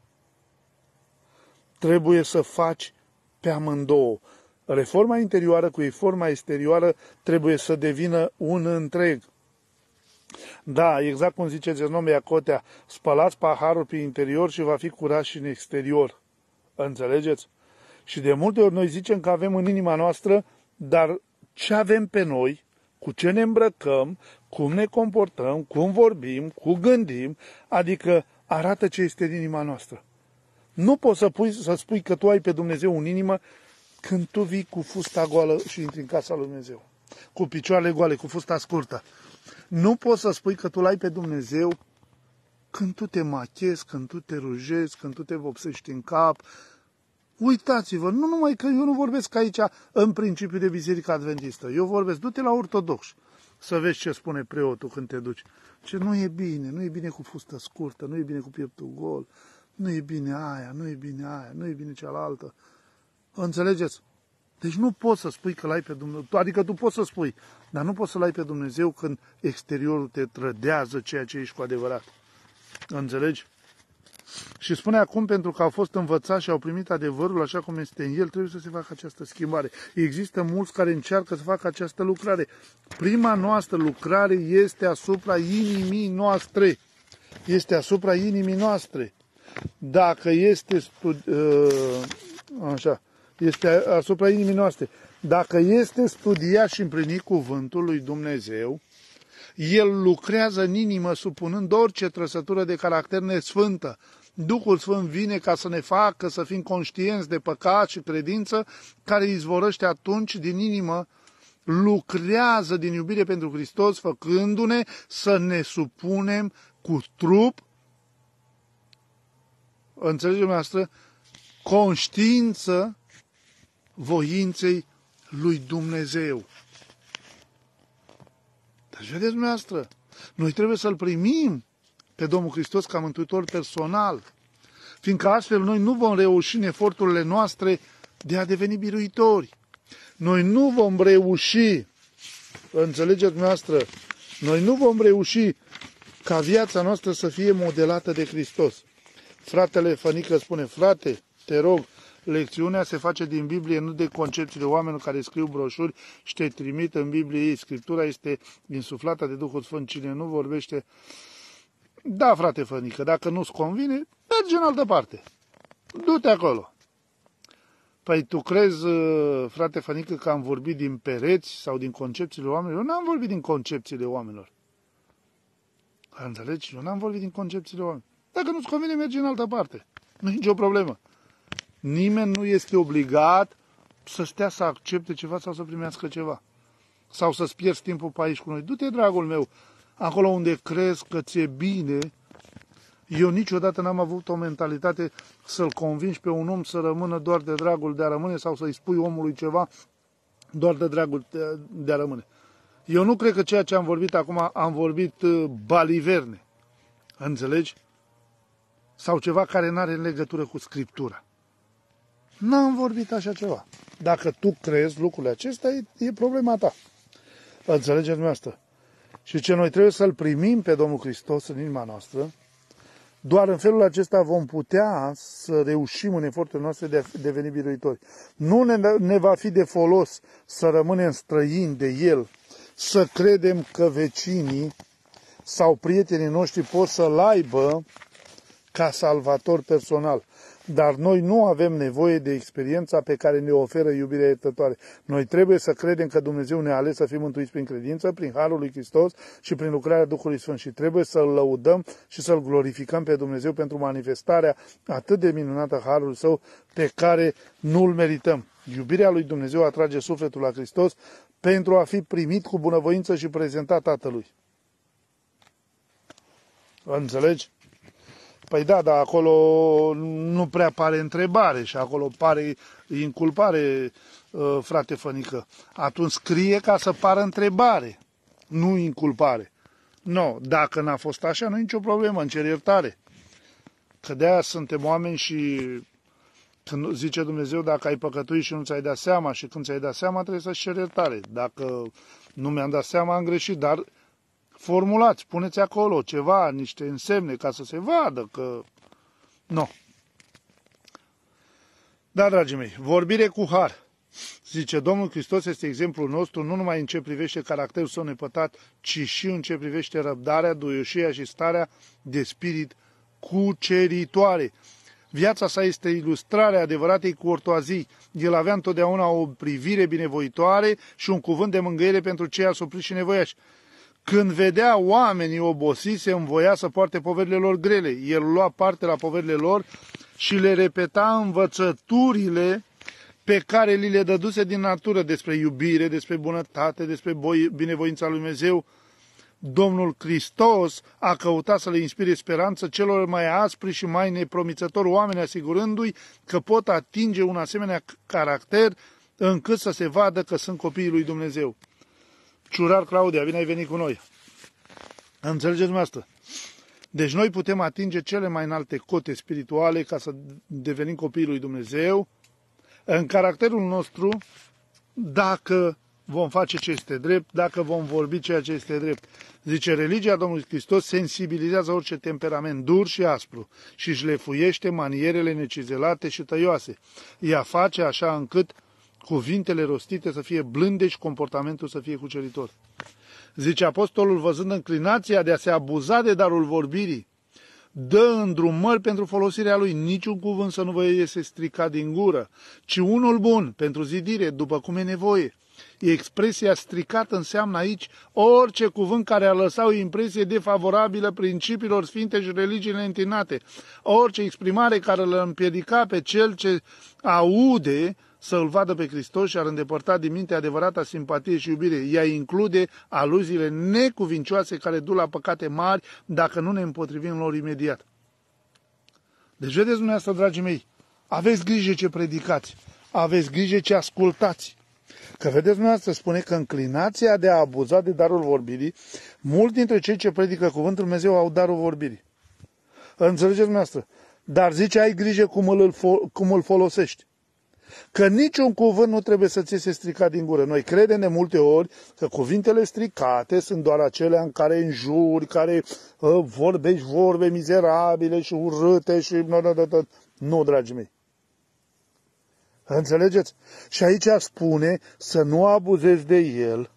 trebuie să faci pe amândouă. Reforma interioară cu reforma exterioară trebuie să devină un întreg. Da, exact cum zice Zenomia Cotea, spălați paharul prin interior și va fi curat și în exterior. Înțelegeți? Și de multe ori noi zicem că avem în inima noastră, dar ce avem pe noi, cu ce ne îmbrăcăm, cum ne comportăm, cum vorbim, cum gândim, adică arată ce este în inima noastră. Nu poți să, pui, să spui că tu ai pe Dumnezeu în inimă când tu vii cu fusta goală și intri în casa lui Dumnezeu, cu picioarele goale, cu fusta scurtă. Nu poți să spui că tu l-ai pe Dumnezeu când tu te machezi, când tu te rujezi, când tu te vopsești în cap. Uitați-vă, nu numai că eu nu vorbesc aici în principiu de Biserica Adventistă. Eu vorbesc, du-te la ortodoxi să vezi ce spune preotul când te duci. Ce nu e bine, nu e bine cu fustă scurtă, nu e bine cu pieptul gol, nu e bine aia, nu e bine aia, nu e bine cealaltă. Înțelegeți? Deci nu poți să spui că l-ai pe Dumnezeu, adică tu poți să spui, dar nu poți să l-ai pe Dumnezeu când exteriorul te trădează ceea ce ești cu adevărat. Înțelegi? Și spune acum, pentru că au fost învățați și au primit adevărul așa cum este în el, trebuie să se facă această schimbare. Există mulți care încearcă să facă această lucrare. Prima noastră lucrare este asupra inimii noastre. Este asupra inimii noastre. Dacă este studi- așa, este asupra inimii noastre. Dacă este studiat și împlinit cuvântul lui Dumnezeu, el lucrează în inimă, supunând orice trăsătură de caracter nesfântă. Duhul Sfânt vine ca să ne facă să fim conștienți de păcat și credință, care izvorăște atunci din inimă, lucrează din iubire pentru Hristos, făcându-ne să ne supunem cu trup, înțelegeți noastră, conștiință voinței lui Dumnezeu. Deci, vedeți dumneavoastră, noi trebuie să-L primim pe Domnul Hristos ca mântuitor personal, fiindcă astfel noi nu vom reuși în eforturile noastre de a deveni biruitori. Noi nu vom reuși, înțelegeți dumneavoastră, noi nu vom reuși ca viața noastră să fie modelată de Hristos. Fratele Fănică spune, frate, te rog, lecțiunea se face din Biblie, nu de concepțiile oamenilor care scriu broșuri și te trimit în Biblie ei. Scriptura este insuflată de Duhul Sfânt. Cine nu vorbește... Da, frate Fănică, dacă nu-ți convine, mergi în altă parte. Du-te acolo. Păi tu crezi, frate Fănică, că am vorbit din pereți sau din concepțiile oamenilor? Eu n-am vorbit din concepțiile oamenilor. Înțelegi? Eu n-am vorbit din concepțiile oamenilor. Dacă nu-ți convine, mergi în altă parte. Nu e nicio problemă. Nimeni nu este obligat să stea să accepte ceva sau să primească ceva. Sau să-ți pierzi timpul pe aici cu noi. Du-te, dragul meu, acolo unde crezi că ți-e bine. Eu niciodată n-am avut o mentalitate să-l convingi pe un om să rămână doar de dragul de a rămâne sau să-i spui omului ceva doar de dragul de a rămâne. Eu nu cred că ceea ce am vorbit acum am vorbit baliverne. Înțelegi? Sau ceva care nu are legătură cu Scriptura. N-am vorbit așa ceva. Dacă tu crezi lucrurile acestea, e, e problema ta. Înțelegeți dumneavoastră? Și ce noi trebuie să-L primim pe Domnul Hristos în inima noastră, doar în felul acesta vom putea să reușim în eforturile noastre de a deveni biruitori. Nu ne, ne va fi de folos să rămânem străini de El, să credem că vecinii sau prietenii noștri pot să-L aibă ca salvator personal. Dar noi nu avem nevoie de experiența pe care ne oferă iubirea iertătoare. Noi trebuie să credem că Dumnezeu ne-a ales să fim mântuiți prin credință, prin Harul lui Hristos și prin lucrarea Duhului Sfânt. Și trebuie să-L lăudăm și să-L glorificăm pe Dumnezeu pentru manifestarea atât de minunată a Harului Său pe care nu-L merităm. Iubirea lui Dumnezeu atrage sufletul la Hristos pentru a fi primit cu bunăvoință și prezentat Tatălui. Înțelegi? Păi da, dar acolo nu prea pare întrebare și acolo pare inculpare, frate Fănică. Atunci scrie ca să pară întrebare, nu inculpare. Nu, dacă n-a fost așa, nu e nicio problemă, îmi cer iertare. Că de-aia suntem oameni și când zice Dumnezeu, dacă ai păcătuit și nu ți-ai dat seama și când ți-ai dat seama, trebuie să-ți ceri iertare. Dacă nu mi-am dat seama, am greșit, dar... formulați, puneți acolo ceva, niște însemne ca să se vadă că... Nu. Da, dragii mei, vorbire cu har. Zice, Domnul Hristos este exemplul nostru nu numai în ce privește caracterul său nepătat, ci și în ce privește răbdarea, duioșia și starea de spirit cuceritoare. Viața sa este ilustrarea adevăratei curtoazii. El avea întotdeauna o privire binevoitoare și un cuvânt de mângâiere pentru cei asupriți și nevoiași. Când vedea oamenii obosiți, se învoia să poarte poverile lor grele. El lua parte la poverile lor și le repeta învățăturile pe care li le dăduse din natură, despre iubire, despre bunătate, despre binevoința lui Dumnezeu, Domnul Hristos a căutat să le inspire speranță celor mai aspri și mai nepromițători oameni, asigurându-i că pot atinge un asemenea caracter încât să se vadă că sunt copiii lui Dumnezeu. Ciurar Claudia, bine ai venit cu noi! Înțelegeți dumneavoastră? Deci noi putem atinge cele mai înalte cote spirituale ca să devenim copiii lui Dumnezeu în caracterul nostru, dacă vom face ce este drept, dacă vom vorbi ceea ce este drept. Zice, religia Domnului Hristos sensibilizează orice temperament dur și aspru și își lefuiește manierele necizelate și tăioase. Ea face așa încât cuvintele rostite să fie blânde și comportamentul să fie cuceritor. Zice apostolul, văzând înclinația de a se abuza de darul vorbirii, dă îndrumări pentru folosirea lui, niciun cuvânt să nu vă iese stricat din gură, ci unul bun pentru zidire, după cum e nevoie. Expresia stricată înseamnă aici orice cuvânt care ar lăsa o impresie defavorabilă principiilor sfinte și religiile întinate, orice exprimare care îl împiedica pe cel ce aude să îl vadă pe Hristos și ar îndepărta din minte adevărata simpatie și iubire. Ea include aluziile necuvincioase care duc la păcate mari dacă nu ne împotrivim lor imediat. Deci vedeți dumneavoastră, dragii mei, aveți grijă ce predicați, aveți grijă ce ascultați. Că vedeți dumneavoastră, spune că înclinația de a abuza de darul vorbirii, mulți dintre cei ce predică cuvântul Dumnezeu au darul vorbirii. Înțelegeți dumneavoastră? Dar zice, ai grijă cum îl, cum îl folosești. Că niciun cuvânt nu trebuie să ți se stricat din gură. Noi credem de multe ori că cuvintele stricate sunt doar acelea în care înjuri, care uh, vorbești vorbe mizerabile și urâte și... Nu, dragii mei. Înțelegeți? Și aici spune să nu abuzezi de el.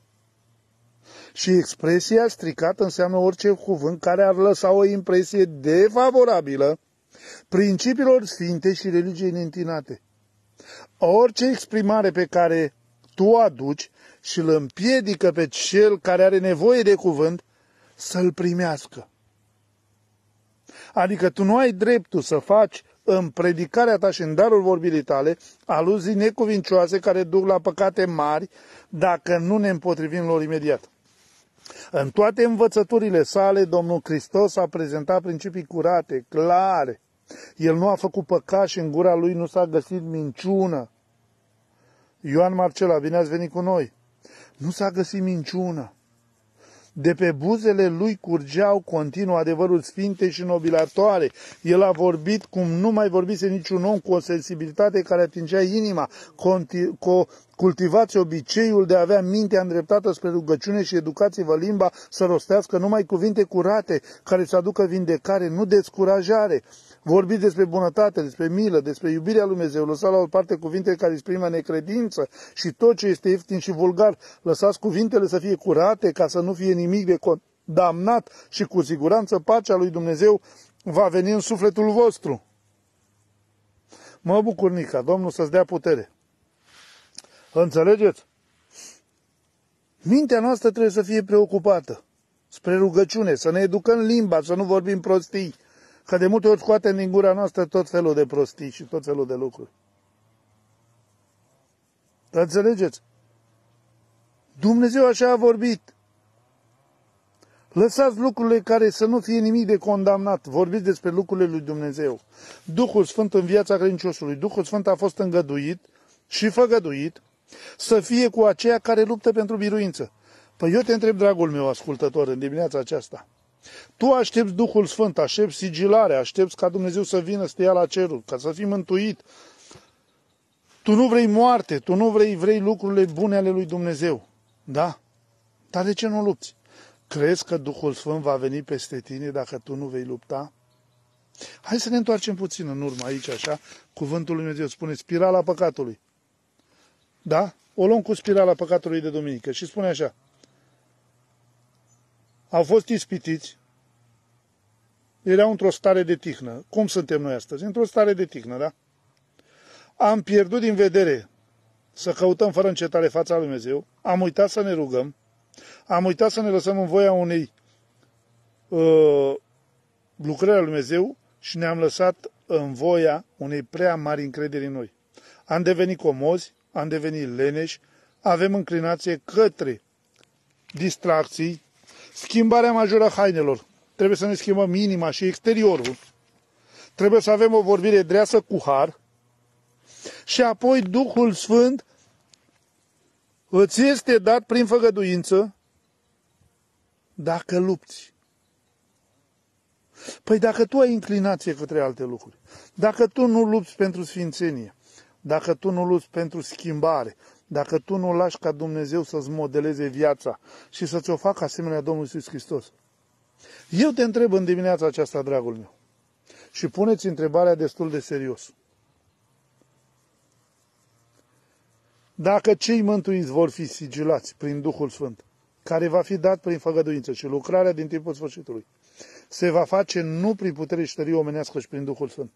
Și expresia stricată înseamnă orice cuvânt care ar lăsa o impresie defavorabilă principiilor sfinte și religiei neîntinate. Orice exprimare pe care tu o aduci și îl împiedică pe cel care are nevoie de cuvânt să-l primească. Adică tu nu ai dreptul să faci în predicarea ta și în darul vorbirii tale aluzii necuvincioase care duc la păcate mari dacă nu ne împotrivim lor imediat. În toate învățăturile sale, Domnul Hristos a prezentat principii curate, clare. El nu a făcut păcat și în gura lui nu s-a găsit minciună. Ioan Marcela, bine ați venit cu noi. Nu s-a găsit minciună. De pe buzele lui curgeau continuu adevăruri sfinte și nobilatoare. El a vorbit cum nu mai vorbise niciun om, cu o sensibilitate care atingea inima. Cultivați obiceiul de a avea mintea îndreptată spre rugăciune și educați-vă limba să rostească numai cuvinte curate care să aducă vindecare, nu descurajare. Vorbiți despre bunătate, despre milă, despre iubirea lui Dumnezeu, lăsați la o parte cuvintele care exprimă necredință și tot ce este ieftin și vulgar. Lăsați cuvintele să fie curate ca să nu fie nimic de condamnat și cu siguranță pacea lui Dumnezeu va veni în sufletul vostru. Mă bucur, Nica, Domnul să-ți dea putere. Înțelegeți? Mintea noastră trebuie să fie preocupată spre rugăciune, să ne educăm limba, să nu vorbim prostii. Că de multe ori scoatem din gura noastră tot felul de prostii și tot felul de lucruri. Înțelegeți? Dumnezeu așa a vorbit. Lăsați lucrurile care să nu fie nimic de condamnat. Vorbiți despre lucrurile lui Dumnezeu. Duhul Sfânt în viața credinciosului. Duhul Sfânt a fost îngăduit și făgăduit să fie cu aceia care luptă pentru biruință. Păi eu te întreb, dragul meu ascultător, în dimineața aceasta. Tu aștepți Duhul Sfânt, aștepți sigilare, aștepți ca Dumnezeu să vină să te ia la cerul, ca să fii mântuit. Tu nu vrei moarte, tu nu vrei, vrei lucrurile bune ale lui Dumnezeu. Da? Dar de ce nu lupți? Crezi că Duhul Sfânt va veni peste tine dacă tu nu vei lupta? Hai să ne întoarcem puțin în urmă aici, așa. Cuvântul lui Dumnezeu spune spirala păcatului. Da? O luăm cu spirala păcatului de duminică și spune așa. Au fost ispitiți, erau într-o stare de tihnă. Cum suntem noi astăzi? Într-o stare de tihnă, da? Am pierdut din vedere să căutăm fără încetare fața lui Dumnezeu, am uitat să ne rugăm, am uitat să ne lăsăm în voia unei uh, lucrări a lui Dumnezeu și ne-am lăsat în voia unei prea mari încrederi în noi. am devenit comozi, am devenit leneși, avem înclinație către distracții, schimbarea majoră a hainelor. Trebuie să ne schimbăm inima și exteriorul. Trebuie să avem o vorbire dreasă cu har. Și apoi Duhul Sfânt îți este dat prin făgăduință dacă lupți. Păi dacă tu ai inclinație către alte lucruri, dacă tu nu lupți pentru sfințenie, dacă tu nu lupți pentru schimbare, dacă tu nu lași ca Dumnezeu să-ți modeleze viața și să-ți o facă asemenea Domnului Iisus Hristos. Eu te întreb în dimineața aceasta, dragul meu, și puneți întrebarea destul de serios. Dacă cei mântuiți vor fi sigilați prin Duhul Sfânt, care va fi dat prin făgăduință și lucrarea din timpul sfârșitului, se va face nu prin putere și tărie omenească și prin Duhul Sfânt.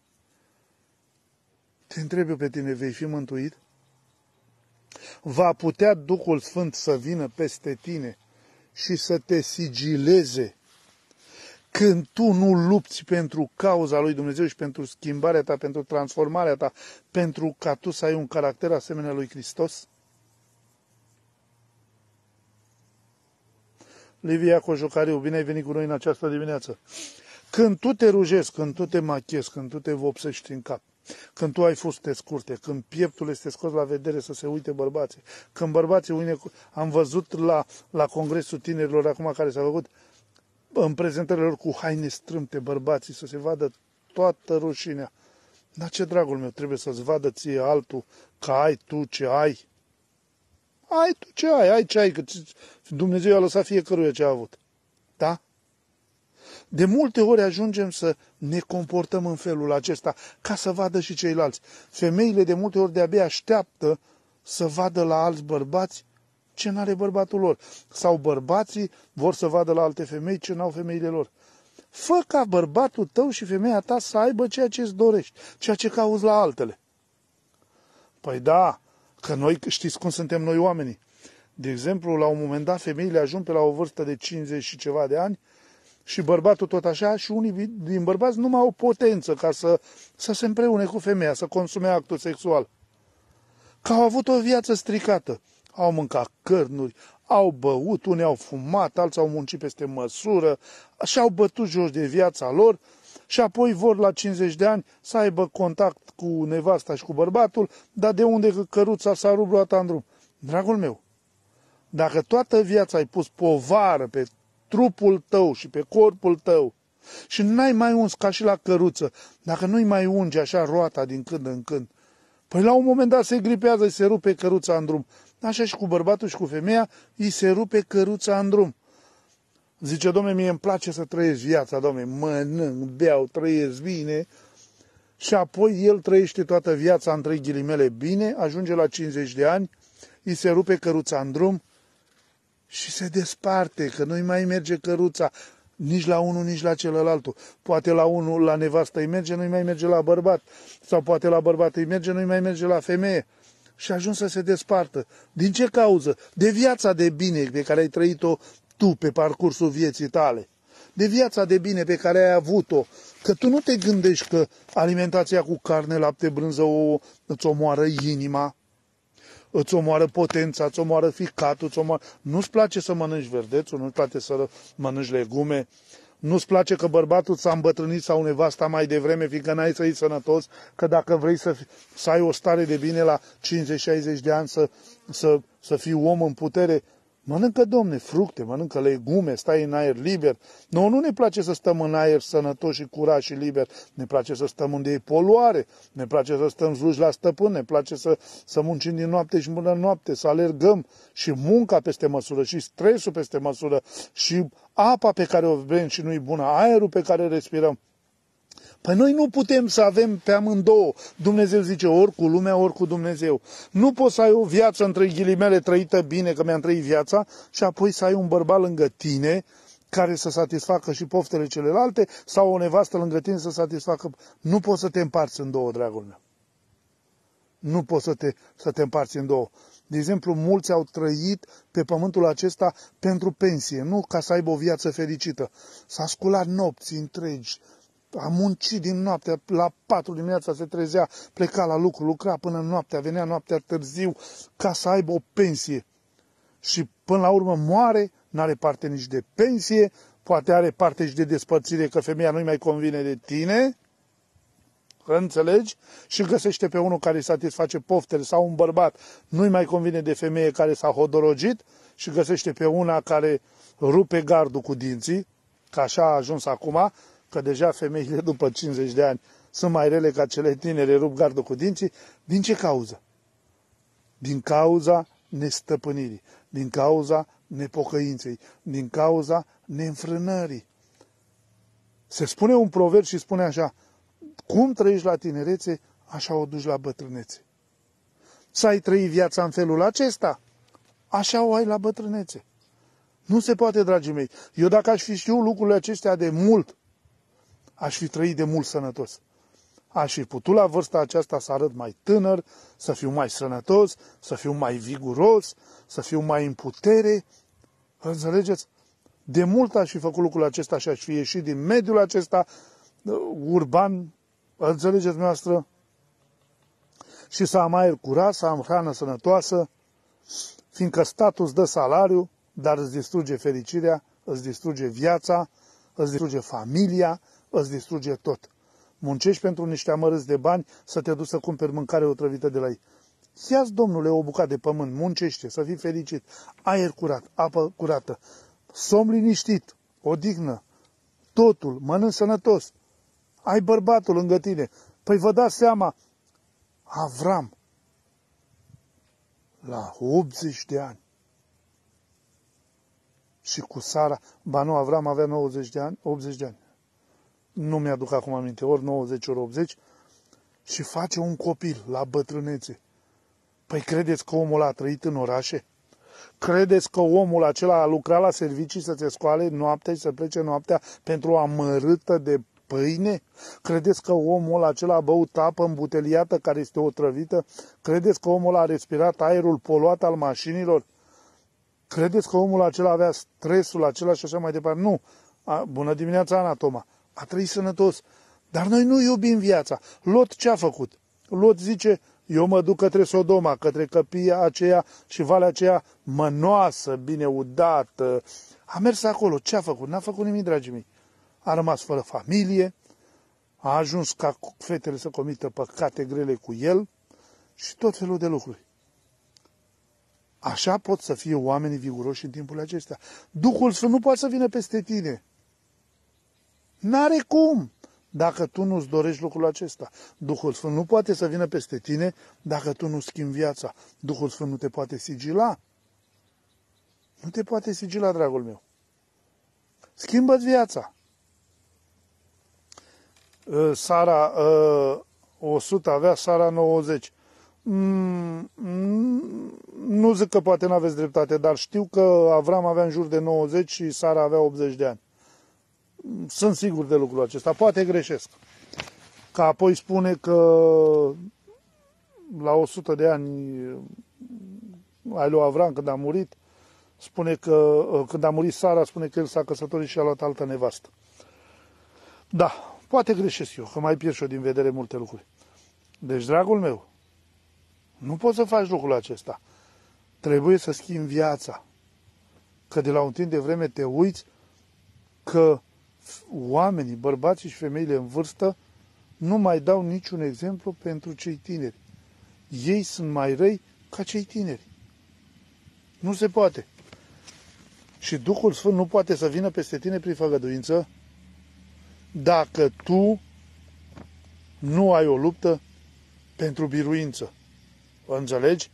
Te întreb eu pe tine, vei fi mântuit? Va putea Duhul Sfânt să vină peste tine și să te sigileze când tu nu lupți pentru cauza lui Dumnezeu și pentru schimbarea ta, pentru transformarea ta, pentru ca tu să ai un caracter asemenea lui Hristos? Livia Coșocariu, bine ai venit cu noi în această dimineață. Când tu te rujești, când tu te machiezi, când tu te vopsești în cap, când tu ai fuste scurte, când pieptul este scos la vedere să se uite bărbații, când bărbații uine, am văzut la, la Congresul Tinerilor acum care s-a făcut, în prezentările lor cu haine strâmte bărbații, să se vadă toată rușinea. Dar ce, dragul meu, trebuie să-ți vadă ție altul că ai tu ce ai? Ai tu ce ai, ai ce ai, că Dumnezeu a lăsat fiecăruia ce a avut. Da? De multe ori ajungem să ne comportăm în felul acesta ca să vadă și ceilalți. Femeile de multe ori de-abia așteaptă să vadă la alți bărbați ce n-are bărbatul lor. Sau bărbații vor să vadă la alte femei ce n-au femeile lor. Fă ca bărbatul tău și femeia ta să aibă ceea ce îți dorești, ceea ce cauți la altele. Păi da, că noi știți cum suntem noi oamenii. De exemplu, la un moment dat, femeile ajung pe la o vârstă de cincizeci și ceva de ani și bărbatul tot așa și unii din bărbați nu mai au potență ca să, să se împreune cu femeia, să consume actul sexual. Că au avut o viață stricată. Au mâncat cărnuri, au băut, unii au fumat, alții au muncit peste măsură, și-au bătut jos de viața lor și apoi vor la cincizeci de ani să aibă contact cu nevasta și cu bărbatul, dar de unde că căruța s-a rupt luat în drum? Dragul meu, dacă toată viața ai pus povară pe trupul tău și pe corpul tău și n-ai mai uns ca și la căruță, dacă nu-i mai ungi așa roata din când în când, păi la un moment dat se gripează și se rupe căruța în drum. Așa și cu bărbatul și cu femeia, îi se rupe căruța în drum. Zice, dom'le, mie îmi place să trăiesc viața, dom'le, mănânc, beau, trăiesc bine. Și apoi el trăiește toată viața, între ghilimele, bine, ajunge la cincizeci de ani, îi se rupe căruța în drum și se desparte, că nu-i mai merge căruța nici la unul, nici la celălaltul. Poate la unul, la nevastă îi merge, nu-i mai merge la bărbat. Sau poate la bărbat îi merge, nu-i mai merge la femeie. Și ajung să se despartă. Din ce cauză? De viața de bine pe care ai trăit-o tu pe parcursul vieții tale. De viața de bine pe care ai avut-o. Că tu nu te gândești că alimentația cu carne, lapte, brânză o, îți omoară inima, îți omoară potența, îți omoară ficatul, îți omoară... Nu-ți place să mănânci verdețul, nu-ți place să mănânci legume, nu-ți place că bărbatul s-a îmbătrânit sau nevasta mai devreme, fiindcă n-ai să iei sănătos, că dacă vrei să, fi, să ai o stare de bine la cincizeci șaizeci de ani, să, să, să fii om în putere, mănâncă, domne, fructe, mănâncă legume, stai în aer liber. Nouă nu ne place să stăm în aer sănătos și curat și liber, ne place să stăm unde e poluare, ne place să stăm sluși la stăpân, ne place să, să muncim din noapte și până noapte, să alergăm și munca peste măsură și stresul peste măsură și apa pe care o bem și nu-i bună, aerul pe care respirăm. Păi noi nu putem să avem pe amândouă. Dumnezeu zice ori cu lumea, ori cu Dumnezeu. Nu poți să ai o viață între ghilimele trăită bine, că mi-am trăit viața, și apoi să ai un bărbat lângă tine care să satisfacă și poftele celelalte sau o nevastă lângă tine să satisfacă. Nu poți să te împarți în două, dragul meu. Nu poți să te, să te împarți în două. De exemplu, mulți au trăit pe pământul acesta pentru pensie, nu ca să aibă o viață fericită. S-a sculat nopți întregi, a muncit din noaptea, la patru dimineața se trezea, pleca la lucru, lucra până noaptea, venea noaptea târziu ca să aibă o pensie. Și până la urmă moare, n-are parte nici de pensie, poate are parte și de despărțire, că femeia nu-i mai convine de tine, înțelegi? Și găsește pe unul care îi satisface poftele, sau un bărbat nu-i mai convine de femeie care s-a hodorogit și găsește pe una care rupe gardul cu dinții, că așa a ajuns acum, că deja femeile după cincizeci de ani sunt mai rele ca cele tinere, rup gardul cu dinții. Din ce cauză? Din cauza nestăpânirii, din cauza nepocăinței, din cauza neînfrânării. Se spune un proverb și spune așa: cum trăiești la tinerețe, așa o duci la bătrânețe. Să ai trăit viața în felul acesta, așa o ai la bătrânețe. Nu se poate, dragii mei. Eu dacă aș fi știut lucrurile acestea de mult, aș fi trăit de mult sănătos. Aș fi putut la vârsta aceasta să arăt mai tânăr, să fiu mai sănătos, să fiu mai viguros, să fiu mai în putere. Înțelegeți? De mult aș fi făcut lucrul acesta și aș fi ieșit din mediul acesta urban, înțelegeți noastră, și să am aer curat, să am hrană sănătoasă, fiindcă statul îți dă salariu, dar îți distruge fericirea, îți distruge viața, îți distruge familia, îți distruge tot. Muncești pentru niște amărâți de bani să te duci să cumperi mâncare otrăvită de la ei. Ia-ți, domnule, o bucată de pământ, muncește, să fii fericit, aer curat, apă curată, somn liniștit, odihnă, totul, mănânci sănătos, ai bărbatul lângă tine. Păi vă dați seama, Avram, la optzeci de ani, și cu Sara, ba nu, Avram avea nouăzeci de ani, optzeci de ani, nu mi-aduc acum aminte, ori nouăzeci, ori optzeci, și face un copil la bătrânețe. Păi credeți că omul a trăit în orașe? Credeți că omul acela a lucrat la servicii să se scoale noaptea și să plece noaptea pentru o amărâtă de pâine? Credeți că omul acela a băut apă îmbuteliată care este otrăvită? Credeți că omul a respirat aerul poluat al mașinilor? Credeți că omul acela avea stresul acela și așa mai departe? Nu. A, bună dimineața, Ana Toma. A trăit sănătos. Dar noi nu iubim viața. Lot ce a făcut? Lot zice: eu mă duc către Sodoma, către căpia aceea și valea aceea mănoasă, bine udată. A mers acolo. Ce a făcut? N-a făcut nimic, dragii mei. A rămas fără familie, a ajuns ca fetele să comită păcate grele cu el și tot felul de lucruri. Așa pot să fie oamenii viguroși în timpul acestea. Duhul Sfânt nu poate să vină peste tine. N-are cum, dacă tu nu-ți dorești lucrul acesta. Duhul Sfânt nu poate să vină peste tine dacă tu nu schimbi viața. Duhul Sfânt nu te poate sigila. Nu te poate sigila, dragul meu. Schimbă-ți viața. Sara o sută avea, Sara nouăzeci. Mm, nu zic că poate n-aveți dreptate, dar știu că Avram avea în jur de nouăzeci și Sara avea optzeci de ani. Sunt sigur de lucrul acesta. Poate greșesc. Că apoi spune că la o sută de ani ai lui Avram, când a murit, spune că când a murit Sara, spune că el s-a căsătorit și a luat altă nevastă. Da, poate greșesc eu, că mai pierd și eu din vedere multe lucruri. Deci, dragul meu, nu poți să faci lucrul acesta. Trebuie să schimbi viața. Că de la un timp de vreme te uiți că oamenii, bărbații și femeile în vârstă nu mai dau niciun exemplu pentru cei tineri. Ei sunt mai răi ca cei tineri. Nu se poate. Și Duhul Sfânt nu poate să vină peste tine prin făgăduință dacă tu nu ai o luptă pentru biruință. Înțelegi?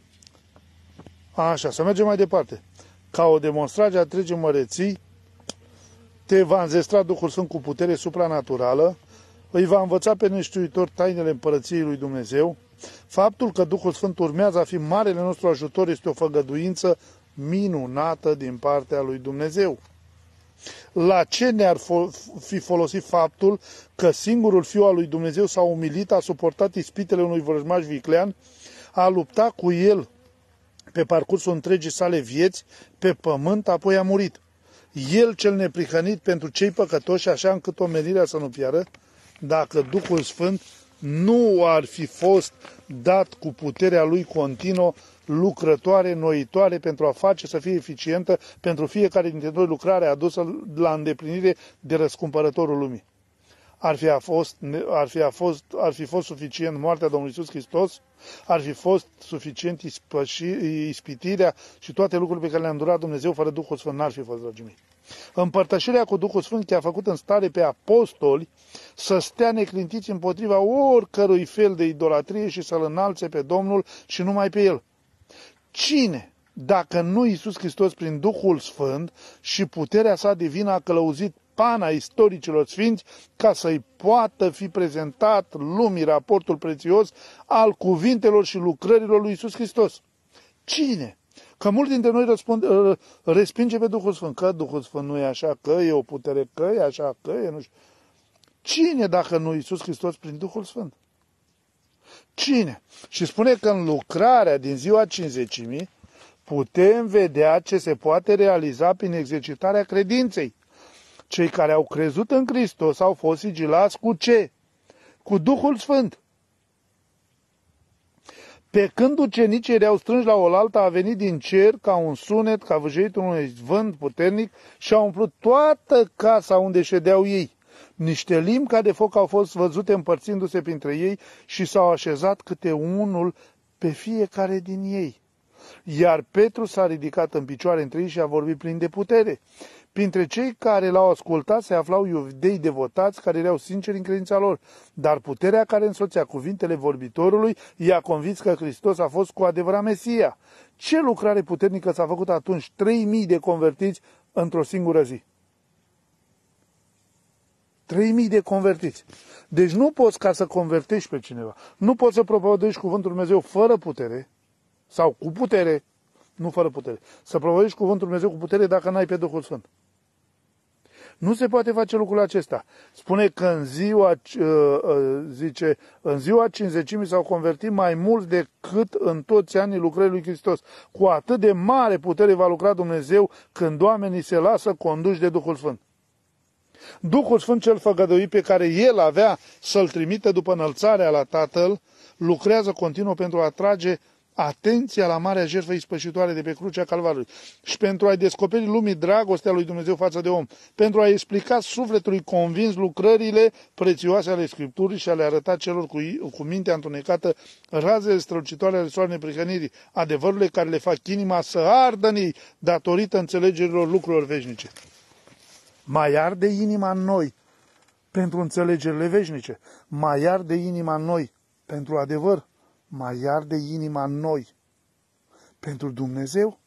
Așa, să mergem mai departe. Ca o demonstrare a întregii măreții, te va înzestra Duhul Sfânt cu putere supranaturală, îi va învăța pe neștiuitori tainele împărăției lui Dumnezeu. Faptul că Duhul Sfânt urmează a fi marele nostru ajutor este o făgăduință minunată din partea lui Dumnezeu. La ce ne-ar fi folosit faptul că singurul Fiu al lui Dumnezeu s-a umilit, a suportat ispitele unui vrăjmaș viclean, a luptat cu el pe parcursul întregii sale vieți pe pământ, apoi a murit. El cel neprihănit pentru cei păcătoși, așa încât omenirea să nu piară, dacă Duhul Sfânt nu ar fi fost dat cu puterea Lui continuă, lucrătoare, noitoare, pentru a face să fie eficientă pentru fiecare dintre noi lucrarea adusă la îndeplinire de răscumpărătorul lumii. Ar fi, a fost, ar, fi a fost, ar fi fost suficient moartea Domnului Iisus Hristos, ar fi fost suficient ispăși, ispitirea și toate lucrurile pe care le-a îndurat Dumnezeu fără Duhul Sfânt, n-ar fi fost, dragii mei. Împărtășirea cu Duhul Sfânt că a făcut în stare pe apostoli să stea neclintiți împotriva oricărui fel de idolatrie și să-L înalțe pe Domnul și numai pe El. Cine, dacă nu Iisus Hristos prin Duhul Sfânt și puterea sa divină, a călăuzit pana istoricilor sfinți ca să-i poată fi prezentat lumii raportul prețios al cuvintelor și lucrărilor lui Iisus Hristos? Cine? Că mulți dintre noi răspund, respinge pe Duhul Sfânt, că Duhul Sfânt nu e așa, că e o putere, că e așa, că e nu știu. Cine dacă nu Iisus Hristos prin Duhul Sfânt? Cine? Și spune că în lucrarea din ziua cincizecimii putem vedea ce se poate realiza prin exercitarea credinței. Cei care au crezut în Hristos au fost sigilați cu ce? Cu Duhul Sfânt. Pe când ucenicii erau strânși la oaltă, a venit din cer ca un sunet, ca vâjeitul unui vânt puternic și a umplut toată casa unde ședeau ei. Niște limbi ca de foc au fost văzute împărțindu-se printre ei și s-au așezat câte unul pe fiecare din ei. Iar Petru s-a ridicat în picioare între ei și a vorbit plin de putere. Printre cei care l-au ascultat se aflau iudei devotați care erau sinceri în credința lor, dar puterea care însoțea cuvintele vorbitorului i-a convins că Hristos a fost cu adevărat Mesia. Ce lucrare puternică s-a făcut atunci? Trei mii de convertiți într-o singură zi. Trei mii de convertiți. Deci nu poți ca să convertești pe cineva. Nu poți să propovăduiești cuvântul Lui Dumnezeu fără putere sau cu putere, nu fără putere. Să propovăduiești cuvântul Lui Dumnezeu cu putere dacă n-ai pe Duhul Sfânt. Nu se poate face lucrul acesta. Spune că în ziua, zice, în ziua cincizecimii s-au convertit mai mulți decât în toți anii lucrării lui Hristos. Cu atât de mare putere va lucra Dumnezeu când oamenii se lasă conduși de Duhul Sfânt. Duhul Sfânt cel făgăduit pe care El avea să-L trimită după înălțarea la Tatăl, lucrează continuu pentru a atrage atenția la marea jertfă ispășitoare de pe crucea Calvarului și pentru a-i descoperi lumii dragostea lui Dumnezeu față de om, pentru a-i explica sufletului convins lucrările prețioase ale Scripturii și a le arăta celor cu, cu mintea întunecată razele strălucitoare ale soarelui neprihănirii, adevărurile care le fac inima să ardă în ei datorită înțelegerilor lucrurilor veșnice. Mai arde inima în noi pentru înțelegerile veșnice, mai arde inima în noi pentru adevăr, mai arde inima în noi pentru Dumnezeu?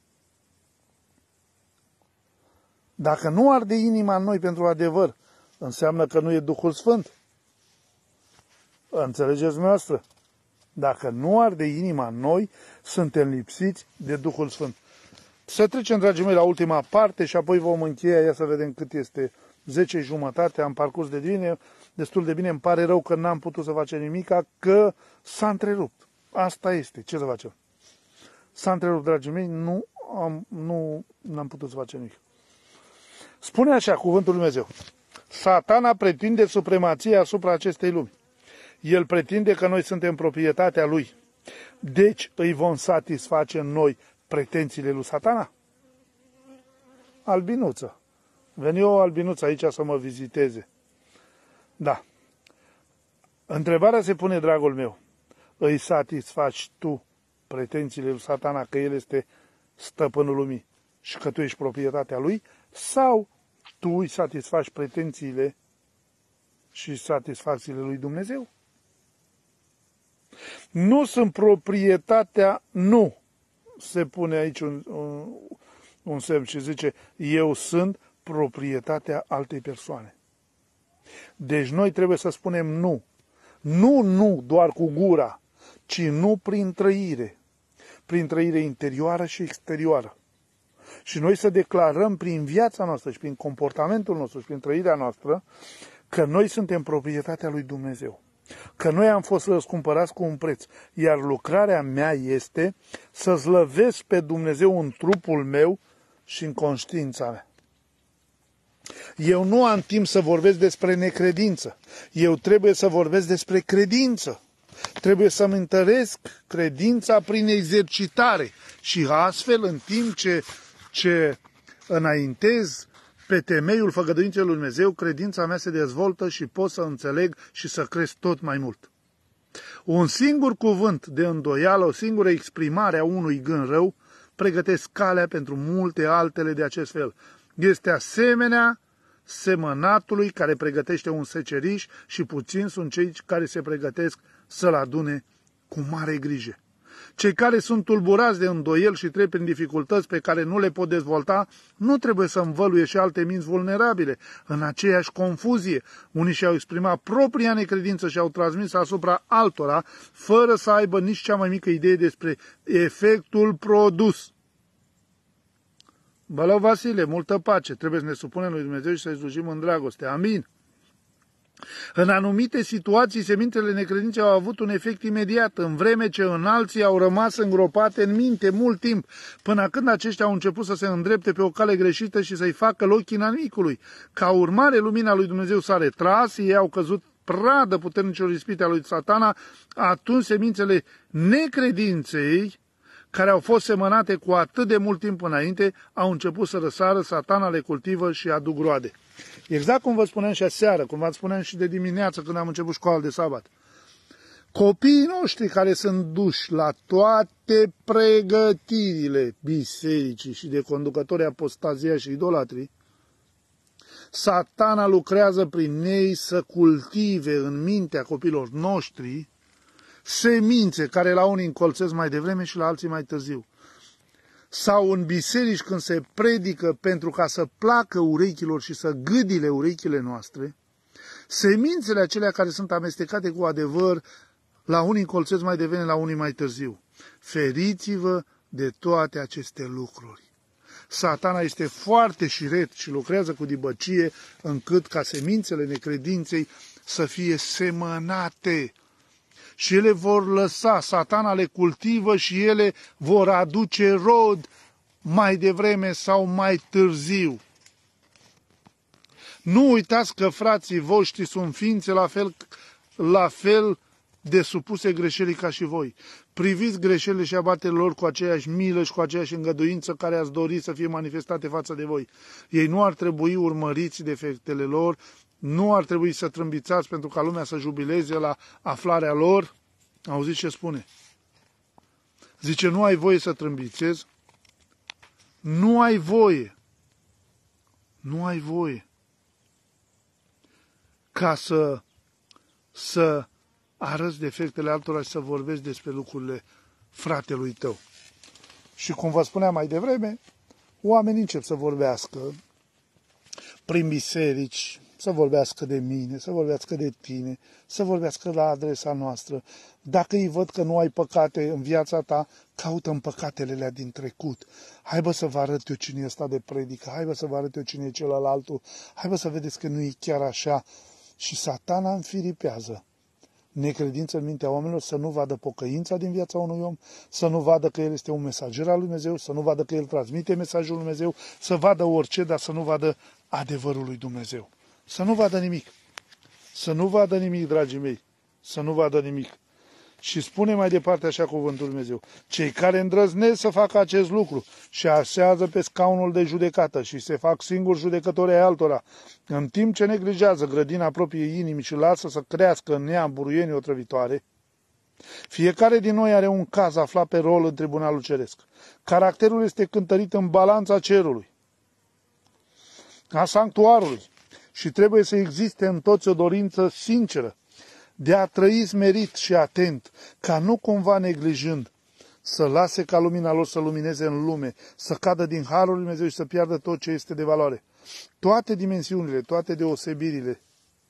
Dacă nu arde inima în noi pentru adevăr, înseamnă că nu e Duhul Sfânt. Înțelegeți dumneavoastră? Dacă nu arde inima în noi, suntem lipsiți de Duhul Sfânt. Să trecem, dragii mei, la ultima parte și apoi vom încheia, ia să vedem cât este zece jumătate, am parcurs de bine, destul de bine, îmi pare rău că n-am putut să facem nimica, că s-a întrerupt. Asta este, ce să facem? S-a întrerupt, dragii mei, nu am, nu am putut să facem nimic. Spune așa cuvântul Lui Dumnezeu: Satana pretinde supremația asupra acestei lumi. El pretinde că noi suntem proprietatea lui. Deci îi vom satisface în noi pretențiile lui Satana? Albinuță. Veni o albinuță aici să mă viziteze. Da. Întrebarea se pune, dragul meu, îi satisfaci tu pretențiile lui Satana că el este stăpânul lumii și că tu ești proprietatea lui? Sau tu îi satisfaci pretențiile și satisfacțiile lui Dumnezeu? Nu sunt proprietatea, nu. Se pune aici un, un, un semn și zice, eu sunt proprietatea altei persoane. Deci noi trebuie să spunem nu. Nu, nu doar cu gura, ci nu prin trăire. Prin trăire interioară și exterioară. Și noi să declarăm prin viața noastră și prin comportamentul nostru și prin trăirea noastră că noi suntem proprietatea lui Dumnezeu. Că noi am fost răscumpărați cu un preț. Iar lucrarea mea este să slăvesc pe Dumnezeu în trupul meu și în conștiința mea. Eu nu am timp să vorbesc despre necredință. Eu trebuie să vorbesc despre credință. Trebuie să-mi întăresc credința prin exercitare și astfel, în timp ce, ce înaintez pe temeiul făgăduinței lui Dumnezeu, credința mea se dezvoltă și pot să înțeleg și să cresc tot mai mult. Un singur cuvânt de îndoială, o singură exprimare a unui gând rău, pregătesc calea pentru multe altele de acest fel. Este asemenea semănatului care pregătește un seceriș și puțini sunt cei care se pregătesc să-l adune cu mare grijă. Cei care sunt tulburați de îndoiel și trec prin dificultăți pe care nu le pot dezvolta, nu trebuie să învăluie și alte minți vulnerabile în aceeași confuzie. Unii și-au exprimat propria necredință și au transmis asupra altora, fără să aibă nici cea mai mică idee despre efectul produs. Bălău Vasile, multă pace, trebuie să ne supunem lui Dumnezeu și să-i slujim în dragoste. Amin. În anumite situații, semințele necredinței au avut un efect imediat, în vreme ce în alții au rămas îngropate în minte mult timp, până când aceștia au început să se îndrepte pe o cale greșită și să-i facă loc inamicului. Ca urmare, lumina lui Dumnezeu s-a retras, ei au căzut pradă puternicilor ispite a lui Satana, atunci semințele necredinței, care au fost semănate cu atât de mult timp înainte, au început să răsară, Satana le cultivă și aduc roade. Exact cum vă spuneam și aseară, cum vă spuneam și de dimineață când am început școala de sabat. Copiii noștri care sunt duși la toate pregătirile bisericii și de conducători apostazia și idolatrii, Satana lucrează prin ei să cultive în mintea copiilor noștri semințe care la unii încolțesc mai devreme și la alții mai târziu. Sau în biserici când se predică pentru ca să placă urechilor și să gâdile urechile noastre, semințele acelea care sunt amestecate cu adevăr, la unii încolțesc mai devreme, la unii mai târziu. Feriți-vă de toate aceste lucruri. Satana este foarte șiret și lucrează cu dibăcie încât ca semințele necredinței să fie semănate. Și ele vor lăsa, Satana le cultivă și ele vor aduce rod mai devreme sau mai târziu. Nu uitați că frații voștri sunt ființe la fel, la fel de supuse greșelii ca și voi. Priviți greșelile și abaterile lor cu aceeași milă și cu aceeași îngăduință care ați dori să fie manifestate față de voi. Ei nu ar trebui urmăriți defectele lor, nu ar trebui să trâmbițați pentru ca lumea să jubileze la aflarea lor. Auziți ce spune? Zice, nu ai voie să trâmbițezi, nu ai voie, nu ai voie ca să, să arăți defectele altora și să vorbești despre lucrurile fratelui tău. Și cum vă spuneam mai devreme, oamenii încep să vorbească prin biserici, să vorbească de mine, să vorbească de tine, să vorbească la adresa noastră. Dacă îi văd că nu ai păcate în viața ta, caută în păcatele alea din trecut. Hai bă să vă arăt eu cine e ăsta de predică, hai bă să vă arăt eu cine e celălaltul, hai bă să vedeți că nu e chiar așa. Și Satana înfiripează necredință în mintea oamenilor, să nu vadă pocăința din viața unui om, să nu vadă că el este un mesager al lui Dumnezeu, să nu vadă că el transmite mesajul lui Dumnezeu, să vadă orice, dar să nu vadă adevărul lui Dumnezeu. Să nu vadă nimic. Să nu vadă nimic, dragii mei. Să nu vadă nimic. Și spune mai departe așa cuvântul lui Dumnezeu. Cei care îndrăznesc să facă acest lucru și așează pe scaunul de judecată și se fac singuri judecători ai altora, în timp ce neglijează grădina propriei inimi și lasă să crească în ea buruieni otrăvitoare, fiecare din noi are un caz aflat pe rol în tribunalul ceresc. Caracterul este cântărit în balanța cerului, a sanctuarului, și trebuie să existe în toți o dorință sinceră de a trăi smerit și atent, ca nu cumva neglijând, să lase ca lumina lor să lumineze în lume, să cadă din harul lui Dumnezeu și să piardă tot ce este de valoare. Toate dimensiunile, toate deosebirile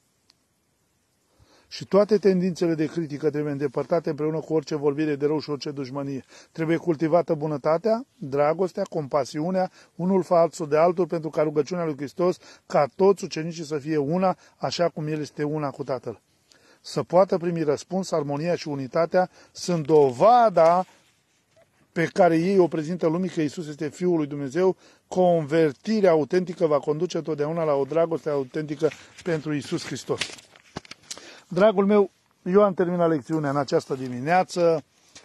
și toate tendințele de critică trebuie îndepărtate împreună cu orice vorbire de rău și orice dușmănie. Trebuie cultivată bunătatea, dragostea, compasiunea, unul față de altul, pentru ca rugăciunea lui Hristos, ca toți ucenicii să fie una, așa cum El este una cu Tatăl. Să poată primi răspuns, armonia și unitatea sunt dovada pe care ei o prezintă lumii că Iisus este Fiul lui Dumnezeu, convertirea autentică va conduce totdeauna la o dragoste autentică pentru Iisus Hristos. Dragul meu, eu am terminat lecțiunea în această dimineață,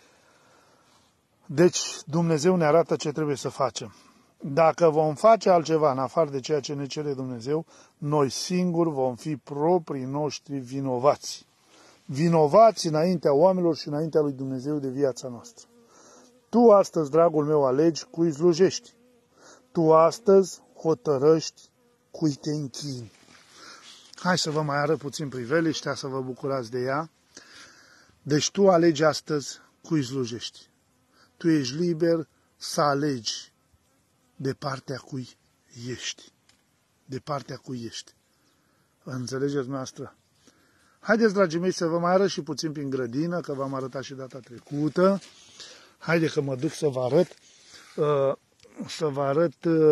deci Dumnezeu ne arată ce trebuie să facem. Dacă vom face altceva în afară de ceea ce ne cere Dumnezeu, noi singuri vom fi proprii noștri vinovați. Vinovați înaintea oamenilor și înaintea lui Dumnezeu de viața noastră. Tu astăzi, dragul meu, alegi cui slujești. Tu astăzi hotărăști cui te închini. Hai să vă mai arăt puțin priveliștea, să vă bucurați de ea. Deci tu alegi astăzi cui slujești. Tu ești liber să alegi de partea cui ești. De partea cui ești. Înțelegeți noastră? Haideți, dragii mei, să vă mai arăt și puțin prin grădină, că v-am arătat și data trecută. Haide că mă duc să vă arăt, să vă arăt,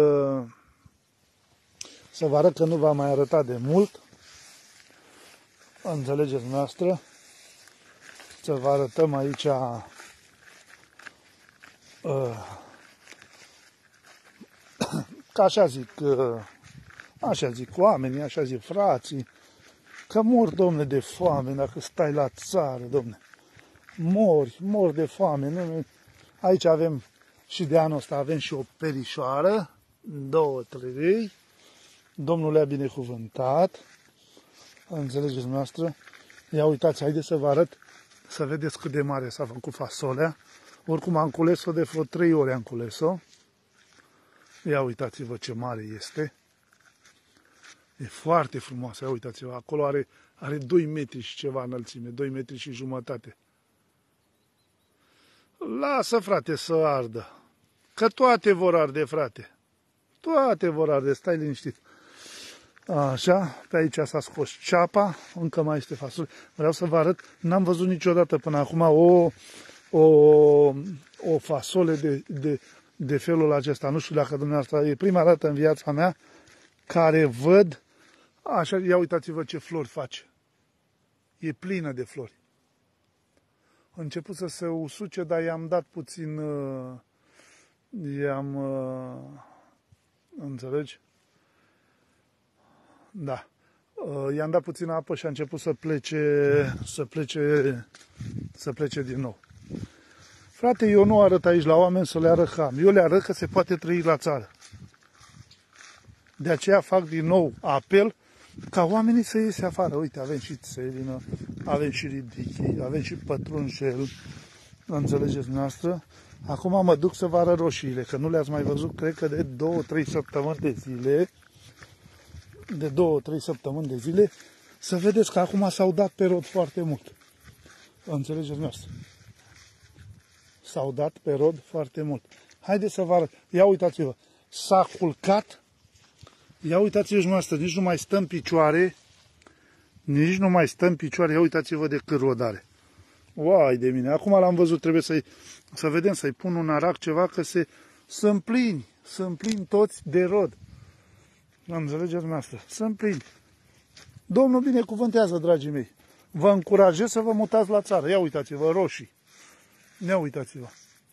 să vă arăt că nu v-am mai arătat de mult. Înțelegeți noastră? Să vă arătăm aici că așa zic, așa zic oamenii, așa zic frații, că mor, domne, de foame dacă stai la țară, domne. Mori, mor de foame. Nu? Aici avem și de anul ăsta avem și o perișoară, două, trei. Domnul le-a binecuvântat. Înțelegeți noastră? Ia uitați, haideți să vă arăt, să vedeți cât de mare s-a făcut fasolea. Oricum am cules-o de vreo trei ori am cules-o. Ia uitați-vă ce mare este. E foarte frumoasă, ia uitați-vă, acolo are, are doi metri și ceva înălțime, doi metri și jumătate. Lasă, frate, să ardă, că toate vor arde, frate, toate vor arde, stai liniștit. Așa, pe aici s-a scos ceapa, încă mai este fasole. Vreau să vă arăt, n-am văzut niciodată până acum o, o, o fasole de, de, de felul acesta. Nu știu dacă dumneavoastră, e prima dată în viața mea care văd, așa, ia uitați-vă ce flori face. E plină de flori. A început să se usuce, dar i-am dat puțin, i-am, înțelegi? Da. I-am dat puțin apă și a început să plece, să plece, să plece din nou. Frate, eu nu arăt aici la oameni să le arăt că am. Eu le arăt că se poate trăi la țară. De aceea fac din nou apel ca oamenii să iese afară. Uite, avem și țelină, avem și ridichi, avem și pătrunjel, înțelegeți noastră? Acum mă duc să vă arăt roșiile, că nu le-ați mai văzut, cred că de două, trei săptămâni de zile, de două, trei săptămâni de zile, să vedeți că acum s-au dat pe rod foarte mult. Înțelegeți noastră? S-au dat pe rod foarte mult. Haideți să vă arăt. Ia uitați-vă, s-a culcat. Ia uitați-vă noastră, nici nu mai stă în picioare, nici nu mai stă în picioare, ia uitați-vă de cât rod are. Uai de mine, acum l-am văzut, trebuie să-i, să vedem, să-i pun un arac ceva, că se, sunt plini, sunt plini toți de rod. Înțelegeți noastră, sunt plini. Domnul binecuvântează, dragii mei. Vă încurajez să vă mutați la țară. Ia uitați-vă, roșii. Ia uitați-vă.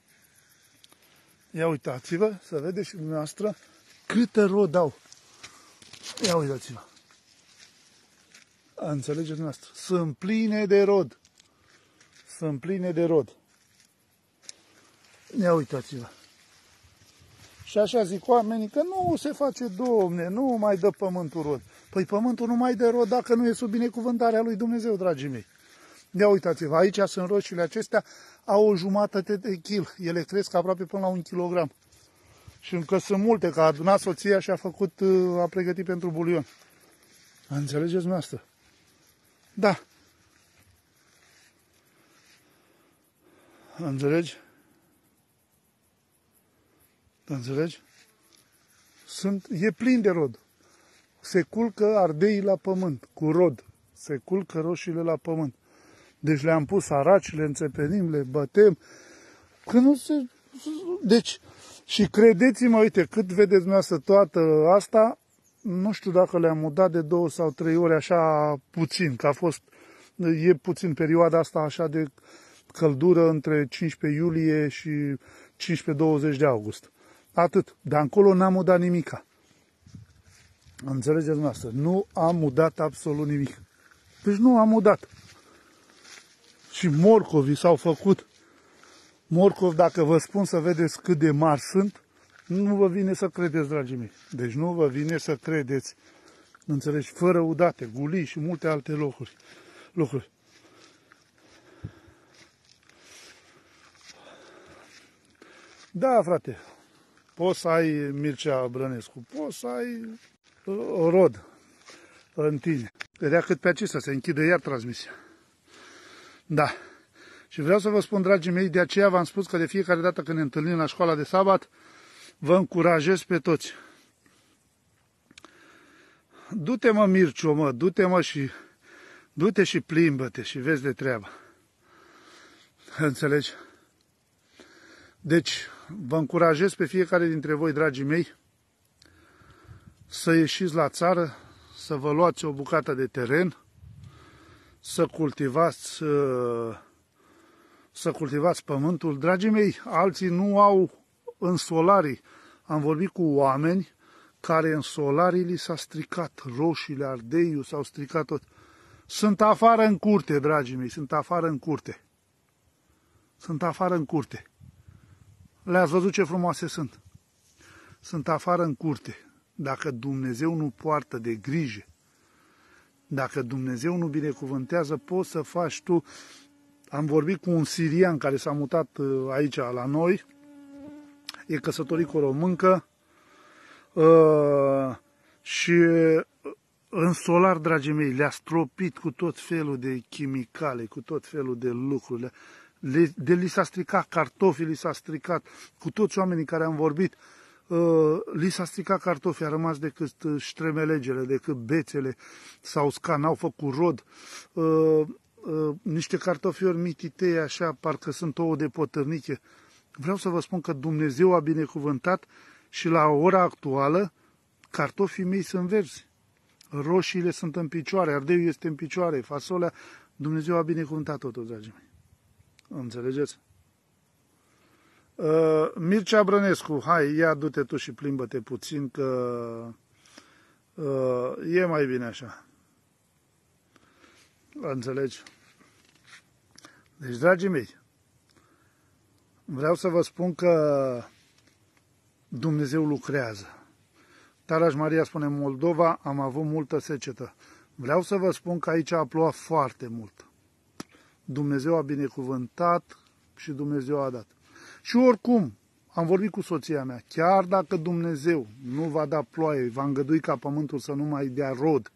Ia uitați-vă, să vedeți și dumneavoastră câtă rod au. Ia uitați-vă. Înțelegeți noastră? Sunt pline de rod. Sunt pline de rod. Ia uitați-vă. Și așa zic oamenii că nu se face, Domne, nu mai dă pământul rod. Păi pământul nu mai dă rod dacă nu e sub binecuvântarea lui Dumnezeu, dragii mei. Ia uitați-vă, aici sunt roșiile acestea, au o jumătate de kil. Ele cresc aproape până la un kilogram. Și încă sunt multe, că a adunat soția și a făcut, a pregătit pentru bulion. Înțelegeți noastră? Da. Înțelegi? Înțelegi? Sunt, e plin de rod. Se culcă ardeii la pământ, cu rod. Se culcă roșiile la pământ. Deci le-am pus araci, le înțepenim, le bătem. Că nu se... Deci, și credeți-mă, uite, cât vedeți dumneavoastră toată asta, nu știu dacă le-am udat de două sau trei ori așa puțin, că a fost, e puțin perioada asta așa de căldură între cincisprezece iulie și cincisprezece douăzeci de august. Atât. De acolo n-am udat nimica. Înțelegeți dumneavoastră? Nu am udat absolut nimic. Deci nu am udat. Și morcovii s-au făcut. Morcov, dacă vă spun să vedeți cât de mari sunt, nu vă vine să credeți, dragii mei. Deci nu vă vine să credeți. Înțelegi? Fără udate, gulii și multe alte locuri. lucruri. Da, frate, poți să ai Mircea Brănescu, poți să ai uh, rod în tine. Vedea cât pe acesta se închide iar transmisia. Da. Și vreau să vă spun, dragii mei, de aceea v-am spus că de fiecare dată când ne întâlnim la școala de sabat, vă încurajez pe toți. Du-te, mă, Mirciu, mă, du-te, mă, și du-te și plimbă-te și vezi de treabă. Înțelegi? Deci, vă încurajez pe fiecare dintre voi, dragii mei, să ieșiți la țară, să vă luați o bucată de teren, să cultivați, să cultivați pământul. Dragii mei, alții nu au în solarii. Am vorbit cu oameni care în solarii li s-a stricat roșiile, ardeiul, s-au stricat tot. Sunt afară în curte, dragii mei, sunt afară în curte. Sunt afară în curte. Le-ați văzut ce frumoase sunt. Sunt afară în curte. Dacă Dumnezeu nu poartă de grijă, dacă Dumnezeu nu binecuvântează, poți să faci tu. Am vorbit cu un sirian care s-a mutat aici la noi, e căsătorit cu o româncă uh, și în solar, dragii mei, le-a stropit cu tot felul de chimicale, cu tot felul de lucruri. Le, de li s-a stricat cartofii, li s-a stricat, cu toți oamenii care am vorbit, uh, li s-a stricat cartofii, a rămas decât ștremelegele, decât bețele, s-au uscat, n-au făcut rod, uh, uh, niște cartofiori mititei, așa, parcă sunt ouă de potârniche. Vreau să vă spun că Dumnezeu a binecuvântat și la ora actuală cartofii mei sunt verzi, roșiile sunt în picioare, ardeiul este în picioare, fasolea, Dumnezeu a binecuvântat totul, dragii mei. Înțelegeți? Uh, Mircea Brănescu, hai, ia du-te tu și plimbă-te puțin, că uh, e mai bine așa. Înțelegi? Deci, dragii mei, vreau să vă spun că Dumnezeu lucrează. Taraș Maria spune, Moldova, am avut multă secetă. Vreau să vă spun că aici a plouat foarte mult. Dumnezeu a binecuvântat și Dumnezeu a dat. Și oricum, am vorbit cu soția mea, chiar dacă Dumnezeu nu va da ploaie, va îngădui ca pământul să nu mai dea rod,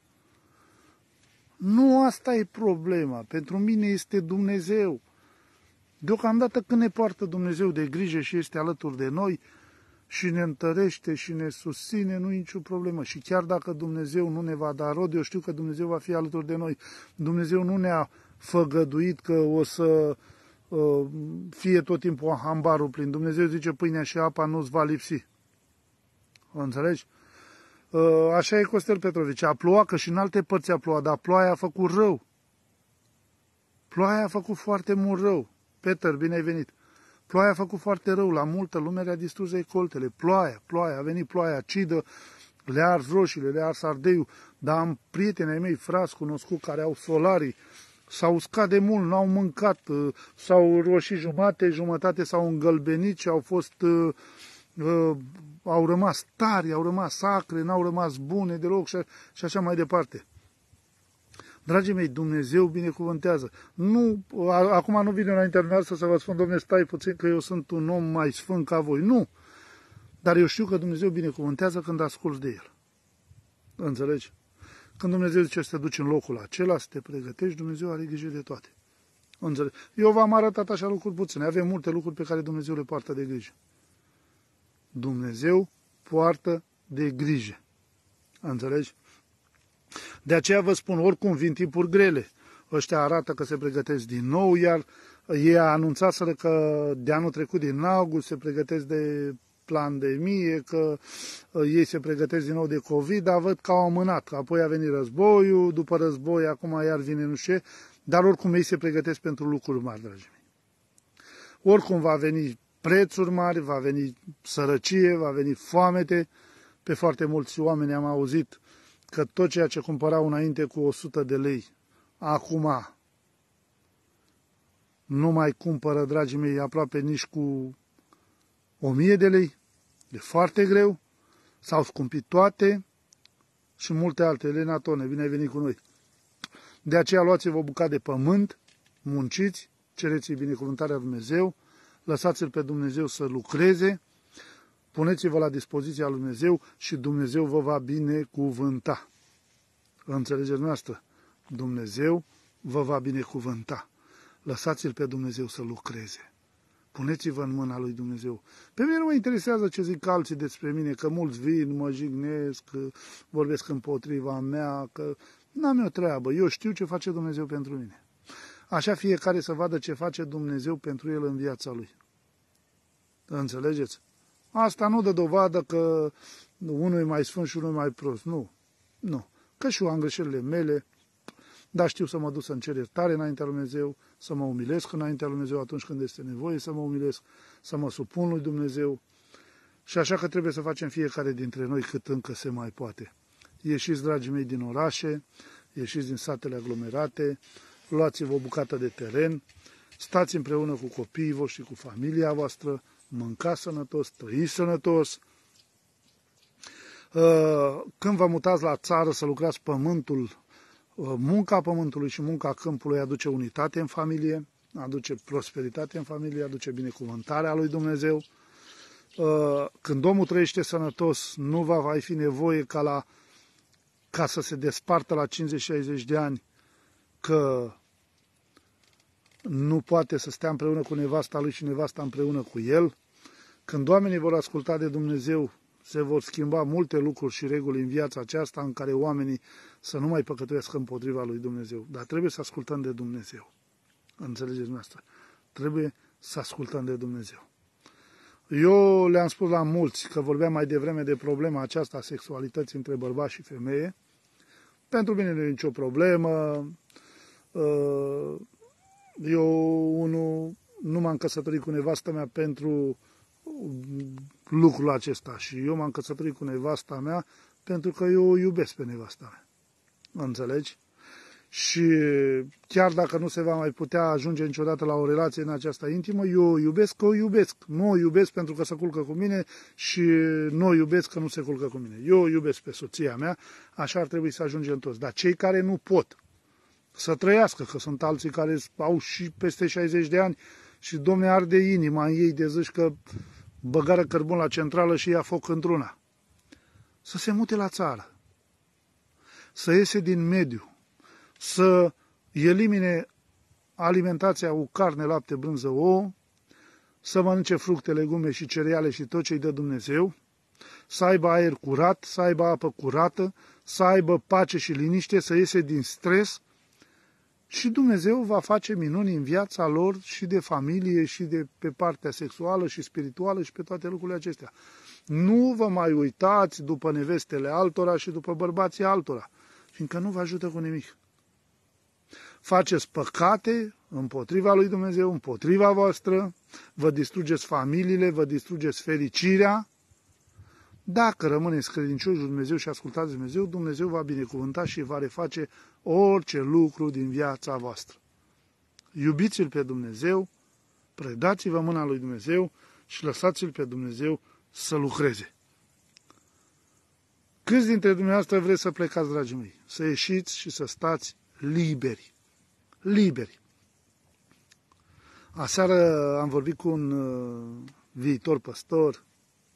nu asta e problema. Pentru mine este Dumnezeu. Deocamdată când ne poartă Dumnezeu de grijă și este alături de noi și ne întărește și ne susține, nu e nicio problemă. Și chiar dacă Dumnezeu nu ne va da rod, eu știu că Dumnezeu va fi alături de noi. Dumnezeu nu ne-a făgăduit că o să uh, fie tot timpul hambarul plin. Dumnezeu zice, pâinea și apa nu-ți va lipsi. Înțelegi? Uh, așa e Costel Petrovici. A plouat, că și în alte părți a plouat, dar ploaia a făcut rău. Ploaia a făcut foarte mult rău. Peter, bine ai venit. Ploaia a făcut foarte rău, la multă lume le-a distrus recoltele. Ploaia, ploaia, a venit ploaia acidă, le-a ars roșiile, le-a ars ardeiul, dar am prieteni ai mei, frați cunoscut, care au solarii, s-au uscat de mult, n-au mâncat, s-au roșit jumate, jumătate s-au îngălbenit și au fost, uh, uh, au rămas tari, au rămas sacre, n-au rămas bune deloc și, și așa mai departe. Dragii mei, Dumnezeu binecuvântează. Nu, acum nu vine la internetă să vă spun, Dom'le, stai puțin că eu sunt un om mai sfânt ca voi. Nu! Dar eu știu că Dumnezeu binecuvântează când asculți de El. Înțelegi? Când Dumnezeu zice să te duci în locul acela, să te pregătești, Dumnezeu are grijă de toate. Înțelegi? Eu v-am arătat așa lucruri puține. Avem multe lucruri pe care Dumnezeu le poartă de grijă. Dumnezeu poartă de grijă. Înțelegi? De aceea vă spun, oricum vin timpuri grele. Ăștia arată că se pregătesc din nou, iar ei anunțaseră că de anul trecut, din august, se pregătesc de pandemie, că ei se pregătesc din nou de COVID, dar văd că au amânat. Apoi a venit războiul, după război, acum iar vine nu știu ce, dar oricum ei se pregătesc pentru lucruri mari, dragii mei. Oricum va veni prețuri mari, va veni sărăcie, va veni foamete. Pe foarte mulți oameni am auzit că tot ceea ce cumpărau înainte cu o sută de lei, acum nu mai cumpără, dragii mei, aproape nici cu o mie de lei. E foarte greu. S-au scumpit toate și multe alte. Elena Tone, bine ai venit cu noi. De aceea luați-vă o bucată de pământ, munciți, cereți-i binecuvântarea lui Dumnezeu, lăsați-L pe Dumnezeu să lucreze, puneți-vă la dispoziția lui Dumnezeu și Dumnezeu vă va binecuvânta. Înțelegeți noastră? Dumnezeu vă va binecuvânta. Lăsați-L pe Dumnezeu să lucreze. Puneți-vă în mâna lui Dumnezeu. Pe mine nu mă interesează ce zic alții despre mine, că mulți vin, mă jignesc, că vorbesc împotriva mea, că n-am eu treabă. Eu știu ce face Dumnezeu pentru mine. Așa fiecare să vadă ce face Dumnezeu pentru el în viața lui. Înțelegeți? Asta nu dă dovadă că unul e mai sfânt și unul e mai prost. Nu. Nu. Că și eu am greșelile mele, dar știu să mă duc să-mi cer iertare înaintea lui Dumnezeu, să mă umilesc înaintea lui Dumnezeu atunci când este nevoie să mă umilesc, să mă supun lui Dumnezeu. Și așa că trebuie să facem fiecare dintre noi cât încă se mai poate. Ieșiți, dragii mei, din orașe, ieșiți din satele aglomerate, luați-vă o bucată de teren, stați împreună cu copiii voștri, cu familia voastră, mâncați sănătos, trăiți sănătos. Când vă mutați la țară să lucrați pământul, munca pământului și munca câmpului aduce unitate în familie, aduce prosperitate în familie, aduce binecuvântarea lui Dumnezeu. Când omul trăiește sănătos, nu va mai fi nevoie ca, la, ca să se despartă la cincizeci șaizeci de ani, că nu poate să stea împreună cu nevasta lui și nevasta împreună cu el. Când oamenii vor asculta de Dumnezeu, se vor schimba multe lucruri și reguli în viața aceasta în care oamenii să nu mai păcătuiască împotriva lui Dumnezeu. Dar trebuie să ascultăm de Dumnezeu. Înțelegeți noastră? Trebuie să ascultăm de Dumnezeu. Eu le-am spus la mulți că vorbeam mai devreme de problema aceasta a sexualității între bărbați și femeie. Pentru mine nu e nicio problemă. Eu, unul, nu m-am căsătorit cu nevastă mea pentru lucrul acesta și eu m-am căsătorit cu nevasta mea pentru că eu o iubesc pe nevasta mea. Înțelegi? Și chiar dacă nu se va mai putea ajunge niciodată la o relație în aceasta intimă, eu o iubesc că o iubesc. Nu o iubesc pentru că se culcă cu mine și nu o iubesc că nu se culcă cu mine. Eu o iubesc pe soția mea, așa ar trebui să ajungem toți. Dar cei care nu pot să trăiască, că sunt alții care au și peste șaizeci de ani și, Domne, arde inima în ei de zici că băgară cărbun la centrală și ia foc într-una. Să se mute la țară, să iese din mediu, să elimine alimentația cu carne, lapte, brânză, ouă, să mănânce fructe, legume și cereale și tot ce îi dă Dumnezeu, să aibă aer curat, să aibă apă curată, să aibă pace și liniște, să iese din stres și Dumnezeu va face minuni în viața lor și de familie și de pe partea sexuală și spirituală și pe toate lucrurile acestea. Nu vă mai uitați după nevestele altora și după bărbații altora, fiindcă nu vă ajută cu nimic. Faceți păcate împotriva lui Dumnezeu, împotriva voastră, vă distrugeți familiile, vă distrugeți fericirea. Dacă rămâneți credincioși lui Dumnezeu și ascultați Dumnezeu, Dumnezeu va binecuvânta și va reface orice lucru din viața voastră. Iubiți-L pe Dumnezeu, predați-vă mâna lui Dumnezeu și lăsați-L pe Dumnezeu să lucreze. Câți dintre dumneavoastră vreți să plecați, dragii mei? Să ieșiți și să stați liberi. Liberi. Aseară am vorbit cu un uh, viitor păstor.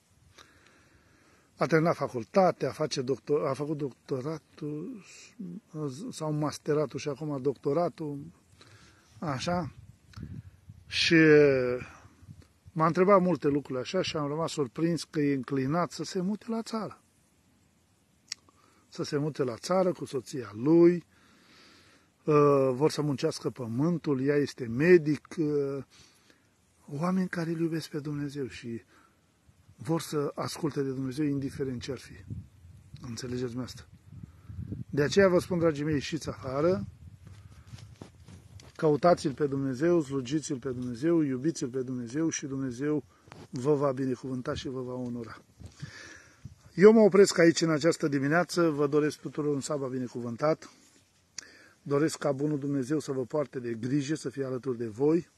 A terminat facultatea, face doctor, a făcut doctoratul sau masteratul și acum doctoratul, așa. Și m-a întrebat multe lucruri așa și am rămas surprins că e înclinat să se mute la țară. Să se mute la țară cu soția lui, vor să muncească pământul, ea este medic, oameni care îl iubesc pe Dumnezeu și vor să asculte de Dumnezeu indiferent ce ar fi. Înțelegeți asta? De aceea vă spun, dragii mei, ieșiți afară, căutați-L pe Dumnezeu, slujiți-L pe Dumnezeu, iubiți-L pe Dumnezeu și Dumnezeu vă va binecuvânta și vă va onora. Eu mă opresc aici în această dimineață, vă doresc tuturor un sabat binecuvântat, doresc ca Bunul Dumnezeu să vă poarte de grijă, să fie alături de voi.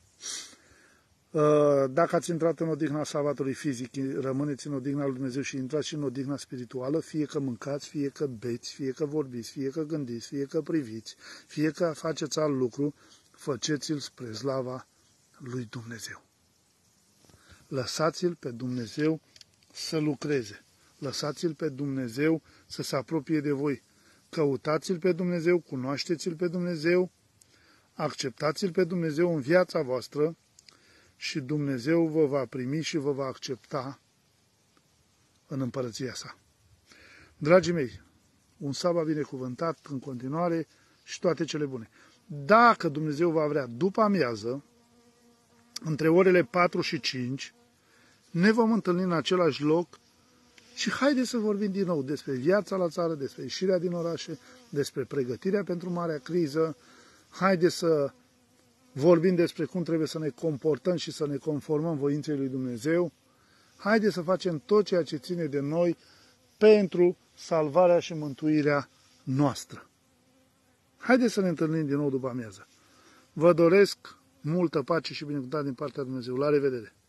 Dacă ați intrat în odihna sabatului fizic, rămâneți în odihna lui Dumnezeu și intrați și în odihna spirituală, fie că mâncați, fie că beți, fie că vorbiți, fie că gândiți, fie că priviți, fie că faceți alt lucru, faceți-l spre slava lui Dumnezeu. Lăsați-l pe Dumnezeu să lucreze. Lăsați-l pe Dumnezeu să se apropie de voi. Căutați-l pe Dumnezeu, cunoașteți-l pe Dumnezeu, acceptați-l pe Dumnezeu în viața voastră și Dumnezeu vă va primi și vă va accepta în împărăția sa. Dragii mei, un sabat binecuvântat în continuare și toate cele bune. Dacă Dumnezeu va vrea, după amiază, între orele patru și cinci, ne vom întâlni în același loc și haideți să vorbim din nou despre viața la țară, despre ieșirea din orașe, despre pregătirea pentru marea criză. Haideți să vorbim despre cum trebuie să ne comportăm și să ne conformăm voinței lui Dumnezeu. Haideți să facem tot ceea ce ține de noi pentru salvarea și mântuirea noastră. Haideți să ne întâlnim din nou după amiază. Vă doresc multă pace și binecuvântare din partea lui Dumnezeu. La revedere!